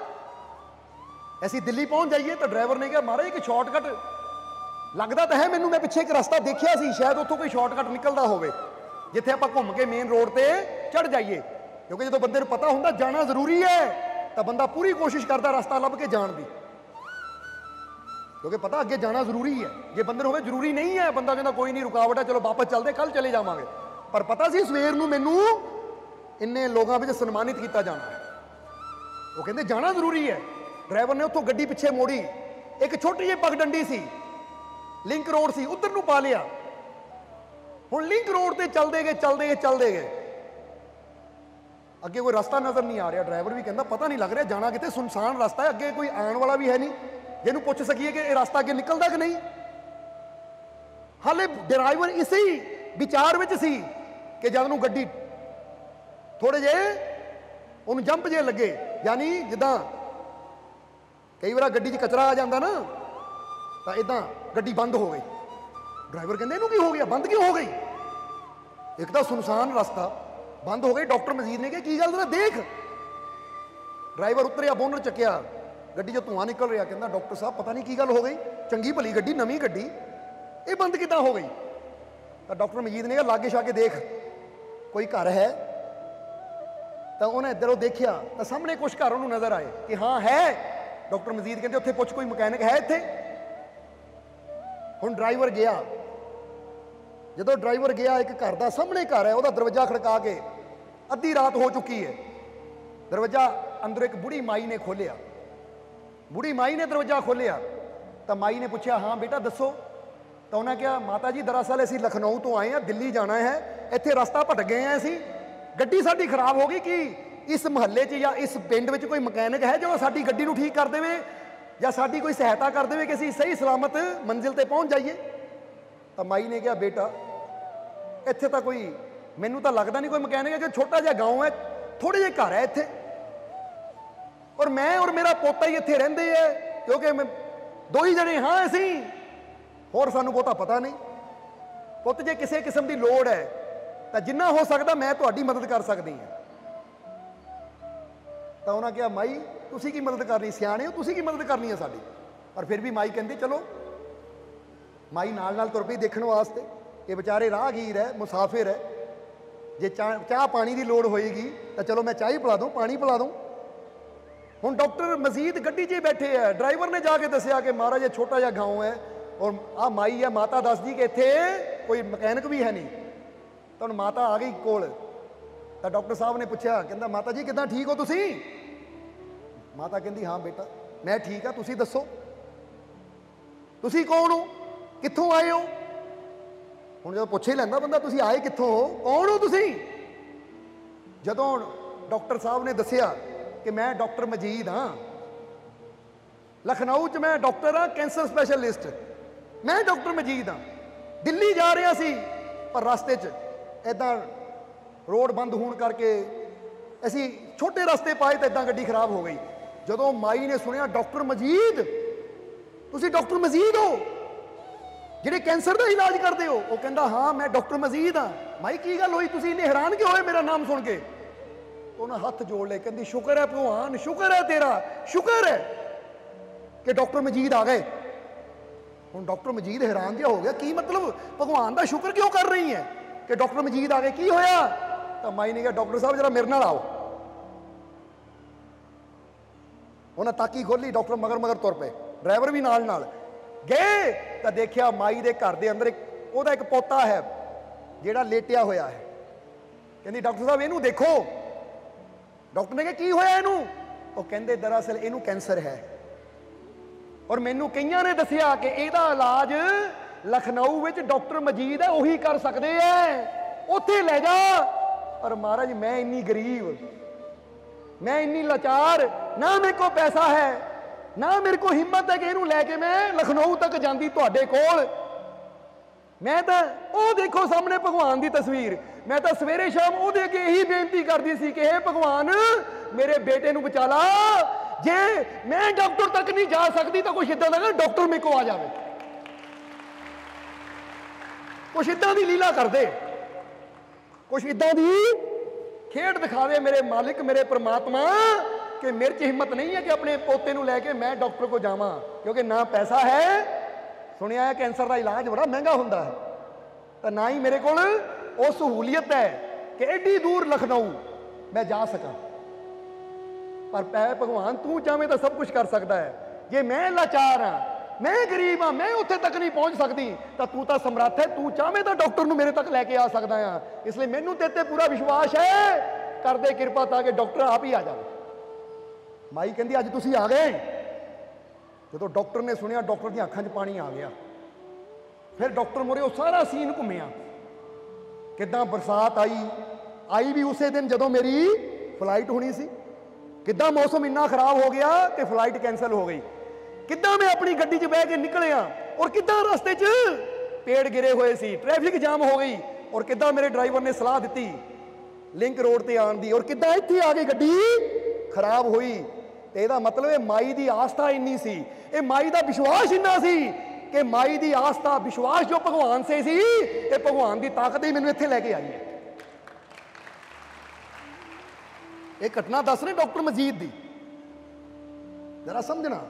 ऐसी दिल्ली पहुंच जाइए। तो ड्राइवर ने कहा महाराज एक शॉर्टकट लगता तो है मैनू, मैं पिछे एक रास्ता देखा सी, शायद उत्थों कोई शॉर्टकट निकलता होवे जिथे आपां घूम के मेन रोड ते चढ़ जाइए, क्योंकि जो बंदे नूं पता हुंदा जाना जरूरी है तो बंदा पूरी कोशिश करता रास्ता लभ के जाण दी, क्योंकि पता अगे जाना जरूरी है। जे बंदे नूं होवे जरूरी नहीं है, बंदा कहता कोई नहीं रुकावट है चलो वापस चलते कल चले जावांगे, पर पता सी सवेर नूं मैनू इन्ने लोगों में सम्मानित किया जाना है, वो कहते जाना जरूरी है। ड्राइवर ने उत्थों गड्डी पिछे मोड़ी, एक छोटी जी पगडंडी सी, लिंक रोड सी, उधर नूं पा लिया। हुण लिंक रोड ते चलते गए चलते गए चलते गए, अगे कोई रास्ता नजर नहीं आ रहा। ड्राइवर भी कहता पता नहीं लग रहा जाना किते, सुनसान रास्ता है, अगे कोई आने वाला भी है नहीं जिन्हों पुछ सकीए कि यह रास्ता अगे निकलता कि नहीं। हाले ड्राइवर इसी विचार में सी कि जब नूं गड्डी थोड़े जे उन्हें जंप जे लगे, यानी जिदा कई बार गड्डी च कचरा आ जाता ना, तो इदा गड्डी बंद हो गई। ड्राइवर कहते इनू की हो गया, बंद क्यों हो गई, एक तो सुनसान रास्ता बंद हो गई। डॉक्टर मजीद ने कहा की गल जरा देख। ड्राइवर उतरिया, बोनर चक्या, गड्डी जो धुआं निकल रहा, कहता डॉक्टर साहब पता नहीं की गल हो गई, चंगी भली गड्डी नवी गड्डी ये बंद किदां हो गई। तो डॉक्टर मजीद ने कहा लागे शागे देख कोई घर है। तो उन्हें इधरों देखा तो सामने कुछ घर उन्होंने नजर आए कि हाँ है। डॉक्टर मजीद कहते उत्थे पुछ कोई मकैनिक है इत्थे। हुण ड्राइवर गया, जो ड्राइवर गया एक घर का सामने घर है, वह दरवाजा खड़का के अद्धी रात हो चुकी है, दरवाजा अंदर एक बुढ़ी माई ने खोलिया। बुढ़ी माई ने दरवाजा खोलिया तो माई ने पूछा हाँ बेटा दसो। तो उन्हें कहा माता जी दरअसल असीं लखनऊ तो आए हैं, दिल्ली जाना है, इत्थे रास्ता भटक गए हैं असीं, गड्डी साडी खराब हो गई, कि इस महल्ले च या इस पिंड में कोई मकैनिक है जो साडी गड्डी नूं ठीक कर देवे या साडी कोई सहायता कर देवे कि असीं सही सलामत मंजिल ते पहुंच जाइए। तो माई ने कहा बेटा इत्थे तो कोई मैनू तो लगता नहीं कोई मकैनिक है, कि छोटा जिहा गाँव है, थोड़े जे घर है इत्थे, और मैं और मेरा पोता ही इत्थे रहिंदे है, क्योंकि मैं दो ही जने हाँ असीं, होर सानू बहुता पता नहीं। पुत जे किसी किस्म की लोड़ है तो जिन्ना हो सकता मैं तुहाडी मदद कर सकती हाँ। तो उन्हें कहा माई तुसी की मदद करनी, सियाणे हो तुसी की मदद करनी है साडी। पर फिर भी माई कहती चलो, माई नाल नाल तुर पई देखण वास्ते, ये बेचारे राहगीर है, मुसाफिर है, जे चाह चाह पानी की लोड़ होएगी तो चलो मैं चाह पिला दूँ, पानी पिला दूँ। हुण डॉक्टर मजीद गड्डी च बैठे है, ड्राइवर ने जाके दसिया कि महाराज ये छोटा जिहा गाँव है और आ माई है माता दस दी कि इत्थे कोई मकैनिक भी है नहीं। तो हुण माता आ गई कोल, तो डॉक्टर साहब ने पूछा, कहता माता जी किदां ठीक हो तुसी? माता कहती हाँ बेटा मैं ठीक हाँ, तुसी दसो तुसी कौन हो, कित्थों आए हो? हुण जो पुछ ही लैंदा बंदा तुसी आए कित्थों हो, कौन हो तुसी? जदों डॉक्टर साहब ने दसिया कि मैं डॉक्टर मजीद हाँ, लखनऊ च मैं डॉक्टर हाँ, कैंसर स्पैशलिस्ट, मैं डॉक्टर मजीद हाँ, दिल्ली जा रहा सी पर रास्ते च इदां रोड बंद होने करके असी छोटे रास्ते पाए तो इदां गड्डी खराब हो गई। जदों माई ने सुनिया डॉक्टर मजीद, तुसी डॉक्टर मजीद हो जिहड़े कैंसर का इलाज करते हो? वो कहता हाँ मैं डॉक्टर मजीद हाँ। माई की गल होई, तुसी इन्ने हैरान क्यों होए मेरा नाम सुन के? उन्हें हथ जोड़ ले, कहती शुक्र है भगवान, शुक्र है तेरा, शुक्र है कि डॉक्टर मजीद आ गए। हुण डॉक्टर मजीद हैरान जिहा हो गया, की मतलब भगवान का शुक्र क्यों कर रही है कि डॉक्टर मजीद आ गए, की होया? तो माई ने कहा डॉक्टर साहब जरा मेरे नाल आओ। उन्हें ताकी खोली, डॉक्टर मगर मगर तुर पे, ड्राइवर भी नाल नाल गए। तो देखिया माई के घर के अंदर एक ओहदा एक पोता है जिहड़ा लेटिया होया है। कहती डॉक्टर साहब इनू देखो। डॉक्टर ने कहा की होया इनू? वो कहते दरअसल इनू कैंसर है और मैनू कईयां ने दसिया कि इहदा इलाज लखनऊ विच डॉक्टर मजीद है उही कर सकते हैं, उत्थे ले जा। पर महाराज मैं इन्नी गरीब, मैं इन्नी लाचार, ना मेरे को पैसा है, ना मेरे को हिम्मत है कि इहनूं लैके मैं लखनऊ तक जांदी तुहाडे कोल। मैं तो वो देखो सामने भगवान की तस्वीर, मैं तो सवेरे शाम उहदे अगे यही बेनती करती सी कि हे भगवान मेरे बेटे नूं बचा ला, जे मैं डॉक्टर तक नहीं जा सकती तो कुछ इदां दा डॉक्टर मेरे को आ जाए, कुछ इदां दी लीला कर दे, कुछ इदां दी खेड दिखा दे मेरे मालिक, मेरे परमात्मा, कि मेरे च हिम्मत नहीं है कि अपने पोते नूं लैके मैं डॉक्टर को जावां, क्योंकि ना पैसा है, सुनिया है कैंसर का इलाज बड़ा महंगा होंदा है, तो ना ही मेरे को वो सहूलियत है कि एडी दूर लखनऊ मैं जा सका। पर पै भगवान तू चाहे तो सब कुछ कर सकता है, जे मैं लाचार हाँ, मैं गरीब हाँ, मैं उत्थे तक नहीं पहुंच सकती, तो तू तो समर्थ है, तू चाहे तो डॉक्टर नूं मेरे तक लैके आ सकता है। इसलिए मैनू तेरे ते पूरा विश्वास है, कर दे किरपा ताकि डॉक्टर आप ही आ जाए। माई कहती अज तुसीं आ गए। जो डॉक्टर ने सुनिया, डॉक्टर दी अखां च पानी आ गया। फिर डॉक्टर मुरे वो सारा सीन घूमिया, किदां बरसात आई आई भी उस दिन जदों मेरी फ्लाइट होनी सी, किदां मौसम इन्ना खराब हो गया कि फ्लाइट कैंसल हो गई, किदां मैं अपनी गड्डी च बह के निकलिया और किदां रास्ते च पेड़ गिरे हुए सी, ट्रैफिक जाम हो गई, और किदां मेरे ड्राइवर ने सलाह दी लिंक रोड ते आने दी, और किदां इत्थे आ गई गड्डी खराब हुई। ते इहदा मतलब है माई दी आस्था इन्नी सी, ये माई दा विश्वास इन्ना सी कि माई दी आस्था विश्वास जो भगवान से सी, ये भगवान दी ताकत ही मैनूं इत्थे लैके आई है। एक घटना दस रहे डॉक्टर मजीद दी, जरा समझना।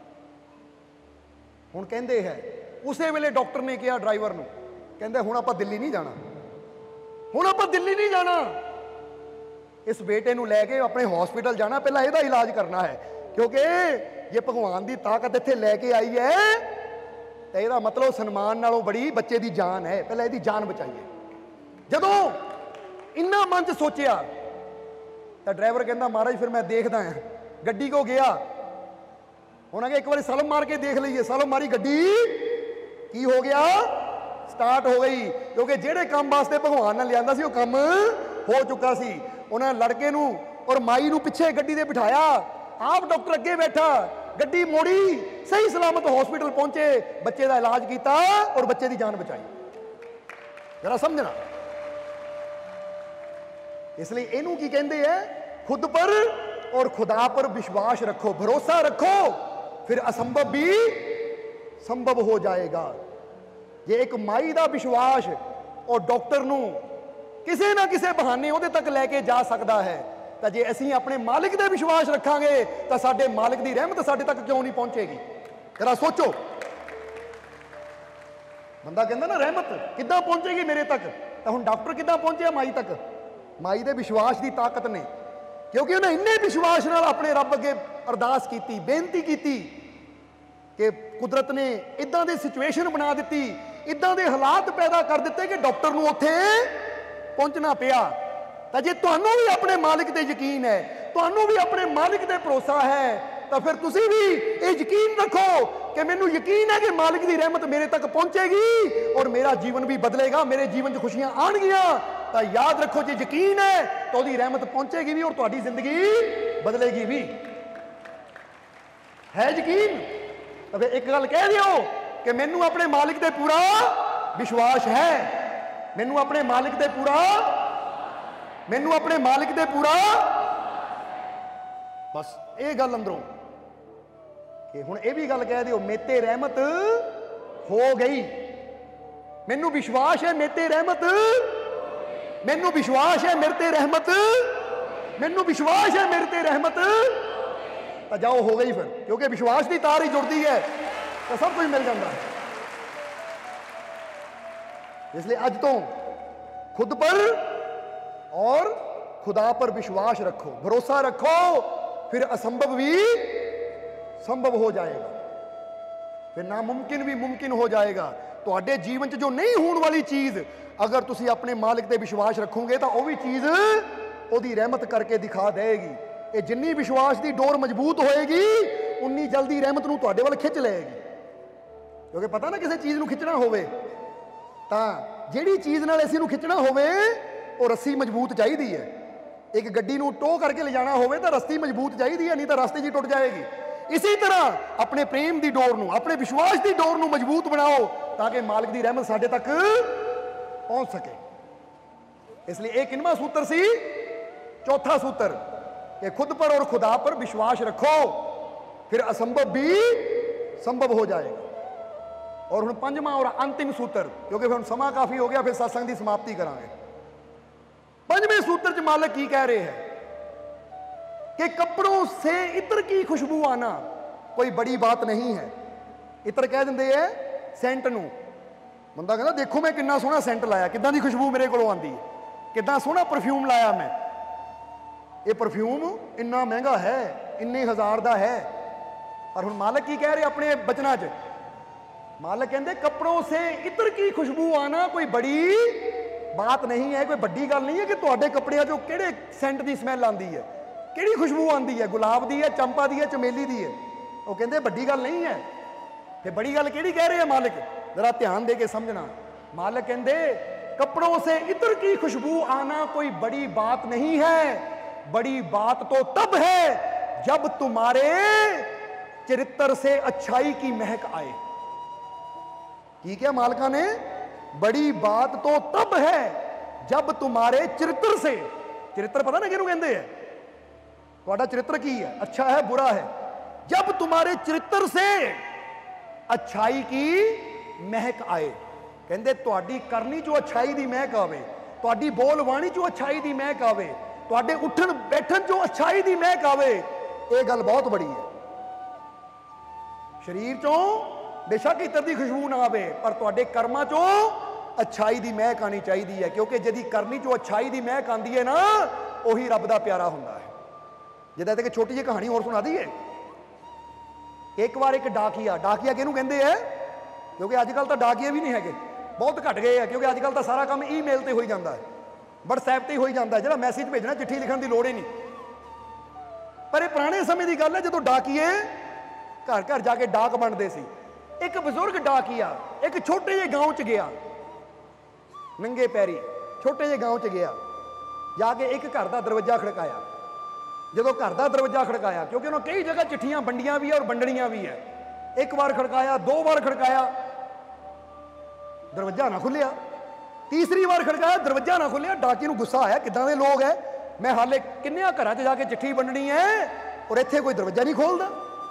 हुण कहंदे है उसे वेले डॉक्टर ने कहा ड्राइवर नूं, कहंदे हुण आपां दिल्ली नहीं जाना, हुण आपां दिल्ली नहीं जाना, इस बेटे नूं लैके अपने हॉस्पिटल जाना, पहला इहदा इलाज करना है, क्योंकि ये भगवान की ताकत इत्थे लैके आई है, तो यह मतलब सन्मान नालों बड़ी बच्चे की जान है, पहले यदी जान बचाइए। जदों इन्ना मन च सोचिया तो ड्राइवर कहता महाराज फिर मैं देखदा है, गड्डी को गया, उन्होंने एक बार सलम मार के देख लीए, सलम मारी, गड्डी की हो गया स्टार्ट हो गई, क्योंकि जेड़े काम वास्ते भगवान ने लिया सी वो काम हो चुका सी। उन्हें लड़के नूं और माई नूं पिछे गड्डी दे बिठाया, आप डॉक्टर अगे बैठा, गड्डी मोड़ी, सही सलामत हॉस्पिटल पहुंचे, बच्चे का इलाज किया और बच्चे की जान बचाई। जरा समझना, इसलिए इनू की कहते हैं, खुद पर और खुदा पर विश्वास रखो, भरोसा रखो, फिर असंभव भी संभव हो जाएगा। ये एक माई का विश्वास और डॉक्टर नू किसी ना किसी बहाने उहदे तक लैके जा सकता है, तो जे असीं अपने मालिक दे विश्वास रखांगे तो साडे मालिक दी रहमत साडे तक क्यों नहीं पहुंचेगी। जरा सोचो, बंदा कहंदा ना रहमत किद्दां पहुंचेगी मेरे तक, तो हुण डॉक्टर किद्दां पहुंचे माई तक, माई दे विश्वास की ताकत ने, क्योंकि उन्हें इन्ने विश्वास नाल अपने रब अगे अरदास की, बेनती की कि कुदरत ने इदां दे सिचुएशन बना दी, इदां दे हालात पैदा कर दिते कि डॉक्टर नूं उत्थे पहुंचना पिया। तो जे तुहानूं भी अपने मालिक ते यकीन है, तुहानूं भी अपने मालिक ते भरोसा है, तो फिर तुसीं भी ये यकीन रखो कि मैनूं यकीन है कि मालिक की रहमत मेरे तक पहुंचेगी और मेरा जीवन भी बदलेगा, मेरे जीवन च खुशियां आणगियां। तो याद रखो, जे यकीन है तो उसकी रहमत पहुंचेगी भी और तुहाडी जिंदगी बदलेगी भी। है यकीन? तो फिर एक गल कह दिओ कि मैनूं अपने मालिक ते पूरा विश्वास है, मैनूं अपने मालिक ते पूरा मैनूं अपने मालिक ते पूरा बस ये गल अंदरों कि हुण ये भी गल कह दिओ, मेते रहमत हो गई, मैनूं विश्वास है मेते रहमत, मैनूं विश्वास है मेरे ते रहमत, मैनूं विश्वास है मेरे ते रहमत। तो जाओ हो गई फिर, क्योंकि विश्वास की तार ही जुड़ती है तो सब कुछ मिल जाता है। इसलिए अज तो खुद पर और खुदा पर विश्वास रखो, भरोसा रखो, फिर असंभव भी संभव हो जाएगा, फिर नामुमकिन भी मुमकिन हो जाएगा। तुहाडे जीवन च जो नहीं होने वाली चीज़ अगर तुसी अपने मालिक ते विश्वास रखोगे तो वह भी चीज़ ओदी रहमत करके दिखा देगी। ये जिन्नी विश्वास की डोर मजबूत होएगी उन्नी जल्दी रहमत नूं तुहाडे वल खिंच लेगी, क्योंकि पता ना किसी चीज़ नूं खिंचना होवे तां जिहड़ी चीज़ नाल असीं नूं खिंचना होवे वो रस्सी मजबूत चाहिदी है। एक गड्डी नूं टो करके ले जाना होवे तो रस्ती मजबूत चाहिए है, नहीं तो रस्ते 'ਚ टुट जाएगी। इसी तरह अपने प्रेम की डोर नूं, अपने विश्वास की डोर नूं मजबूत बनाओ ताकि मालिक की रहमत साडे तक पहुंच सके। इसलिए एक किनवा सूत्र सी, चौथा सूत्र कि खुद पर और खुदा पर विश्वास रखो, फिर असंभव भी संभव हो जाएगा। और हुण पंजवां और अंतिम सूत्र, क्योंकि फिर समा काफ़ी हो गया, फिर सत्संग की समाप्ति करांगे। पंजवें सूत्र च मालिक की कह रहे हैं कि कपड़ों से इत्र की खुशबू आना कोई बड़ी बात नहीं है। इत्र कह देंगे है सेंट नूं। बंदा कहता देखो मैं कितना सोहना सेंट लाया, किदां दी खुशबू मेरे कोलों आंदी है, कितना सोहना परफ्यूम लाया मैं। ये परफ्यूम इन्ना महंगा है, इन्ने हज़ार का है। पर हुण मालिक की कह रहे अपने बचनां च, मालिक कहते कपड़ों से इत्र की खुशबू आना कोई बड़ी बात नहीं है, कोई बड़ी गल नहीं है कि तुहाडे कपड़ियां चों किहड़े सेंट की स्मैल आंदी है, किहड़ी खुशबू आंदी है, गुलाब दी है, चंपा दी है, चमेली दी है। वो कहते बड़ी गल नहीं है। ते बड़ी गल किहड़ी कह रहे हैं मालिक, जरा ध्यान दे के समझना। मालिक कहते कपड़ों से इत्र की खुशबू आना कोई बड़ी बात नहीं है, बड़ी बात तो तब है जब तुम्हारे चरित्र से अच्छाई की महक आए। ठीक है, मालिका ने बड़ी बात तो तब है जब तुम्हारे चरित्र से, चरित्र पता ना किहनूं कहंदे है, तुहाडा चरित्र की है, अच्छा है बुरा है, जब तुम्हारे चरित्र से अच्छाई की महक आए। कहंदे तुहाडी करनी जो अच्छाई की महक आवे, तुहाडी बोलबाणी जो अच्छाई की महक आवे, तुहाडे उठन बैठन जो अच्छाई की महक आवे, ये गल बहुत बड़ी है। शरीर चों बेशक इत्र की खुशबू ना आवे, पर तुहाडे कर्मां चों अच्छाई की महक आनी चाहिए है, क्योंकि जिहदी करनी चों अच्छाई की महक आती है ना, उही रब दा प्यारा हुंदा है। जिहदा कि छोटी जी कहानी और सुना दी है। एक बार एक डाकिया, डाकिया किहनूं कहंदे है, क्योंकि अजकल तो डाकिया भी नहीं है, बहुत घट गए हैं, क्योंकि अजकल तो सारा काम ईमेल से हो ही जाता है, वट्सएप से हो ही जाता है, जो मैसेज भेजना चिट्ठी लिखने की लोड़ ही नहीं। पर यह पुराने समय की गल है, जो डाकिए घर घर जाके डाक बनते सी। एक बजुर्ग डाकिया एक छोटे जे गांव च गया, नंगे पैरी छोटे जे गांव च गया, जाके एक घर का दरवाजा खड़काया। जो घर का दरवाजा खड़काया, क्योंकि उन्होंने कई जगह चिट्ठियां वंडियां भी है और वंडनियां भी है, एक बार खड़काया, दो बार खड़काया, दरवाजा ना खुलिया, तीसरी बार खड़काया, दरवाजा ना खुलिया। डाकी नूं गुस्सा आया, किदां दे लोग है, मैं हाले किन्नियां घरां च जाके चिट्ठी वंडनी है और इत्थे कोई दरवाजा नहीं खोलदा।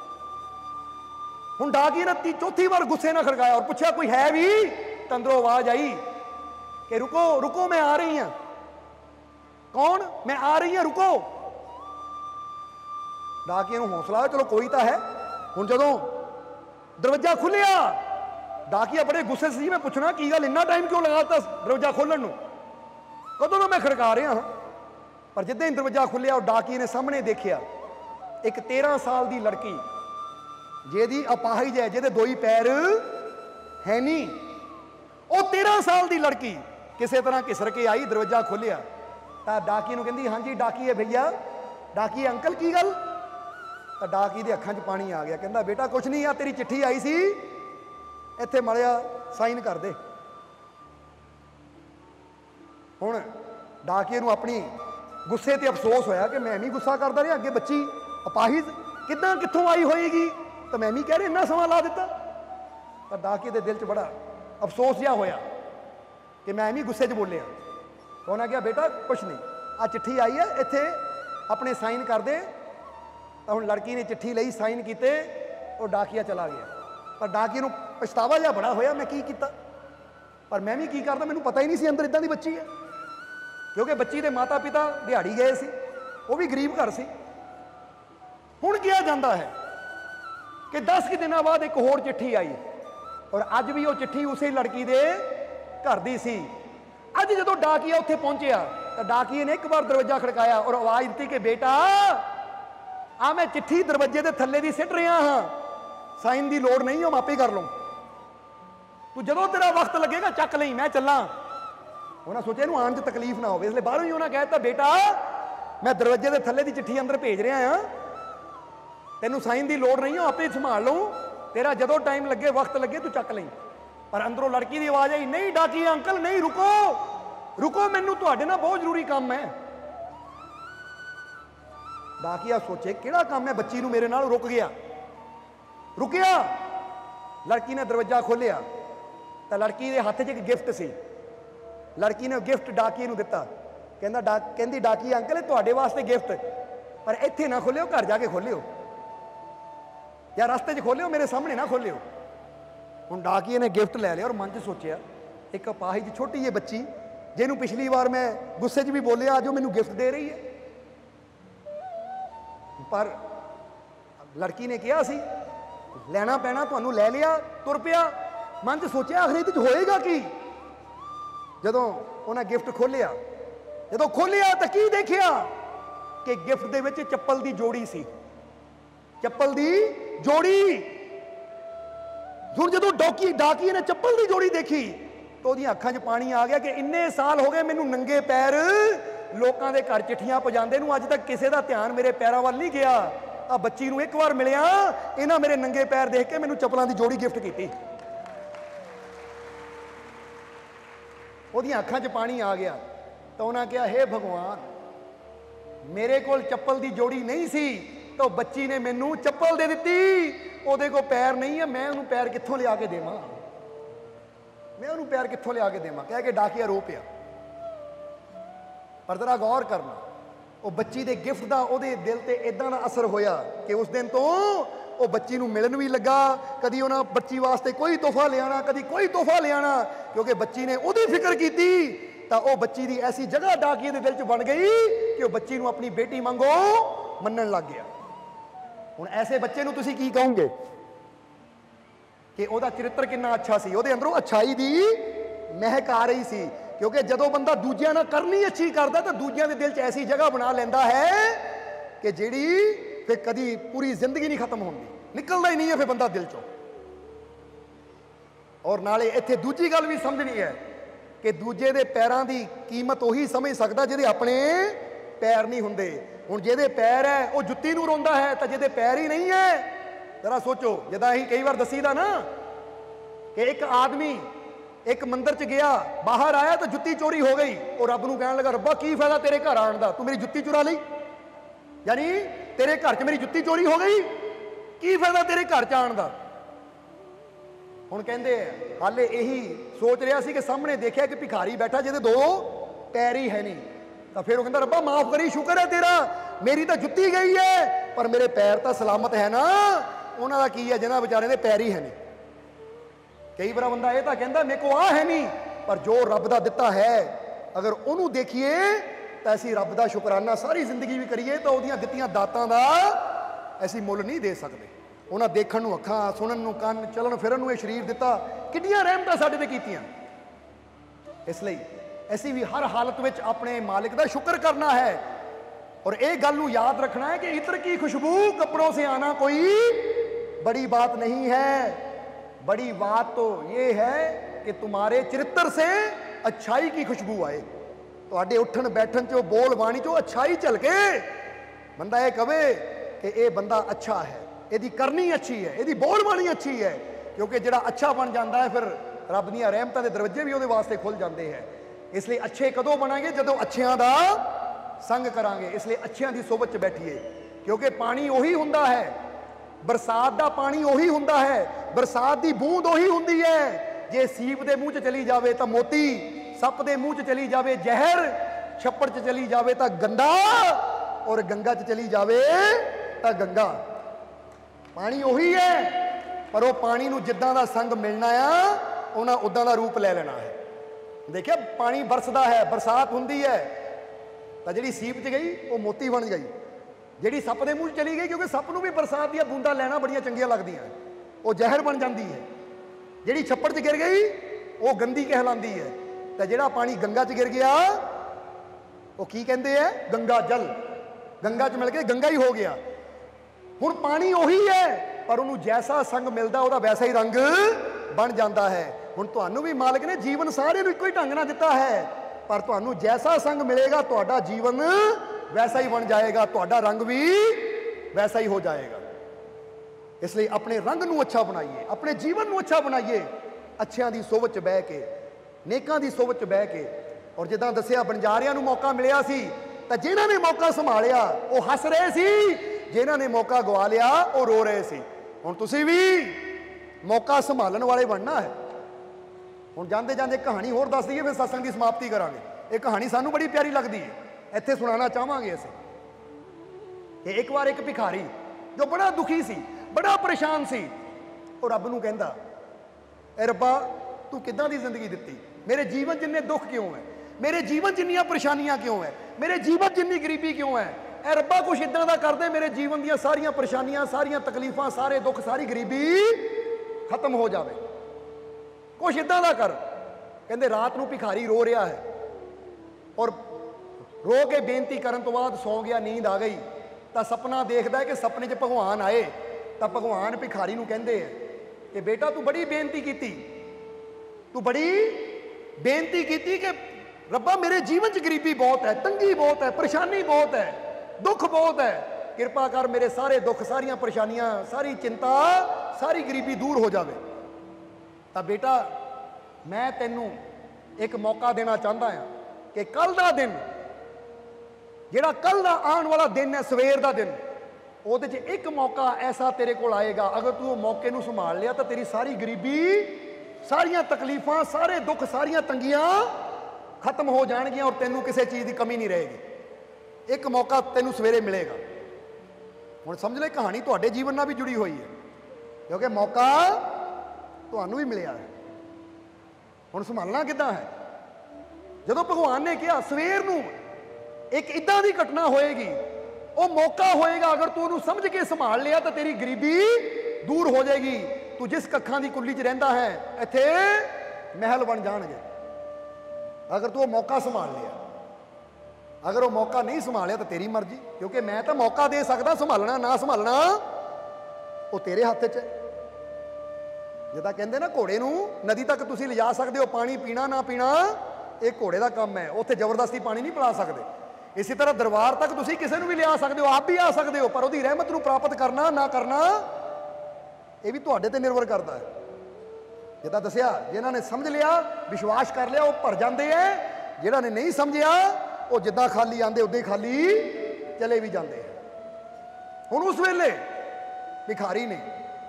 हुण डाकी ने चौथी बार गुस्से ना खड़काया और पूछा कोई है भी, तो अंदरों आवाज आई कि रुको रुको मैं आ रही हां। कौन? मैं आ रही हां, रुको। डाकिया नूं हौसला आया, चलो कोई तो है। हुण जदों दरवाजा खुलिया, डाकिया बड़े गुस्से से, मैं पूछना की गल इन्ना टाइम क्यों लगाता दरवाजा खोलण नूं, कदों तो मैं खड़का रहा हाँ। पर जिद्दां ही दरवाजा खुलिया और डाकी ने सामने देखिया एक तेरह साल की लड़की, जिहदी अपाहिज है, जिहदे दो ही पैर है नहीं, वो तेरह साल की लड़की किसी तरह घिसर के आई, दरवाजा खोलिया तो डाकी नूं कहंदी हाँ जी डाकी है भैया। डाकी अंकल की गल? तो डाकी दे अखां च पानी आ गया, कहंदा बेटा कुछ नहीं, आ तेरी चिट्ठी आई सी, इत्थे माड़िया साइन कर दे। हुण डाकिए नूं अपनी गुस्से ते अफसोस होया कि मैं भी गुस्सा करदा रहा, अगे बच्ची अपाहिज किदां कित्थों आई होएगी, तो मैं भी कह रही इन्ना समा ला दिता। पर डाकिए दे दिल च बड़ा अफसोस जिहा होया कि मैं भी गुस्से च बोलिया। तो उन्हें कहा बेटा कुछ नहीं, आ चिट्ठी आई है, इत्थे अपने साइन कर दे। तो हुण लड़की ने चिट्ठी लई, साइन किते और डाकिया चला गया। पर डाकिए नूं पछतावा जिहा बड़ा होया, मैं की कीता, पर मैं भी की करदा, मैनूं पता ही नहीं सी अंदर इदां दी बच्ची है, क्योंकि बच्ची दे माता पिता दिहाड़ी गए सी, वो भी गरीब घर सी। हुण किया जाता है कि दस के दिनों बाद एक होर चिट्ठी आई और अज भी वो चिट्ठी उसी लड़की दे घर दी सी। अज जदों डाकिया उत्थे पहुंचिया तो डाकिए ने एक बार दरवाजा खड़काया और आवाज दी कि बेटा आ मैं चिट्ठी दरवाजे के थल्ले दी सिट रहा हाँ, साइन की लोड़ नहीं, मैं आपे कर लूँ, तू जदों तेरा वक्त लगेगा चक लई, मैं चला। उन्हें सोचा इनू आने तकलीफ ना हो, इसलिए बाहरों ही उन्हें कहता बेटा मैं दरवाजे के थल्ले की चिट्ठी अंदर भेज रहा हाँ, तेनू साइन की लोड़ नहीं, आपे संभाल लूँ, तेरा जदों टाइम लगे वक्त लगे तू चक लई। पर अंदरों लड़की की आवाज आई, नहीं डाकी अंकल नहीं, रुको रुको, मैनू तुहाडे नाल बहुत जरूरी काम है। डाकिया सोचे किहड़ा काम है बच्ची नूं मेरे नाल, रुक गया रुकिया लड़की ने दरवाजा खोलिया तो लड़की के हत्थ च एक गिफ्ट सी। लड़की ने गिफ्ट डाकिए नूं दिता, कहंदा डा कहंदी डाकी अंकल तुहाडे वास्ते गिफ्ट, पर इत्थे ना खोलियो, घर जाके खोलियो या रास्ते च खोलियो, मेरे सामने ना खोलियो। हुण डाकिए ने गिफ्ट लै लिया और मन च सोचिया एक अपाहिज छोटी जी बच्ची जिन्हों पिछली बार मैं गुस्से च भी बोलिया अज वो मैनू गिफ्ट दे रही है। पर लड़की ने कहा सी लैना पैना, तुहानू लै लिया, तुर पिया। मन च सोचिया आखिर इहदे च होएगा की। जदों उन्हें गिफ्ट खोलिया, जदों खोलिया तो की देखिया कि गिफ्ट दे विच चप्पल दी जोड़ी सी, चप्पल दी जोड़ी। हुण जदों डॉकी डाकी ने चप्पल दी जोड़ी देखी तो उहदी अखां 'च पानी आ गया कि इन्ने साल हो गए मैनू नंगे पैर लोकां दे घर चिट्ठियां पजांदे नूं, अज तक किसी दा ध्यान मेरे पैरां वल नहीं गया। आ बच्ची नूं एक बार मिलिया, इन्हां मेरे नंगे पैर देख के मैनू चप्पलां दी जोड़ी गिफ्ट कीती। उहदियां अखां 'च पानी आ गया तो उन्हां कहा हे भगवान, मेरे कोल चप्पल दी जोड़ी नहीं सी तो बच्ची ने मैनू चप्पल दे दित्ती, ਉਹਦੇ ਕੋਲ पैर नहीं है, मैं ਉਹਨੂੰ पैर कित्थों लिया के देवां, मैं ਉਹਨੂੰ पैर कित्थों लिया के देवां। कह के डाकिया रो पिया। पर जरा गौर करना, वो बच्ची दे गिफ्ट का ਉਹਦੇ दिल ते इदां दा असर होया कि उस दिन तो वो बच्ची नूं मिलन भी लगा। कदी उन्हां बच्ची वास्ते कोई तोहफा लियाना, कदी कोई तोहफा लियाना, क्योंकि बच्ची ने ਉਹਦੀ फिक्र की तो वो बच्ची की ऐसी जगह डाकिए के दिल च बन गई कि वो बच्ची नूं अपनी बेटी वांगू मनण लग गया। हुण ऐसे बच्चे नूं तुसीं की कहोगे कि ਉਹਦਾ चरित्र कितना अच्छा सी, ਉਹਦੇ अंदरों अच्छाई दी महक आ रही सी। क्योंकि जदों बंदा दूजियां नाल करनी अच्छी करदा तो दूजियां दे दिल च ऐसी जगह बना लैंदा है कि जिहड़ी फिर कदी पूरी जिंदगी नहीं खत्म होंदी, निकलदा ही नहीं है फिर बंदा दिल चों। और नाले इत्थे दूजी गल भी समझनी है कि दूजे दे पैरां दी कीमत उही समझ सकदा जिहदे अपने पैर नहीं हुंदे। हुण जिहदे पैर है वो जुत्ती नूं रोंदा है तो जिहदे पैर ही नहीं है, जरा सोचो। जिद्दां असीं कई बार दसीदा ना कि एक आदमी एक मंदिर च गया, बाहर आया तो जुत्ती चोरी हो गई, और रब नूं कहण लगा रब्बा की फायदा तेरे घर आउण दा, तू मेरी जुत्ती चुरा लई, यानी तेरे घर च मेरी जुत्ती चोरी हो गई, की फायदा तेरे घर च आउण दा। हुण कहंदे हाले यही सोच रहा सी कि सामने देखिया कि भिखारी बैठा जिहदे दो पैर ही है नहीं, तो फिर वो कहंदा रब्बा माफ करी, शुक्र है तेरा, मेरी तो जुत्ती गई है पर मेरे पैर तो सलामत है ना। उन्हां दा की है जिन्हां बेचारे दे पैर ही है नहीं। कई बार बंदा ये तो कहता मेरे को आ है नहीं, पर जो रब दा दिता है अगर उन्होंने देखिए तो असीं रब दा शुकराना सारी जिंदगी भी करिए तो उहदियां दित्तियां दातां दा असीं मुल नहीं दे सकते। उन्हां देखण नूं अखां, सुणन नूं कंन, चलन फिरन नूं शरीर दिता, किड्डियां रहमतां साडे ते कीतियां। इसलिए असीं भी हर हालत में अपने मालिक दा शुक्र करना है। और एक गल नूं याद रखना है कि इत्र की खुशबू कपड़ों से आना कोई बड़ी बात नहीं है। बड़ी बात तो ये है कि तुम्हारे चरित्र से अच्छाई की खुशबू आए, तुहाडे उठन बैठन चो बोल बाणी चो अच्छाई चल के बंदा ये कहे कि ये बंदा अच्छा है, यदि करनी अच्छी है, यदि बोल बाणी अच्छी है। क्योंकि जिहड़ा अच्छा बन जाता है फिर रब दीयां रहमतां दे दरवाजे भी उहदे वास्ते खुल जाते हैं। इसलिए अच्छे कदों बनांगे जदों अच्छियां दा संग करांगे। इसलिए अच्छियां दी सोबत च बैठिए, क्योंकि पानी उही हुंदा है, बरसात दा पानी उही हुंदा है, बरसात दी बूंद उही हुंदी है। जे सीप दे मूँह च चली जावे तो मोती, सप दे मूँह च चली जावे जहर, छप्पड़ च चली जावे तो गंदा, और गंगा च चली जावे तो गंगा। पानी उही है, पर वो पानी नूं जिद्दां दा संग मिलना आ उन्हां उद्दां दा रूप ले लेना है। देखिए पानी बरसदा है, बरसात हुंदी है तो जिहड़ी सीप च गई वो मोती बन गई, जिहड़ी सप दे मूँह चली गई, क्योंकि सप नूं भी बरसात दी बूंदां लैना बड़ियां चंगियां लगदियां, वो जहर बन जाती है। जिहड़ी छप्पड़ च गिर गई वो गंदी कहलांदी है, तो जिहड़ा पानी गंगा च गिर गया वो की कहंदे है गंगा जल, गंगा च मिल के गंगा ही हो गया। हुण पानी उही है, पर उन्होंने जैसा संग मिलता वह वैसा ही रंग बन जाता है। हुण तुहानूं भी मालिक ने जीवन सारे नूं इक्को ही ढंग नाल दिता है, पर तुहानूं जैसा संग मिलेगा तुहाडा जीवन वैसा ही बन जाएगा, तुहाडा रंग भी वैसा ही हो जाएगा। इसलिए अपने रंग नूं अच्छा बनाइए, अपने जीवन नूं अच्छा बनाइए, अच्छियां दी सोबत च बह के, नेकां दी सोबत च बह के। और जिद्दां दस्सिया बंजारियां नूं मौका मिलिया सी ਤਾਂ ਜਿਨ੍ਹਾਂ ਨੇ ਮੌਕਾ ਸੰਭਾਲਿਆ ਉਹ ਹੱਸ ਰਹੇ ਸੀ, ਜਿਨ੍ਹਾਂ ਨੇ ਮੌਕਾ ਗਵਾ ਲਿਆ ਉਹ ਰੋ ਰਹੇ ਸੀ। ਹੁਣ ਤੁਸੀਂ ਵੀ ਮੌਕਾ ਸੰਭਾਲਣ ਵਾਲੇ ਬਣਨਾ ਹੈ। ਹੁਣ ਜਾਂਦੇ ਜਾਂਦੇ ਕਹਾਣੀ ਹੋਰ ਦੱਸ ਦਈਏ, ਫਿਰ ਸਤਸੰਗ ਦੀ ਸਮਾਪਤੀ ਕਰਾਂਗੇ। ਇਹ ਕਹਾਣੀ ਸਾਨੂੰ ਬੜੀ ਪਿਆਰੀ ਲੱਗਦੀ ਹੈ, ਇੱਥੇ ਸੁਣਾਉਣਾ ਚਾਹਾਂਗੇ ਅਸੀਂ। ਕਿ ਇੱਕ ਵਾਰ ਇੱਕ ਭਿਖਾਰੀ ਜੋ ਬੜਾ ਦੁਖੀ ਸੀ, ਬੜਾ ਪਰੇਸ਼ਾਨ ਸੀ, ਉਹ ਰੱਬ ਨੂੰ ਕਹਿੰਦਾ, ਐ ਰੱਬਾ ਤੂੰ ਕਿੱਦਾਂ ਦੀ ਜ਼ਿੰਦਗੀ ਦਿੱਤੀ, ਮੇਰੇ ਜੀਵਨ ਜਿੰਨੇ ਦੁੱਖ ਕਿਉਂ ਹੈ, ਮੇਰੇ ਜੀਵਨ ਜਿੰਨੀਆਂ ਪਰੇਸ਼ਾਨੀਆਂ ਕਿਉਂ ਹੈ, ਮੇਰੇ ਜੀਵਨ ਜਿੰਨੀ ਗਰੀਬੀ ਕਿਉਂ ਹੈ। ਐ ਰੱਬਾ ਕੁਛ ਇਦਾਂ ਦਾ ਕਰਦੇ, ਮੇਰੇ ਜੀਵਨ ਦੀਆਂ ਸਾਰੀਆਂ ਪਰੇਸ਼ਾਨੀਆਂ, ਸਾਰੀਆਂ ਤਕਲੀਫਾਂ, ਸਾਰੇ ਦੁੱਖ, ਸਾਰੀ ਗਰੀਬੀ ਖਤਮ ਹੋ ਜਾਵੇ, ਕੁਛ ਇਦਾਂ ਦਾ ਕਰ। ਕਹਿੰਦੇ ਰਾਤ ਨੂੰ ਭਿਖਾਰੀ ਰੋ ਰਿਹਾ ਹੈ, ਔਰ ਰੋ ਕੇ ਬੇਨਤੀ ਕਰਨ ਤੋਂ ਬਾਅਦ ਸੌਂ ਗਿਆ, ਨੀਂਦ ਆ ਗਈ। ਤਾਂ ਸੁਪਨਾ ਦੇਖਦਾ ਹੈ ਕਿ ਸੁਪਨੇ 'ਚ ਭਗਵਾਨ ਆਏ। ਤਾਂ ਭਗਵਾਨ ਭਿਖਾਰੀ ਨੂੰ ਕਹਿੰਦੇ ਹੈ ਕਿ ਬੇਟਾ ਤੂੰ ਬੜੀ ਬੇਨਤੀ ਕੀਤੀ, ਤੂੰ ਬੜੀ ਬੇਨਤੀ ਕੀਤੀ ਕਿ ਰੱਬਾ ਮੇਰੇ ਜੀਵਨ 'ਚ ਗਰੀਬੀ ਬਹੁਤ ਹੈ, ਤੰਗੀ ਬਹੁਤ ਹੈ, ਪਰੇਸ਼ਾਨੀ ਬਹੁਤ ਹੈ, ਦੁੱਖ ਬਹੁਤ ਹੈ, ਕਿਰਪਾ ਕਰ ਮੇਰੇ ਸਾਰੇ ਦੁੱਖ, ਸਾਰੀਆਂ ਪਰੇਸ਼ਾਨੀਆਂ, ਸਾਰੀ ਚਿੰਤਾ, ਸਾਰੀ ਗਰੀਬੀ ਦੂਰ ਹੋ ਜਾਵੇ। ਤਾਂ ਬੇਟਾ ਮੈਂ ਤੈਨੂੰ ਇੱਕ ਮੌਕਾ ਦੇਣਾ ਚਾਹੁੰਦਾ ਹਾਂ ਕਿ ਕੱਲ ਦਾ ਦਿਨ, ਜਿਹੜਾ ਕੱਲ ਦਾ ਆਉਣ ਵਾਲਾ ਦਿਨ ਹੈ, ਸਵੇਰ ਦਾ ਦਿਨ, ਉਹਦੇ 'ਚ ਇੱਕ ਮੌਕਾ ਐਸਾ ਤੇਰੇ ਕੋਲ ਆਏਗਾ, ਅਗਰ ਤੂੰ ਉਹ ਮੌਕੇ ਨੂੰ ਸੰਭਾਲ ਲਿਆ ਤਾਂ ਤੇਰੀ ਸਾਰੀ ਗਰੀਬੀ, ਸਾਰੀਆਂ ਤਕਲੀਫਾਂ, ਸਾਰੇ ਦੁੱਖ, ਸਾਰੀਆਂ ਤੰਗੀਆਂ ਖਤਮ ਹੋ ਜਾਣਗੀਆਂ, ਔਰ ਤੈਨੂੰ ਕਿਸੇ ਚੀਜ਼ ਦੀ ਕਮੀ ਨਹੀਂ ਰਹੇਗੀ। ਇੱਕ ਮੌਕਾ ਤੈਨੂੰ ਸਵੇਰੇ ਮਿਲੇਗਾ। ਹੁਣ ਸਮਝ ਲੈ ਕਹਾਣੀ ਤੁਹਾਡੇ ਜੀਵਨ ਨਾਲ ਵੀ ਜੁੜੀ ਹੋਈ ਹੈ, ਕਿਉਂਕਿ ਮੌਕਾ ਤੁਹਾਨੂੰ ਵੀ ਮਿਲਿਆ ਹੈ। ਹੁਣ ਸੰਭਾਲਣਾ ਕਿੱਦਾਂ ਹੈ? ਜਦੋਂ ਭਗਵਾਨ ਨੇ ਕਿਹਾ ਸਵੇਰ ਨੂੰ ਇੱਕ ਇਦਾਂ ਦੀ ਘਟਨਾ ਹੋਏਗੀ, ਉਹ ਮੌਕਾ ਹੋਏਗਾ, ਅਗਰ ਤੂੰ ਉਹਨੂੰ ਸਮਝ ਕੇ ਸੰਭਾਲ ਲਿਆ ਤਾਂ ਤੇਰੀ ਗਰੀਬੀ ਦੂਰ ਹੋ ਜਾਏਗੀ। ਤੂੰ ਜਿਸ ਕੱਖਾਂ ਦੀ ਕੁੱਲੀ 'ਚ ਰਹਿੰਦਾ ਹੈ, ਇੱਥੇ ਮਹਿਲ ਬਣ ਜਾਣਗੇ, ਅਗਰ ਤੂੰ ਉਹ ਮੌਕਾ ਸੰਭਾਲ ਲਿਆ। ਅਗਰ ਉਹ ਮੌਕਾ ਨਹੀਂ ਸੰਭਾਲਿਆ ਤਾਂ ਤੇਰੀ ਮਰਜ਼ੀ, ਕਿਉਂਕਿ ਮੈਂ ਤਾਂ ਮੌਕਾ ਦੇ ਸਕਦਾ, ਸੰਭਾਲਣਾ ਨਾ ਸੰਭਾਲਣਾ ਉਹ ਤੇਰੇ ਹੱਥ 'ਚ ਹੈ। ਜਿੱਦਾਂ ਕਹਿੰਦੇ ਨਾ ਘੋੜੇ ਨੂੰ ਨਦੀ ਤੱਕ ਤੁਸੀਂ ਲਿਜਾ ਸਕਦੇ ਹੋ, ਪਾਣੀ ਪੀਣਾ ਨਾ ਪੀਣਾ ਇਹ ਘੋੜੇ ਦਾ ਕੰਮ ਹੈ, ਉੱਥੇ ਜ਼ਬਰਦਸਤੀ ਪਾਣੀ ਨਹੀਂ ਪਿਲਾ ਸਕਦੇ। ਇਸੇ ਤਰ੍ਹਾਂ ਦਰਬਾਰ ਤੱਕ ਤੁਸੀਂ ਕਿਸੇ ਨੂੰ ਵੀ ਲਿਆ ਸਕਦੇ ਹੋ, ਆਪ ਵੀ ਆ ਸਕਦੇ ਹੋ, ਪਰ ਉਹਦੀ ਰਹਿਮਤ ਨੂੰ ਪ੍ਰਾਪਤ ਕਰਨਾ ਨਾ ਕਰਨਾ ਇਹ ਵੀ ਤੁਹਾਡੇ ਤੇ ਨਿਰਭਰ ਕਰਦਾ ਹੈ। ਜਿੱਦਾਂ ਦੱਸਿਆ, ਜਿਨ੍ਹਾਂ ਨੇ ਸਮਝ ਲਿਆ, ਵਿਸ਼ਵਾਸ ਕਰ ਲਿਆ, ਉਹ ਭਰ ਜਾਂਦੇ ਹੈ। ਜਿਹੜਾ ਨੇ ਨਹੀਂ ਸਮਝਿਆ ਉਹ ਜਿੱਦਾਂ ਖਾਲੀ ਆਂਦੇ ਉੱਦਾਂ ਹੀ ਖਾਲੀ ਚਲੇ ਵੀ ਜਾਂਦੇ ਹੈ। ਹੁਣ ਉਸ ਵੇਲੇ ਭਿਖਾਰੀ ਨੇ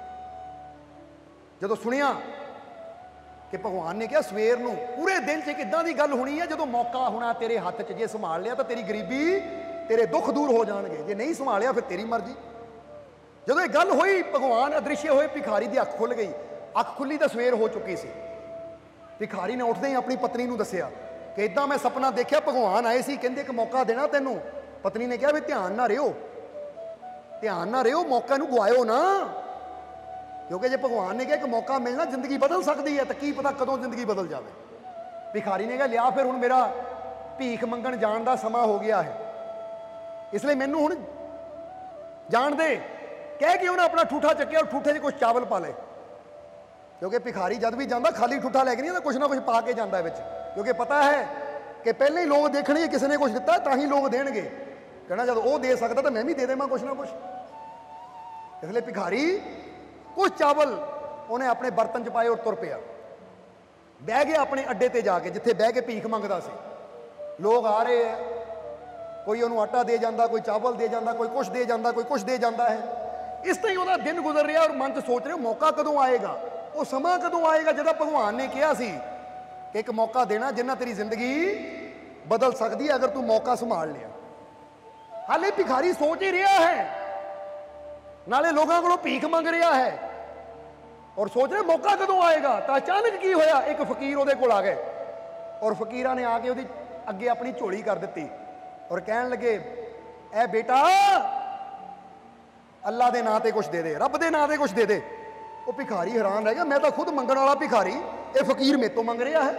ਜਦੋਂ ਸੁਣਿਆ ਕਿ ਭਗਵਾਨ ਨੇ ਕਿਹਾ ਸਵੇਰ ਨੂੰ, ਪੂਰੇ ਦਿਨ 'ਚ ਇੱਕ ਇੱਦਾਂ ਦੀ ਗੱਲ ਹੋਣੀ ਹੈ ਜਦੋਂ ਮੌਕਾ ਹੋਣਾ ਤੇਰੇ ਹੱਥ 'ਚ, ਜੇ ਸੰਭਾਲ ਲਿਆ ਤਾਂ ਤੇਰੀ ਗਰੀਬੀ, ਤੇਰੇ ਦੁੱਖ ਦੂਰ ਹੋ ਜਾਣਗੇ, ਜੇ ਨਹੀਂ ਸੰਭਾਲਿਆ ਫਿਰ ਤੇਰੀ ਮਰਜ਼ੀ। ਜਦੋਂ ਇਹ ਗੱਲ ਹੋਈ, ਭਗਵਾਨ ਅਦ੍ਰਿਸ਼ਯ ਹੋਏ, ਭਿਖਾਰੀ ਦੀ ਅੱਖ ਖੁੱਲ ਗਈ। ਅੱਖ ਖੁੱਲੀ ਤਾਂ ਸਵੇਰ ਹੋ ਚੁੱਕੀ ਸੀ। ਭਿਖਾਰੀ ਨੇ ਉੱਠਦੇ ਹੀ ਆਪਣੀ ਪਤਨੀ ਨੂੰ ਦੱਸਿਆ ਕਿ ਇਦਾਂ ਮੈਂ ਸੁਪਨਾ ਦੇਖਿਆ, ਭਗਵਾਨ ਆਏ ਸੀ, ਕਹਿੰਦੇ ਇੱਕ ਮੌਕਾ ਦੇਣਾ ਤੈਨੂੰ। ਪਤਨੀ ਨੇ ਕਿਹਾ ਵੀ ਧਿਆਨ ਨਾ ਰਿਓ, ਧਿਆਨ ਨਾ ਰਿਓ, ਮੌਕਾ ਨੂੰ ਗਵਾਇਓ ਨਾ, ਕਿਉਂਕਿ ਜੇ ਭਗਵਾਨ ਨੇ ਕਿਹਾ ਇੱਕ ਮੌਕਾ ਮਿਲਣਾ, ਜ਼ਿੰਦਗੀ ਬਦਲ ਸਕਦੀ ਹੈ, ਤਾਂ ਕੀ ਪਤਾ ਕਦੋਂ ਜ਼ਿੰਦਗੀ ਬਦਲ ਜਾਵੇ। ਭਿਖਾਰੀ ਨੇ ਕਿਹਾ ਲਿਆ ਫਿਰ ਹੁਣ ਮੇਰਾ ਭੀਖ ਮੰਗਣ ਜਾਣ ਦਾ ਸਮਾਂ ਹੋ ਗਿਆ ਹੈ, ਇਸ ਲਈ ਮੈਨੂੰ ਹੁਣ ਜਾਣ ਦੇ। ਕਹਿ ਕੇ ਉਹਨੇ ਆਪਣਾ ਠੂਠਾ ਚੱਕਿਆ, ਔਰ ਠੂਠੇ 'ਚ ਕੁਝ ਚਾਵਲ ਪਾ ਲਏ, ਕਿਉਂਕਿ ਭਿਖਾਰੀ ਜਦ ਵੀ ਜਾਂਦਾ ਖਾਲੀ ਠੂਠਾ ਲੈ ਕੇ ਨਹੀਂ, ਤਾਂ ਕੁਛ ਨਾ ਕੁਛ ਪਾ ਕੇ ਜਾਂਦਾ ਵਿੱਚ, ਕਿਉਂਕਿ ਪਤਾ ਹੈ ਕਿ ਪਹਿਲਾਂ ਹੀ ਲੋਕ ਦੇਖਣਗੇ ਕਿਸੇ ਨੇ ਕੁਛ ਦਿੱਤਾ ਤਾਂ ਹੀ ਲੋਕ ਦੇਣਗੇ। ਕਹਿਣਾ ਜਦ ਉਹ ਦੇ ਸਕਦਾ ਤਾਂ ਮੈਂ ਵੀ ਦੇ ਦੇਵਾਂ ਕੁਛ ਨਾ ਕੁਛ। ਇਸ ਲਈ ਭਿਖਾਰੀ ਕੁਛ ਚਾਵਲ ਉਹਨੇ ਆਪਣੇ ਬਰਤਨ 'ਚ ਪਾਏ ਔਰ ਤੁਰ ਪਿਆ। ਬਹਿ ਗਿਆ ਆਪਣੇ ਅੱਡੇ ਤੇ ਜਾ ਕੇ, ਜਿੱਥੇ ਬਹਿ ਕੇ ਭੀਖ ਮੰਗਦਾ ਸੀ। ਲੋਕ ਆ ਰਹੇ ਹੈ, ਕੋਈ ਉਹਨੂੰ ਆਟਾ ਦੇ ਜਾਂਦਾ, ਕੋਈ ਚਾਵਲ ਦੇ ਜਾਂਦਾ, ਕੋਈ ਕੁਛ ਦੇ ਜਾਂਦਾ, ਕੋਈ ਕੁਛ ਦੇ ਜਾਂਦਾ ਹੈ। ਇਸ ਤਰ੍ਹਾਂ ਹੀ ਉਹਦਾ ਦਿਨ ਗੁਜ਼ਰ ਰਿਹਾ, ਔਰ ਮਨ 'ਚ ਸੋਚ ਰਿਹਾ ਮੌਕਾ ਕਦੋਂ ਆਏਗਾ, ਉਹ ਸਮਾਂ ਕਦੋਂ ਆਏਗਾ ਜਿਹਦਾ ਭਗਵਾਨ ਨੇ ਕਿਹਾ ਸੀ ਕਿ ਇੱਕ ਮੌਕਾ ਦੇਣਾ ਜਿੰਨਾ ਤੇਰੀ ਜ਼ਿੰਦਗੀ ਬਦਲ ਸਕਦੀ ਹੈ, ਅਗਰ ਤੂੰ ਮੌਕਾ ਸੰਭਾਲ ਲਿਆ। ਹਾਲੇ ਭਿਖਾਰੀ ਸੋਚ ਹੀ ਰਿਹਾ ਹੈ, ਨਾਲੇ ਲੋਕਾਂ ਕੋਲੋਂ ਭੀਖ ਮੰਗ ਰਿਹਾ ਹੈ, ਔਰ ਸੋਚ ਰਿਹਾ ਮੌਕਾ ਕਦੋਂ ਆਏਗਾ। ਤਾਂ ਅਚਾਨਕ ਕੀ ਹੋਇਆ, ਇੱਕ ਫਕੀਰ ਉਹਦੇ ਕੋਲ ਆ ਗਏ, ਔਰ ਫਕੀਰਾਂ ਨੇ ਆ ਕੇ ਉਹਦੀ ਅੱਗੇ ਆਪਣੀ ਝੋਲੀ ਕਰ ਦਿੱਤੀ, ਔਰ ਕਹਿਣ ਲੱਗੇ ਐ ਬੇਟਾ ਅੱਲਾ ਦੇ ਨਾਂ ਤੇ ਕੁਛ ਦੇ ਦੇ, ਰੱਬ ਦੇ ਨਾਂ ਤੇ ਕੁਛ ਦੇ ਦੇ। ਉਹ ਭਿਖਾਰੀ ਹੈਰਾਨ ਰਹਿ ਗਿਆ, ਮੈਂ ਤਾਂ ਖੁਦ ਮੰਗਣ ਵਾਲਾ ਭਿਖਾਰੀ, ਇਹ ਫਕੀਰ ਮੇਰੇ ਤੋਂ ਮੰਗ ਰਿਹਾ ਹੈ,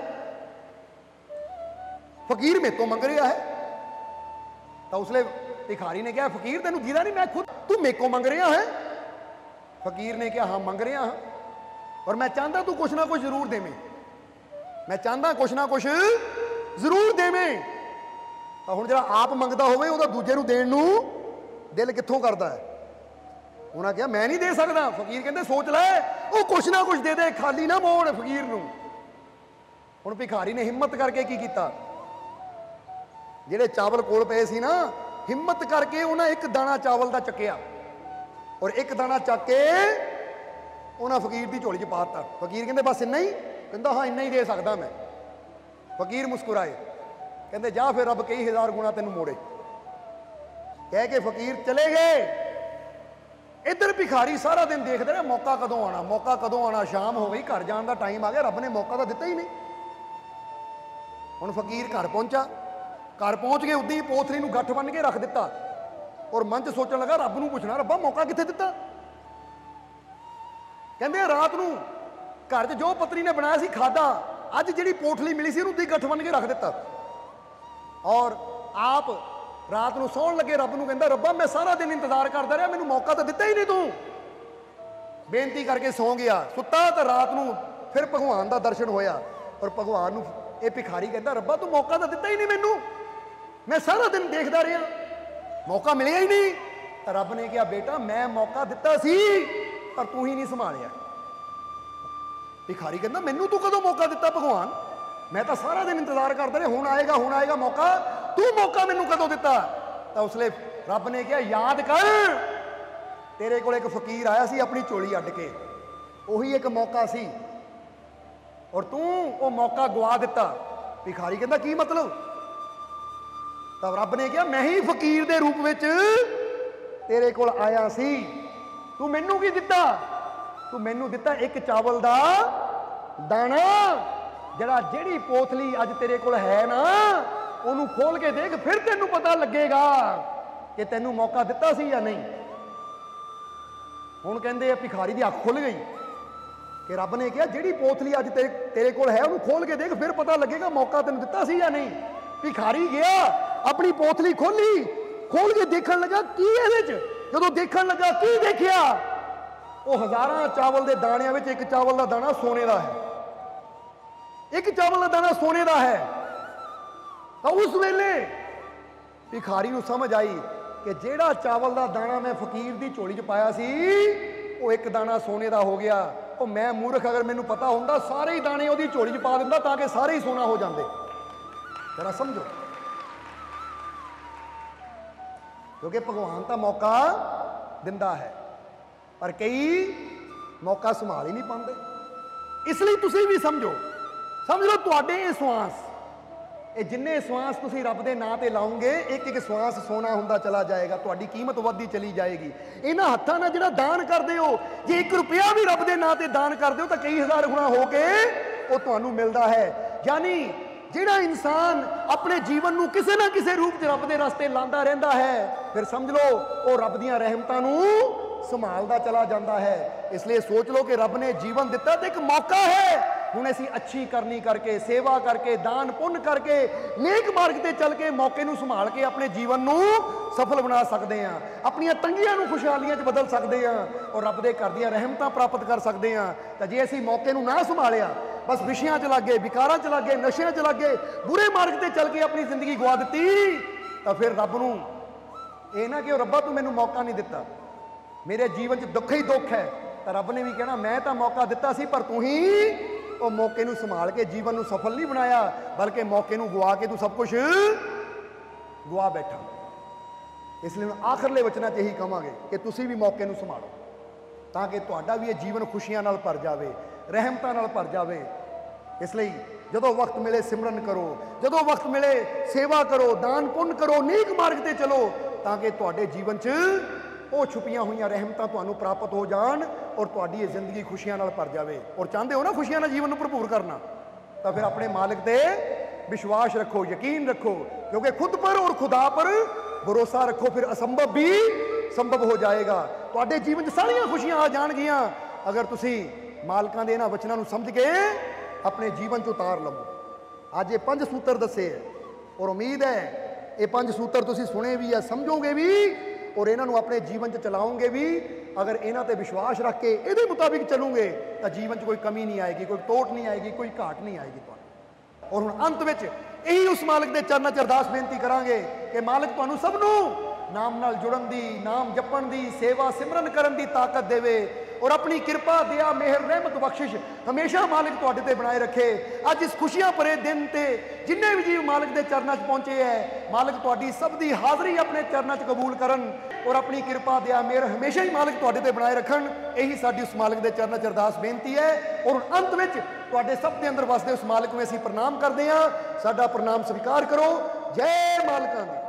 ਫਕੀਰ ਮੇਰੇ ਤੋਂ ਮੰਗ ਰਿਹਾ ਹੈ। ਤਾਂ ਉਸਲੇ ਭਿਖਾਰੀ ਨੇ ਕਿਹਾ ਫਕੀਰ ਤੈਨੂੰ ਦੀਦਾ ਨਹੀਂ, ਮੈਂ ਖੁਦ, ਤੂੰ ਮੇਰੇ ਕੋਲ ਮੰਗ ਰਿਹਾ ਹੈ। ਫਕੀਰ ਨੇ ਕਿਹਾ ਹਾਂ ਮੰਗ ਰਿਹਾ ਹਾਂ, ਔਰ ਮੈਂ ਚਾਹੁੰਦਾ ਤੂੰ ਕੁਛ ਨਾ ਕੁਛ ਜ਼ਰੂਰ ਦੇਵੇਂ, ਮੈਂ ਚਾਹੁੰਦਾ ਕੁਛ ਨਾ ਕੁਛ ਜ਼ਰੂਰ ਦੇਵੇਂ। ਤਾਂ ਹੁਣ ਜਿਹੜਾ ਆਪ ਮੰਗਦਾ ਹੋਵੇ ਉਹਦਾ ਦੂਜੇ ਨੂੰ ਦੇਣ ਨੂੰ ਦਿਲ ਕਿੱਥੋਂ ਕਰਦਾ ਹੈ। ਉਹਨਾਂ ਕਿਹਾ ਮੈਂ ਨਹੀਂ ਦੇ ਸਕਦਾ। ਫਕੀਰ ਕਹਿੰਦੇ ਸੋਚ ਲੈ, ਉਹ ਕੁਛ ਨਾ ਕੁਛ ਦੇ ਦੇ, ਖਾਲੀ ਨਾ ਮੋੜ ਫਕੀਰ ਨੂੰ। ਹੁਣ ਭਿਖਾਰੀ ਨੇ ਹਿੰਮਤ ਕਰਕੇ ਕੀ ਕੀਤਾ, ਜਿਹੜੇ ਚਾਵਲ ਕੋਲ ਪਏ ਸੀ ਨਾ, ਹਿੰਮਤ ਕਰਕੇ ਉਹਨਾਂ ਇੱਕ ਦਾਣਾ ਚਾਵਲ ਦਾ ਚੱਕਿਆ ਔਰ ਇੱਕ ਦਾਣਾ ਚੱਕ ਕੇ ਉਹਨਾਂ ਫਕੀਰ ਦੀ ਝੋਲੀ 'ਚ ਪਾ ਦਿੱਤਾ। ਫਕੀਰ ਕਹਿੰਦੇ ਬਸ ਇੰਨਾ ਹੀ? ਕਹਿੰਦਾ ਹਾਂ ਇੰਨਾ ਹੀ ਦੇ ਸਕਦਾ ਮੈਂ। ਫਕੀਰ ਮੁਸਕਰਾਏ, ਕਹਿੰਦੇ ਜਾ ਫਿਰ ਰੱਬ ਕਈ ਹਜ਼ਾਰ ਗੁਣਾ ਤੈਨੂੰ ਮੋੜੇ। ਕਹਿ ਕੇ ਫਕੀਰ ਚਲੇ ਗਏ। ਇੱਧਰ ਭਿਖਾਰੀ ਸਾਰਾ ਦਿਨ ਦੇਖਦੇ ਰਹੇ ਮੌਕਾ ਕਦੋਂ ਆਉਣਾ, ਮੌਕਾ ਕਦੋਂ ਆਉਣਾ। ਸ਼ਾਮ ਹੋ ਗਈ, ਘਰ ਜਾਣ ਦਾ ਟਾਈਮ ਆ ਗਿਆ, ਰੱਬ ਨੇ ਮੌਕਾ ਤਾਂ ਦਿੱਤਾ ਹੀ ਨਹੀਂ। ਹੁਣ ਫਕੀਰ ਘਰ ਪਹੁੰਚਾ। ਘਰ ਪਹੁੰਚ ਕੇ ਉੱਦੀ ਪੋਥਲੀ ਨੂੰ ਗੱਠ ਬੰਨ੍ਹ ਕੇ ਰੱਖ ਦਿੱਤਾ ਔਰ ਮਨ 'ਚ ਸੋਚਣ ਲੱਗਾ ਰੱਬ ਨੂੰ ਪੁੱਛਣਾ, ਰੱਬਾ ਮੌਕਾ ਕਿੱਥੇ ਦਿੱਤਾ? ਕਹਿੰਦੇ ਰਾਤ ਨੂੰ ਘਰ 'ਚ ਜੋ ਪਤਨੀ ਨੇ ਬਣਾਇਆ ਸੀ ਖਾਦਾ, ਅੱਜ ਜਿਹੜੀ ਪੋਥਲੀ ਮਿਲੀ ਸੀ ਉਹਨੂੰ ਦੀ ਗੱਠ ਬੰਨ੍ਹ ਕੇ ਰੱਖ ਦਿੱਤਾ ਔਰ ਆਪ ਰਾਤ ਨੂੰ ਸੌਣ ਲੱਗੇ ਰੱਬ ਨੂੰ ਕਹਿੰਦਾ, ਰੱਬਾ ਮੈਂ ਸਾਰਾ ਦਿਨ ਇੰਤਜ਼ਾਰ ਕਰਦਾ ਰਿਹਾ, ਮੈਨੂੰ ਮੌਕਾ ਤਾਂ ਦਿੱਤਾ ਹੀ ਨਹੀਂ ਤੂੰ। ਬੇਨਤੀ ਕਰਕੇ ਸੌਂ ਗਿਆ। ਸੁੱਤਾ ਤਾਂ ਰਾਤ ਨੂੰ ਫਿਰ ਭਗਵਾਨ ਦਾ ਦਰਸ਼ਨ ਹੋਇਆ ਔਰ ਭਗਵਾਨ ਨੂੰ ਇਹ ਭਿਖਾਰੀ ਕਹਿੰਦਾ, ਰੱਬਾ ਤੂੰ ਮੌਕਾ ਤਾਂ ਦਿੱਤਾ ਹੀ ਨਹੀਂ ਮੈਨੂੰ, ਮੈਂ ਸਾਰਾ ਦਿਨ ਦੇਖਦਾ ਰਿਹਾ, ਮੌਕਾ ਮਿਲਿਆ ਹੀ ਨਹੀਂ। ਤਾਂ ਰੱਬ ਨੇ ਕਿਹਾ, ਬੇਟਾ ਮੈਂ ਮੌਕਾ ਦਿੱਤਾ ਸੀ ਪਰ ਤੂੰ ਹੀ ਨਹੀਂ ਸੰਭਾਲਿਆ। ਭਿਖਾਰੀ ਕਹਿੰਦਾ, ਮੈਨੂੰ ਤੂੰ ਕਦੋਂ ਮੌਕਾ ਦਿੱਤਾ ਭਗਵਾਨ? ਮੈਂ ਤਾਂ ਸਾਰਾ ਦਿਨ ਇੰਤਜ਼ਾਰ ਕਰਦਾ ਰਿਹਾ, ਹੁਣ ਆਏਗਾ ਹੁਣ ਆਏਗਾ ਮੌਕਾ, ਤੂੰ ਮੌਕਾ ਮੈਨੂੰ ਕਦੋਂ ਦਿੱਤਾ? ਤਾਂ ਉਸਲੇ ਰੱਬ ਨੇ ਕਿਹਾ, ਯਾਦ ਕਰ ਤੇਰੇ ਕੋਲ ਇੱਕ ਫਕੀਰ ਆਇਆ ਸੀ ਆਪਣੀ ਝੋਲੀ ਅੱਡ ਕੇ, ਉਹੀ ਇੱਕ ਮੌਕਾ ਸੀ ਔਰ ਤੂੰ ਉਹ ਮੌਕਾ ਗਵਾ ਦਿੱਤਾ। ਭਿਖਾਰੀ ਕਹਿੰਦਾ ਕੀ ਮਤਲਬ? ਤਾਂ ਰੱਬ ਨੇ ਕਿਹਾ, ਮੈਂ ਹੀ ਫਕੀਰ ਦੇ ਰੂਪ ਵਿੱਚ ਤੇਰੇ ਕੋਲ ਆਇਆ ਸੀ, ਤੂੰ ਮੈਨੂੰ ਕੀ ਦਿੱਤਾ? ਤੂੰ ਮੈਨੂੰ ਦਿੱਤਾ ਇੱਕ ਚਾਵਲ ਦਾ ਦਾਣਾ, ਜਿਹੜਾ ਜਿਹੜੀ ਪੋਥਲੀ ਅੱਜ ਤੇਰੇ ਕੋਲ ਹੈ ਨਾ ਉਹਨੂੰ ਖੋਲ ਕੇ ਦੇਖ, ਫਿਰ ਤੈਨੂੰ ਪਤਾ ਲੱਗੇਗਾ ਕਿ ਤੈਨੂੰ ਮੌਕਾ ਦਿੱਤਾ ਸੀ ਜਾਂ ਨਹੀਂ। ਹੁਣ ਕਹਿੰਦੇ ਭਿਖਾਰੀ ਦੀ ਅੱਖ ਖੁੱਲ ਗਈ ਕਿ ਰੱਬ ਨੇ ਕਿਹਾ ਜਿਹੜੀ ਪੋਥਲੀ ਅੱਜ ਤੇ ਤੇਰੇ ਕੋਲ ਹੈ ਉਹਨੂੰ ਖੋਲ ਕੇ ਦੇਖ, ਫਿਰ ਪਤਾ ਲੱਗੇਗਾ ਮੌਕਾ ਤੈਨੂੰ ਦਿੱਤਾ ਸੀ ਜਾਂ ਨਹੀਂ। ਭਿਖਾਰੀ ਗਿਆ, ਆਪਣੀ ਪੋਥਲੀ ਖੋਲੀ, ਖੋਲ ਕੇ ਦੇਖਣ ਲੱਗਾ ਕੀ ਇਹਦੇ 'ਚ। ਜਦੋਂ ਦੇਖਣ ਲੱਗਾ ਕੀ ਦੇਖਿਆ, ਉਹ ਹਜ਼ਾਰਾਂ ਚਾਵਲ ਦੇ ਦਾਣਿਆਂ ਵਿੱਚ ਇੱਕ ਚਾਵਲ ਦਾ ਦਾਣਾ ਸੋਨੇ ਦਾ ਹੈ, ਇੱਕ ਚਾਵਲ ਦਾ ਦਾਣਾ ਸੋਨੇ ਦਾ ਹੈ। ਤਾਂ ਉਸ ਵੇਲੇ ਭਿਖਾਰੀ ਨੂੰ ਸਮਝ ਆਈ ਕਿ ਜਿਹੜਾ ਚਾਵਲ ਦਾ ਦਾਣਾ ਮੈਂ ਫਕੀਰ ਦੀ ਝੋਲੀ 'ਚ ਪਾਇਆ ਸੀ ਉਹ ਇੱਕ ਦਾਣਾ ਸੋਨੇ ਦਾ ਹੋ ਗਿਆ। ਉਹ ਮੈਂ ਮੂਰਖ, ਅਗਰ ਮੈਨੂੰ ਪਤਾ ਹੁੰਦਾ ਸਾਰੇ ਹੀ ਦਾਣੇ ਉਹਦੀ ਝੋਲੀ 'ਚ ਪਾ ਦਿੰਦਾ ਤਾਂ ਕਿ ਸਾਰੇ ਹੀ ਸੋਨਾ ਹੋ ਜਾਂਦੇ। ਜਰਾ ਸਮਝੋ, ਕਿਉਂਕਿ ਭਗਵਾਨ ਤਾਂ ਮੌਕਾ ਦਿੰਦਾ ਹੈ ਪਰ ਕਈ ਮੌਕਾ ਸੰਭਾਲ ਹੀ ਨਹੀਂ ਪਾਉਂਦੇ। ਇਸ ਲਈ ਤੁਸੀਂ ਵੀ ਸਮਝੋ, ਸਮਝ ਲਓ ਤੁਹਾਡੇ ਇਹ ਸਵਾਸ, ਇਹ ਜਿੰਨੇ ਸਵਾਸ ਤੁਸੀਂ ਰੱਬ ਦੇ ਨਾਂ ਤੇ ਲਾਓਗੇ, ਇੱਕ ਇੱਕ ਸਵਾਸ ਸੋਨਾ ਹੁੰਦਾ ਚਲਾ ਜਾਏਗਾ, ਤੁਹਾਡੀ ਕੀਮਤ ਵੱਧਦੀ ਚਲੀ ਜਾਏਗੀ। ਇਹਨਾਂ ਹੱਥਾਂ ਨਾਲ ਜਿਹੜਾ ਦਾਨ ਕਰਦੇ ਹੋ, ਜੇ ਇੱਕ ਰੁਪਇਆ ਵੀ ਰੱਬ ਦੇ ਨਾਂ ਤੇ ਦਾਨ ਕਰਦੇ ਹੋ ਤਾਂ ਕਈ ਹਜ਼ਾਰ ਗੁਣਾ ਹੋ ਕੇ ਉਹ ਤੁਹਾਨੂੰ ਮਿਲਦਾ ਹੈ। ਯਾਨੀ ਜਿਹੜਾ ਇਨਸਾਨ ਆਪਣੇ ਜੀਵਨ ਨੂੰ ਕਿਸੇ ਨਾ ਕਿਸੇ ਰੂਪ 'ਚ ਰੱਬ ਦੇ ਰਸਤੇ ਲਾਉਂਦਾ ਰਹਿੰਦਾ ਹੈ, ਫਿਰ ਸਮਝ ਲਓ ਉਹ ਰੱਬ ਦੀਆਂ ਰਹਿਮਤਾਂ ਨੂੰ ਸੰਭਾਲਦਾ ਚਲਾ ਜਾਂਦਾ ਹੈ। ਇਸ ਲਈ ਸੋਚ ਲਓ ਕਿ ਰੱਬ ਨੇ ਜੀਵਨ ਦਿੱਤਾ ਤੇ ਇੱਕ ਮੌਕਾ ਹੈ, ਹੁਣ ਅਸੀਂ ਅੱਛੀ ਕਰਨੀ ਕਰਕੇ, ਸੇਵਾ ਕਰਕੇ, ਦਾਨ ਪੁੰਨ ਕਰਕੇ, ਨੇਕ ਮਾਰਗ ਤੇ ਚੱਲ ਕੇ ਮੌਕੇ ਨੂੰ ਸੰਭਾਲ ਕੇ ਆਪਣੇ ਜੀਵਨ ਨੂੰ ਸਫਲ ਬਣਾ ਸਕਦੇ ਹਾਂ, ਆਪਣੀਆਂ ਤੰਗੀਆਂ ਨੂੰ ਖੁਸ਼ਹਾਲੀਆਂ 'ਚ ਬਦਲ ਸਕਦੇ ਹਾਂ ਔਰ ਰੱਬ ਦੇ ਘਰ ਦੀਆਂ ਰਹਿਮਤਾਂ ਪ੍ਰਾਪਤ ਕਰ ਸਕਦੇ ਹਾਂ। ਤਾਂ ਜੇ ਅਸੀਂ ਮੌਕੇ ਨੂੰ ਨਾ ਸੰਭਾਲਿਆ, ਬਸ ਵਿਸ਼ਿਆਂ 'ਚ ਲੱਗੇ, ਵਿਕਾਰਾਂ 'ਚ ਲੱਗੇ, ਨਸ਼ਿਆਂ 'ਚ ਲੱਗੇ, ਬੁਰੇ ਮਾਰਗ ਤੇ ਚੱਲ ਕੇ ਆਪਣੀ ਜ਼ਿੰਦਗੀ ਗਵਾ ਦਿੱਤੀ, ਤਾਂ ਫਿਰ ਰੱਬ ਨੂੰ ਇਹ ਨਾ ਕਿ ਰੱਬਾ ਤੂੰ ਮੈਨੂੰ ਮੌਕਾ ਨਹੀਂ ਦਿੱਤਾ, ਮੇਰੇ ਜੀਵਨ 'ਚ ਦੁੱਖ ਹੀ ਦੁੱਖ ਹੈ। ਤਾਂ ਰੱਬ ਨੇ ਵੀ ਕਹਿਣਾ ਮੈਂ ਤਾਂ ਮੌਕਾ ਦਿੱਤਾ ਸੀ ਪਰ ਤੂੰ ਹੀ ਉਹ ਮੌਕੇ ਨੂੰ ਸੰਭਾਲ ਕੇ ਜੀਵਨ ਨੂੰ ਸਫਲ ਨਹੀਂ ਬਣਾਇਆ, ਬਲਕਿ ਮੌਕੇ ਨੂੰ ਗਵਾ ਕੇ ਤੂੰ ਸਭ ਕੁਝ ਗਵਾ ਬੈਠਾ। ਇਸ ਲਈ ਆਖਰਲੇ ਵਚਨਾਂ 'ਚ ਇਹੀ ਕਹਾਂਗੇ ਕਿ ਤੁਸੀਂ ਵੀ ਮੌਕੇ ਨੂੰ ਸੰਭਾਲੋ ਤਾਂ ਕਿ ਤੁਹਾਡਾ ਵੀ ਇਹ ਜੀਵਨ ਖੁਸ਼ੀਆਂ ਨਾਲ ਭਰ ਜਾਵੇ, ਰਹਿਮਤਾਂ ਨਾਲ ਭਰ ਜਾਵੇ। ਇਸ ਲਈ ਜਦੋਂ ਵਕਤ ਮਿਲੇ ਸਿਮਰਨ ਕਰੋ, ਜਦੋਂ ਵਕਤ ਮਿਲੇ ਸੇਵਾ ਕਰੋ, ਦਾਨ ਪੁੰਨ ਕਰੋ, ਨੇਕ ਮਾਰਗ ਤੇ ਚਲੋ ਤਾਂ ਕਿ ਤੁਹਾਡੇ ਜੀਵਨ 'ਚ ਉਹ ਛੁਪੀਆਂ ਹੋਈਆਂ ਰਹਿਮਤਾਂ ਤੁਹਾਨੂੰ ਪ੍ਰਾਪਤ ਹੋ ਜਾਣ ਔਰ ਤੁਹਾਡੀ ਇਹ ਜ਼ਿੰਦਗੀ ਖੁਸ਼ੀਆਂ ਨਾਲ ਭਰ ਜਾਵੇ। ਔਰ ਚਾਹੁੰਦੇ ਹੋ ਨਾ ਖੁਸ਼ੀਆਂ ਨਾਲ ਜੀਵਨ ਨੂੰ ਭਰਪੂਰ ਕਰਨਾ, ਤਾਂ ਫਿਰ ਆਪਣੇ ਮਾਲਿਕ ਤੇ ਵਿਸ਼ਵਾਸ ਰੱਖੋ, ਯਕੀਨ ਰੱਖੋ, ਕਿਉਂਕਿ ਖੁਦ ਪਰ ਔਰ ਖੁਦਾ ਪਰ ਭਰੋਸਾ ਰੱਖੋ, ਫਿਰ ਅਸੰਭਵ ਵੀ ਸੰਭਵ ਹੋ ਜਾਏਗਾ। ਤੁਹਾਡੇ ਜੀਵਨ 'ਚ ਸਾਰੀਆਂ ਖੁਸ਼ੀਆਂ ਆ ਜਾਣਗੀਆਂ ਅਗਰ ਤੁਸੀਂ ਮਾਲਕਾਂ ਦੇ ਇਹਨਾਂ ਵਚਨਾਂ ਨੂੰ ਸਮਝ ਕੇ ਆਪਣੇ ਜੀਵਨ 'ਚ ਉਤਾਰ ਲਵੋ। ਅੱਜ ਇਹ ਪੰਜ ਸੂਤਰ ਦੱਸੇ ਹੈ ਔਰ ਉਮੀਦ ਹੈ ਇਹ ਪੰਜ ਸੂਤਰ ਤੁਸੀਂ ਸੁਣੇ ਵੀ ਆ, ਸਮਝੋਗੇ ਵੀ ਔਰ ਇਹਨਾਂ ਨੂੰ ਆਪਣੇ ਜੀਵਨ 'ਚ ਚਲਾਓਗੇ ਵੀ। ਅਗਰ ਇਹਨਾਂ ਤੇ ਵਿਸ਼ਵਾਸ ਰੱਖ ਕੇ ਇਹਦੇ ਮੁਤਾਬਿਕ ਚੱਲੋਗੇ ਤਾਂ ਜੀਵਨ 'ਚ ਕੋਈ ਕਮੀ ਨਹੀਂ ਆਏਗੀ, ਕੋਈ ਤੋਟ ਨਹੀਂ ਆਏਗੀ, ਕੋਈ ਘਾਟ ਨਹੀਂ ਆਏਗੀ ਤੁਹਾਨੂੰ। ਔਰ ਹੁਣ ਅੰਤ ਵਿੱਚ ਇਹੀ ਉਸ ਮਾਲਕ ਦੇ ਚਰਨਾਂ 'ਚ ਅਰਦਾਸ ਬੇਨਤੀ ਕਰਾਂਗੇ ਕਿ ਮਾਲਕ ਤੁਹਾਨੂੰ ਸਭ ਨੂੰ ਨਾਮ ਨਾਲ ਜੁੜਨ ਦੀ, ਨਾਮ ਜਪਣ ਦੀ, ਸੇਵਾ ਸਿਮਰਨ ਕਰਨ ਦੀ ਤਾਕਤ ਦੇਵੇ ਔਰ ਆਪਣੀ ਕਿਰਪਾ ਦਇਆ ਮਿਹਰ ਰਹਿਮਤ ਬਖਸ਼ਿਸ਼ ਹਮੇਸ਼ਾ ਮਾਲਕ ਤੁਹਾਡੇ ਤੇ ਬਣਾਏ ਰੱਖੇ। ਅੱਜ ਇਸ ਖੁਸ਼ੀਆਂ ਭਰੇ ਦਿਨ ਤੇ ਜਿੰਨੇ ਵੀ ਜੀਵ ਮਾਲਕ ਦੇ ਚਰਨਾਂ 'ਚ ਪਹੁੰਚੇ ਹੈ, ਮਾਲਕ ਤੁਹਾਡੀ ਸਭ ਦੀ ਹਾਜ਼ਰੀ ਆਪਣੇ ਚਰਨਾਂ 'ਚ ਕਬੂਲ ਕਰਨ ਔਰ ਆਪਣੀ ਕਿਰਪਾ ਦਇਆ ਮਿਹਰ ਹਮੇਸ਼ਾ ਹੀ ਮਾਲਕ ਤੁਹਾਡੇ ਤੇ ਬਣਾਏ ਰੱਖਣ। ਇਹੀ ਸਾਡੀ ਉਸ ਮਾਲਕ ਦੇ ਚਰਨਾਂ 'ਚ ਅਰਦਾਸ ਬੇਨਤੀ ਹੈ। ਔਰ ਅੰਤ ਵਿੱਚ ਤੁਹਾਡੇ ਸਭ ਦੇ ਅੰਦਰ ਵਸਦੇ ਉਸ ਮਾਲਕ ਨੂੰ ਅਸੀਂ ਪ੍ਰਣਾਮ ਕਰਦੇ ਹਾਂ। ਸਾਡਾ ਪ੍ਰਣਾਮ ਸਵੀਕਾਰ ਕਰੋ। ਜੈ ਮਾਲਕਾਂ ਦੀ।